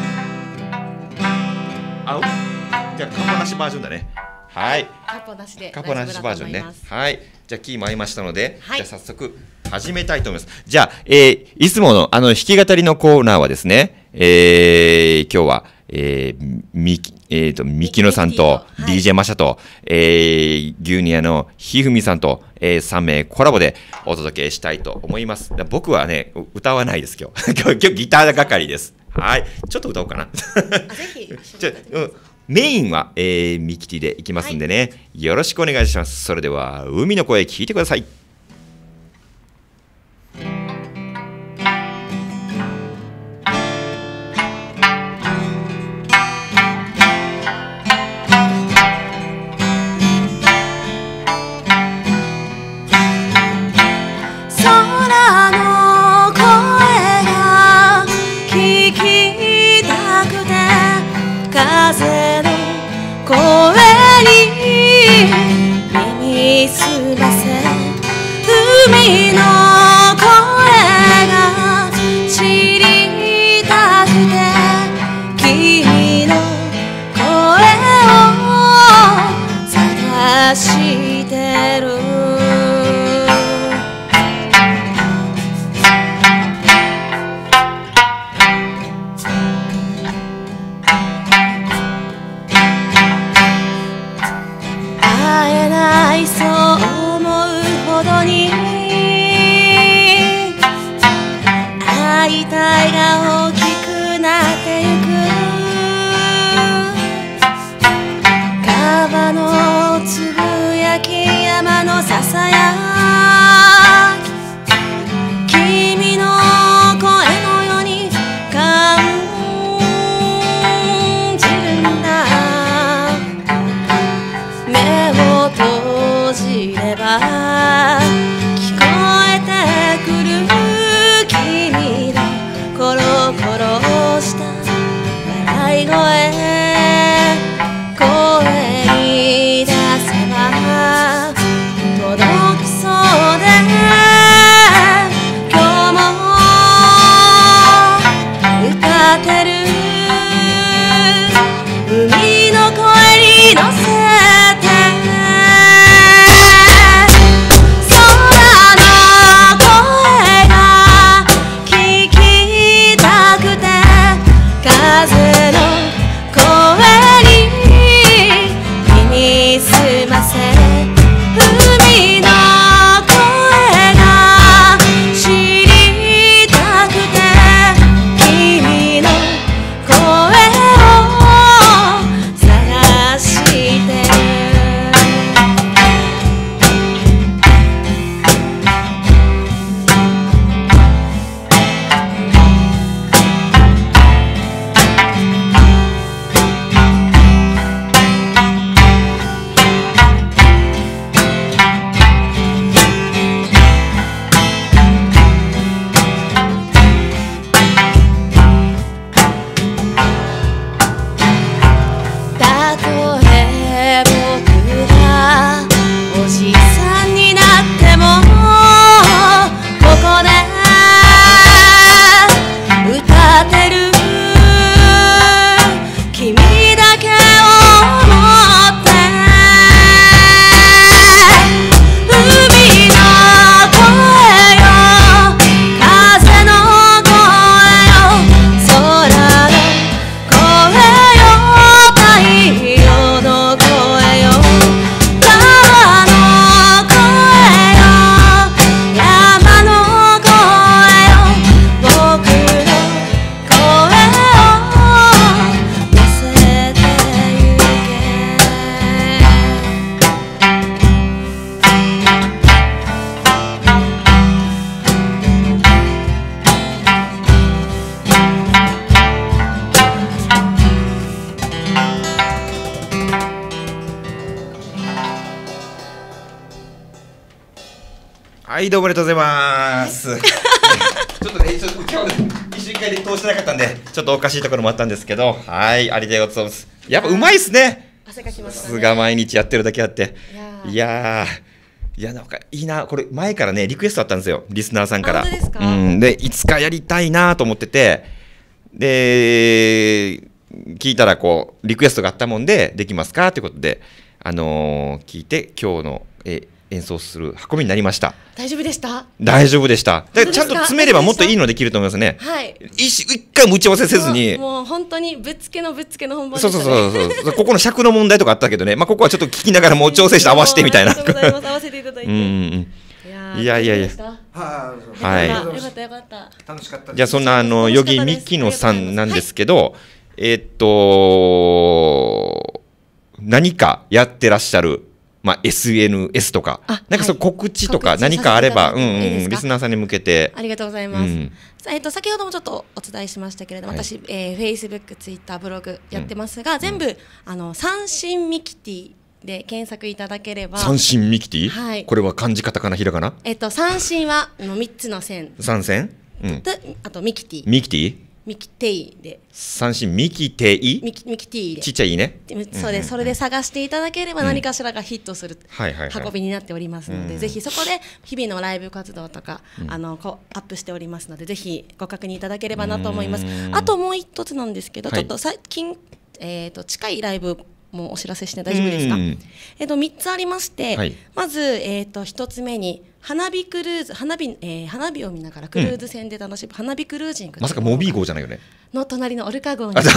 あじゃあカポなしバージョンだね。はいカポなしでカポなしバージョンね。はいじゃあキーも合いましたので、はい、じゃあ早速始めたいと思います。じゃあ、えー、いつものあの弾き語りのコーナーはですね、えー、今日は、えー、みえーとミキノさんと ディージェー マシャと、えー、牛乳屋のひふみさんと、えー、さん名コラボでお届けしたいと思います。僕はね歌わないです今日今日ギター係です。はいちょっと歌おうかなぜひじゃ、うん、 メインは、えー、ミキティでいきますんでね、はい、よろしくお願いします。それでは海の声聞いてください。 風の声に耳すませ、海の声が知りたくて、君の声を探してる。そう思うほどに会いたいが大きくなってゆく。川のつぶやき、山のささやき、君の声のように感じるんだ。目を閉じれば聞こえてくる君のコロコロした笑い声、声に出せば届きそうで、今日も歌ってる。海の声に乗せはいどうもありがとうございます、ちょっとねちょっと今日一週間で通してなかったんでちょっとおかしいところもあったんですけど、はいありがとうございます。やっぱうまいっすね。 汗かきましたね。 さすが毎日やってるだけあって、いやーいやなんかいいな、これ前からねリクエストあったんですよ、リスナーさんから。 本当ですか？ うん、でいつかやりたいなと思ってて、で聞いたらこうリクエストがあったもんでできますかってことで、あのー、聞いて今日のえ演奏する運びになりました。 大丈夫でした？ 大丈夫でした。だからちゃんと詰めればもっといいのできると思いますね。 はい。 一, 一回も打ち合わせせずに。 もう、もう本当にぶっつけのぶっつけの本番でしたね。 そうそうそうそう。ここの尺の問題とかあったけどね、まあここはちょっと聞きながらもう調整して合わせてみたいな。 ありがとうございます。合わせていただいて。 うんうん。いやいやいや。 はい。 よかったよかった。 楽しかった。 じゃあそんなあのヨギミキノさんなんですけど、 えー、っと何かやってらっしゃる、まあ、エスエヌエス とかなんかそう告知とか何かあれば、うんうん、リスナーさんに向けて。 ありがとうございます、うん、えー、と先ほどもちょっとお伝えしましたけれども、はい、私、えー、Facebook、Twitter、ブログやってますが、うん、全部あの三振ミキティで検索いただければ。 三振ミキティ、 はい、 これは漢字カタカナひらがな。 えっと三振はのみっつの線、 三線、うん、 あとミキティミキティミキテイで三振ミキテイミキミキティでちっちゃいね。 そうです。それで探していただければ何かしらがヒットする運びになっておりますので、ぜひそこで日々のライブ活動とか、うん、あのこうアップしておりますので、ぜひご確認いただければなと思います。あともう一つなんですけど、はい、ちょっと最近、えー、と近いライブもうお知らせして大丈夫ですか？えっとみっつありまして、はい、まずえっとひとつめに花火クルーズ、花火、えー、花火を見ながらクルーズ船で楽しむ、うん、花火クルージング。 まさかモビー号じゃないよね。 の隣のオルカ号にな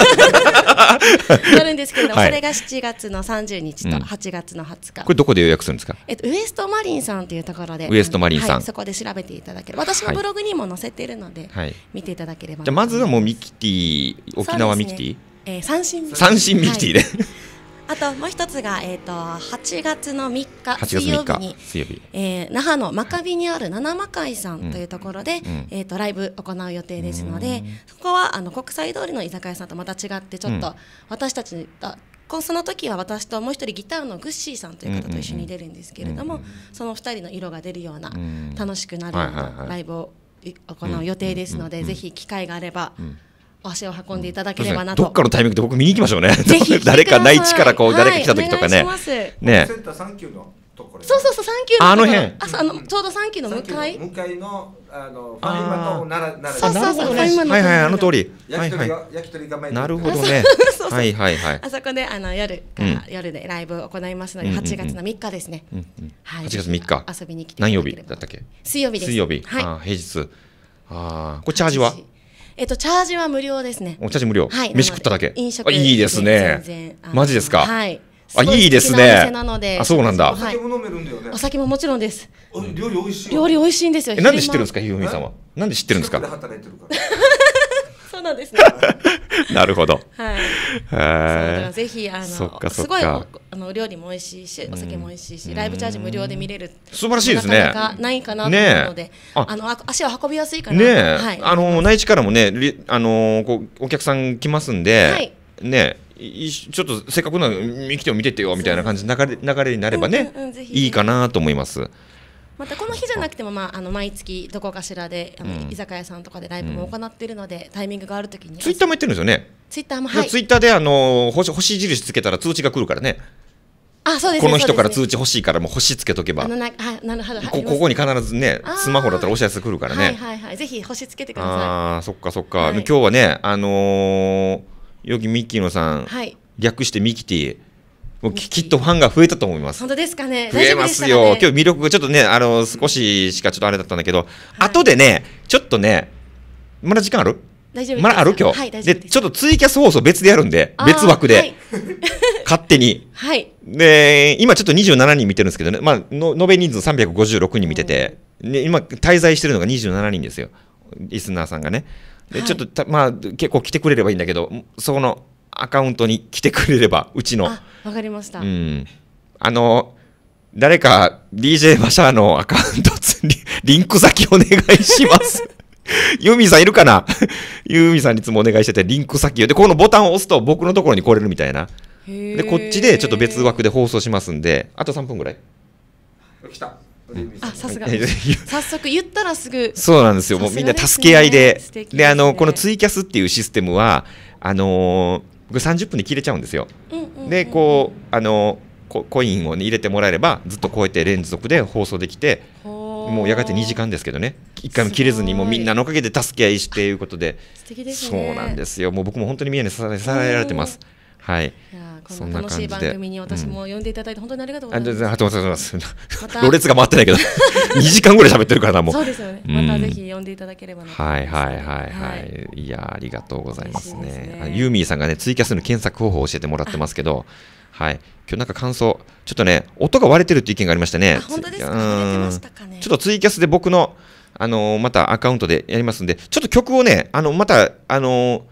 るんですけれども、はい、それがしちがつのさんじゅうにちとはちがつのはつか、うん、 これどこで予約するんですか？ えっとウエストマリンさんというところで、 ウエストマリンさん、 はい、そこで調べていただければ、私のブログにも載せているので、はい、見ていただければ。 じゃあまずはもうミキティ、沖縄ミキティ、 ね、えー、三振三振ミキティで、はいあともう一つが、えー、とはちがつのみっか水曜日に水曜日、 えー、那覇の真壁にある七魔会さんというところで、うん、えー、とライブ行う予定ですので、そこはあの国際通りの居酒屋さんとまた違ってちょっと私たちあその時は私ともう一人ギターのグッシーさんという方と一緒に出るんですけれども、そのふたりの色が出るような楽しくなるようなライブを行う予定ですので、ぜひ機会があれば足を運んでいただければなと、 うん、どっかのタイミングで僕見に行きましょうね。誰か内地からこう、はい、誰か来た時とかね。 ね。センターさん級のところ。 そうそうそう、さん級のあの辺。 あ、あのちょうどさん級の向かい。 向かいのあのファミマとならなら。 そうそうそう、ファミマの。 はいはい、あの通り。 焼き鳥が焼き鳥が前に。 なるほどね。はいはいはい。 あそこであの夜から夜でライブを行いますので、はちがつのみっかですね。 はちがつみっか。 遊びに来て。 何曜日だったっけ？ 水曜日です。 水曜日。あ、平日。ああ、これチャージは？ えっとチャージは無料ですね。 おチャージ無料。 はい。 飯食っただけ。 飲食。 いいですね。マジですか。 はい。 あ、いいですね。 あ、 そうなんだ。 お酒も飲めるんだよね。 お酒ももちろんです。 料理美味しい。 料理美味しいんですよ。 なんで知ってるんですか、ひふみさんは。なんで知ってるんですか。 そうなんですね。 なるほど。 はい。ぜひあのすごいあの料理も美味しいし、お酒も美味しいし、ライブチャージ無料で見れる。 素晴らしいですね。 ないかなと思うので、あの足を運びやすいかな。 ね、あの内地からもね、あのお客さん来ますんで、ね。ちょっとせっかくなのミキティを見てってよみたいな感じの流れ流れになればね、いいかなと思います。 またこの日じゃなくても、まあ、あの毎月どこかしらであの、うん、居酒屋さんとかでライブも行っているので、うん、タイミングがあるときにツイッターもやってるんですよね。 ツイッターも、はい、 ツイッターであの星星印つけたら通知が来るからね。 あ、そうですね、 この人から通知欲しいからもう星つけとけば、あのなはいなるほど、 こ, ここに必ずねスマホだったらお知らせ来るからね。 はいはいはい、ぜひ星つけてください。 ああ、そっかそっか、はい、今日はね、あのー、よきミッキーのさん、はい、略してミキティ、もう き, きっとファンが増えたと思います。 本当ですかね。 増えますよ。ね、今日魅力がちょっとね、あの少ししかちょっとあれだったんだけど、はい、後でね、ちょっとね、まだ時間ある？ 大丈夫です。 まだある今日。 はい、大丈夫です。 で、ちょっとツイキャス放送別でやるんで、別枠で、はい、勝手に。 はい。 で、今ちょっとにじゅうななにん見てるんですけどね、まあの延べ人数さんびゃくごじゅうろくにん見てて、ね、今滞在してるのがにじゅうななにんですよ。リスナーさんがね。で、はい、ちょっとたまあ結構来てくれればいいんだけど、そのアカウントに来てくれれば、うちの。 あ、わかりました。 うん。あの、誰か ディージェー マシャーのアカウントリ、リンク先お願いします。ユーミンさんいるかな。ユーミンさんにいつもお願いしてて、リンク先を。で、このボタンを押すと僕のところに来れるみたいな。で、こっちでちょっと別枠で放送しますんで、あとさんぷんぐらい。 来た。 あ、さすが。早速言ったらすぐ。 そうなんですよ。もうみんな助け合いで。で, で、あの、このツイキャスっていうシステムは、あのー、これさんじゅっぷんで切れちゃうんですよ。うんうんうん、で、こう、あのー、コインを、ね、入れてもらえれば、ずっとこうやって連続で放送できて、もうやがてにじかんですけどね、いっかいも切れずに、もうみんなのおかげで助け合いしていうことで、 素敵ですね。 そうなんですよ。もう僕も本当にみんなに支えられてます。はい。 この楽しい番組に私も呼んでいただいて本当にありがとうございます。ありがとうございます。ろれつが回ってないけどにじかんぐらい喋ってるからな、もう。 そうですよね。またぜひ呼んでいただければなと思います。 はいはいはいはい。いや、ありがとうございますね。ユーミーさんがね、ツイキャスの検索方法を教えてもらってますけど、はい。今日なんか感想、ちょっとね、音が割れてるって意見がありましたね。 本当ですか？割れてましたかね。 ちょっとツイキャスで僕の、あのー、またアカウントでやりますんで、ちょっと曲をね、あの、また、あのー、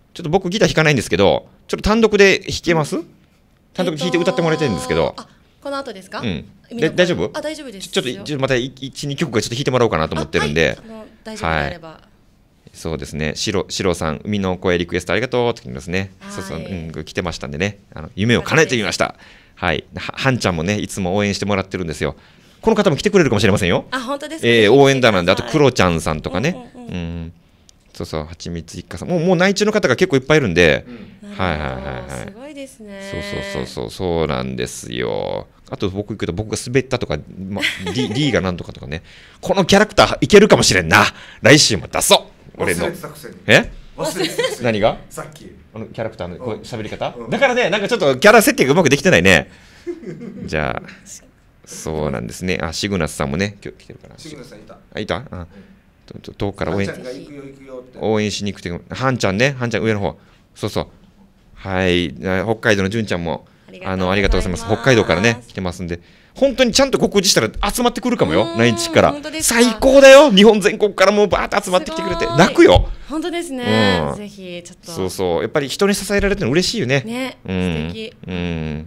ちょっと僕ギター弾かないんですけど、ちょっと単独で弾けます？単独で弾いて歌ってもらいたいんですけど。 あ、この後ですか？ うん。で大丈夫？ あ、大丈夫です。 ちょっとちょっとまたいち、にきょくかちょっと弾いてもらおうかなと思ってるんで。 あ、はい、あの大丈夫であれば。はい、 そうですね。しろしろさん、海の声リクエストありがとうって言いますね。そうそう、うん、来てましたんでね。あの夢を叶えてみました。はい。は, はんちゃんもね、いつも応援してもらってるんですよ。この方も来てくれるかもしれませんよ。 あ、本当ですか？ えー、応援団なんで、あとクロちゃんさんとかね。うん、うんうん、そうそう、はちみつ一家さん、もうもう内地の方が結構いっぱいいるんで。うん、はいはいはいはい。 すごいですね。 そうそうそうそうそうなんですよ。あと僕行くと僕が滑ったとか、ま、D, D がなんとかとかね。このキャラクターいけるかもしれんな。来週も出そう。俺の。え？何が？ さっき。 あのキャラクターのこう喋り方、うん、だからね、なんかちょっとキャラ設定がうまくできてないね。じゃあそうなんですね。あ、シグナスさんもね今日来てるかな。 シグナスさんいた。 あ、いた？あ、うん、遠くから応援応応援しに行くて、はんちゃんね、はんちゃん上の方。そうそう。はい、北海道の純ちゃんもあのありがとうございます。北海道からね来てますんで。本当にちゃんと告示したら集まってくるかもよ、内地から。最高だよ、日本全国からもうバーッと集まってきてくれて、泣くよ。 本当ですね、 うん、 ぜひちょっと。 そうそう、やっぱり人に支えられてるの嬉しいよね。 ね、 うん、 素敵。 うん、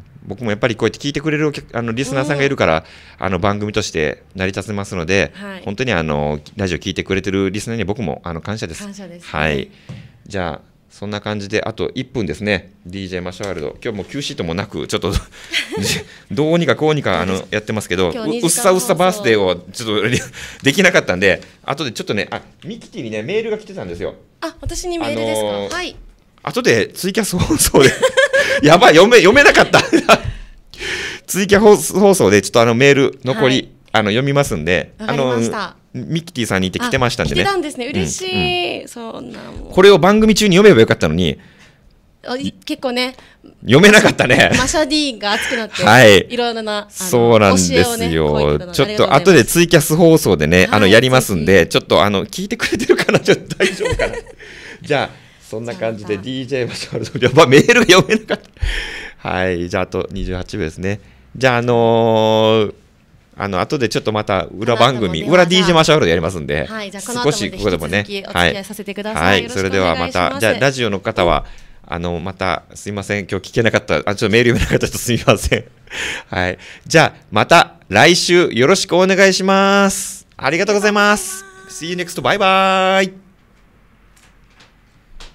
僕もやっぱりこうやって聞いてくれるあのリスナーさんがいるから、あの番組として成り立てますので、はい、本当にあのラジオ聞いてくれてるリスナーには僕もあの感謝です。 感謝です、ね。 はい。じゃあ。そんな感じであといっぷんですね。 ディージェー マシュワールド、今日も Q シートもなくちょっとどうにかこうにかあのやってますけど、うっさうっさバースデーをちょっとできなかったんで、後でちょっとね、あ、ミキティにねメールが来てたんですよ。 あ、私にメールですか？あのー、はい。 後でツイキャス放送でやばい、読め読めなかったツイキャス放送でちょっとあのメール残り、はい、あの読みますんで、 わかりました。 ミキティさんにいて来てましたんでね。 来てたんですね、嬉しい。うんうん、そんなもん。 これを番組中に読めばよかったのに。 結構ね。 読めなかったね。 マシャ D が熱くなって。 はい。 いろいろな。 そうなんですよ。ね、ちょっと後でツイキャス放送でね、はい、あのやりますんで、ちょっとあの聞いてくれてるかな、ちょっと大丈夫かな。じゃあそんな感じで ディージェー マシュワールド、やっぱメールが読めなかった。はい。じゃああとにじゅうはちびょうですね。じゃああのー。あの後でちょっとまた裏番組、裏 ディージェー マシュワールドやりますんで、 はい、じゃあこの後も少しここでもね、 お付き合いさせてください。 はい、はい、それではまた、じゃあラジオの方はあのまたすいません、今日聞けなかった、あ、ちょっとメール読めなかった人すみません。はい、じゃあまた来週よろしくお願いします。ありがとうございます。See you next. バイバイ。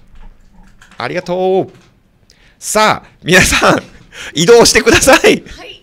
ありがとう。さあ皆さん移動してください。はい。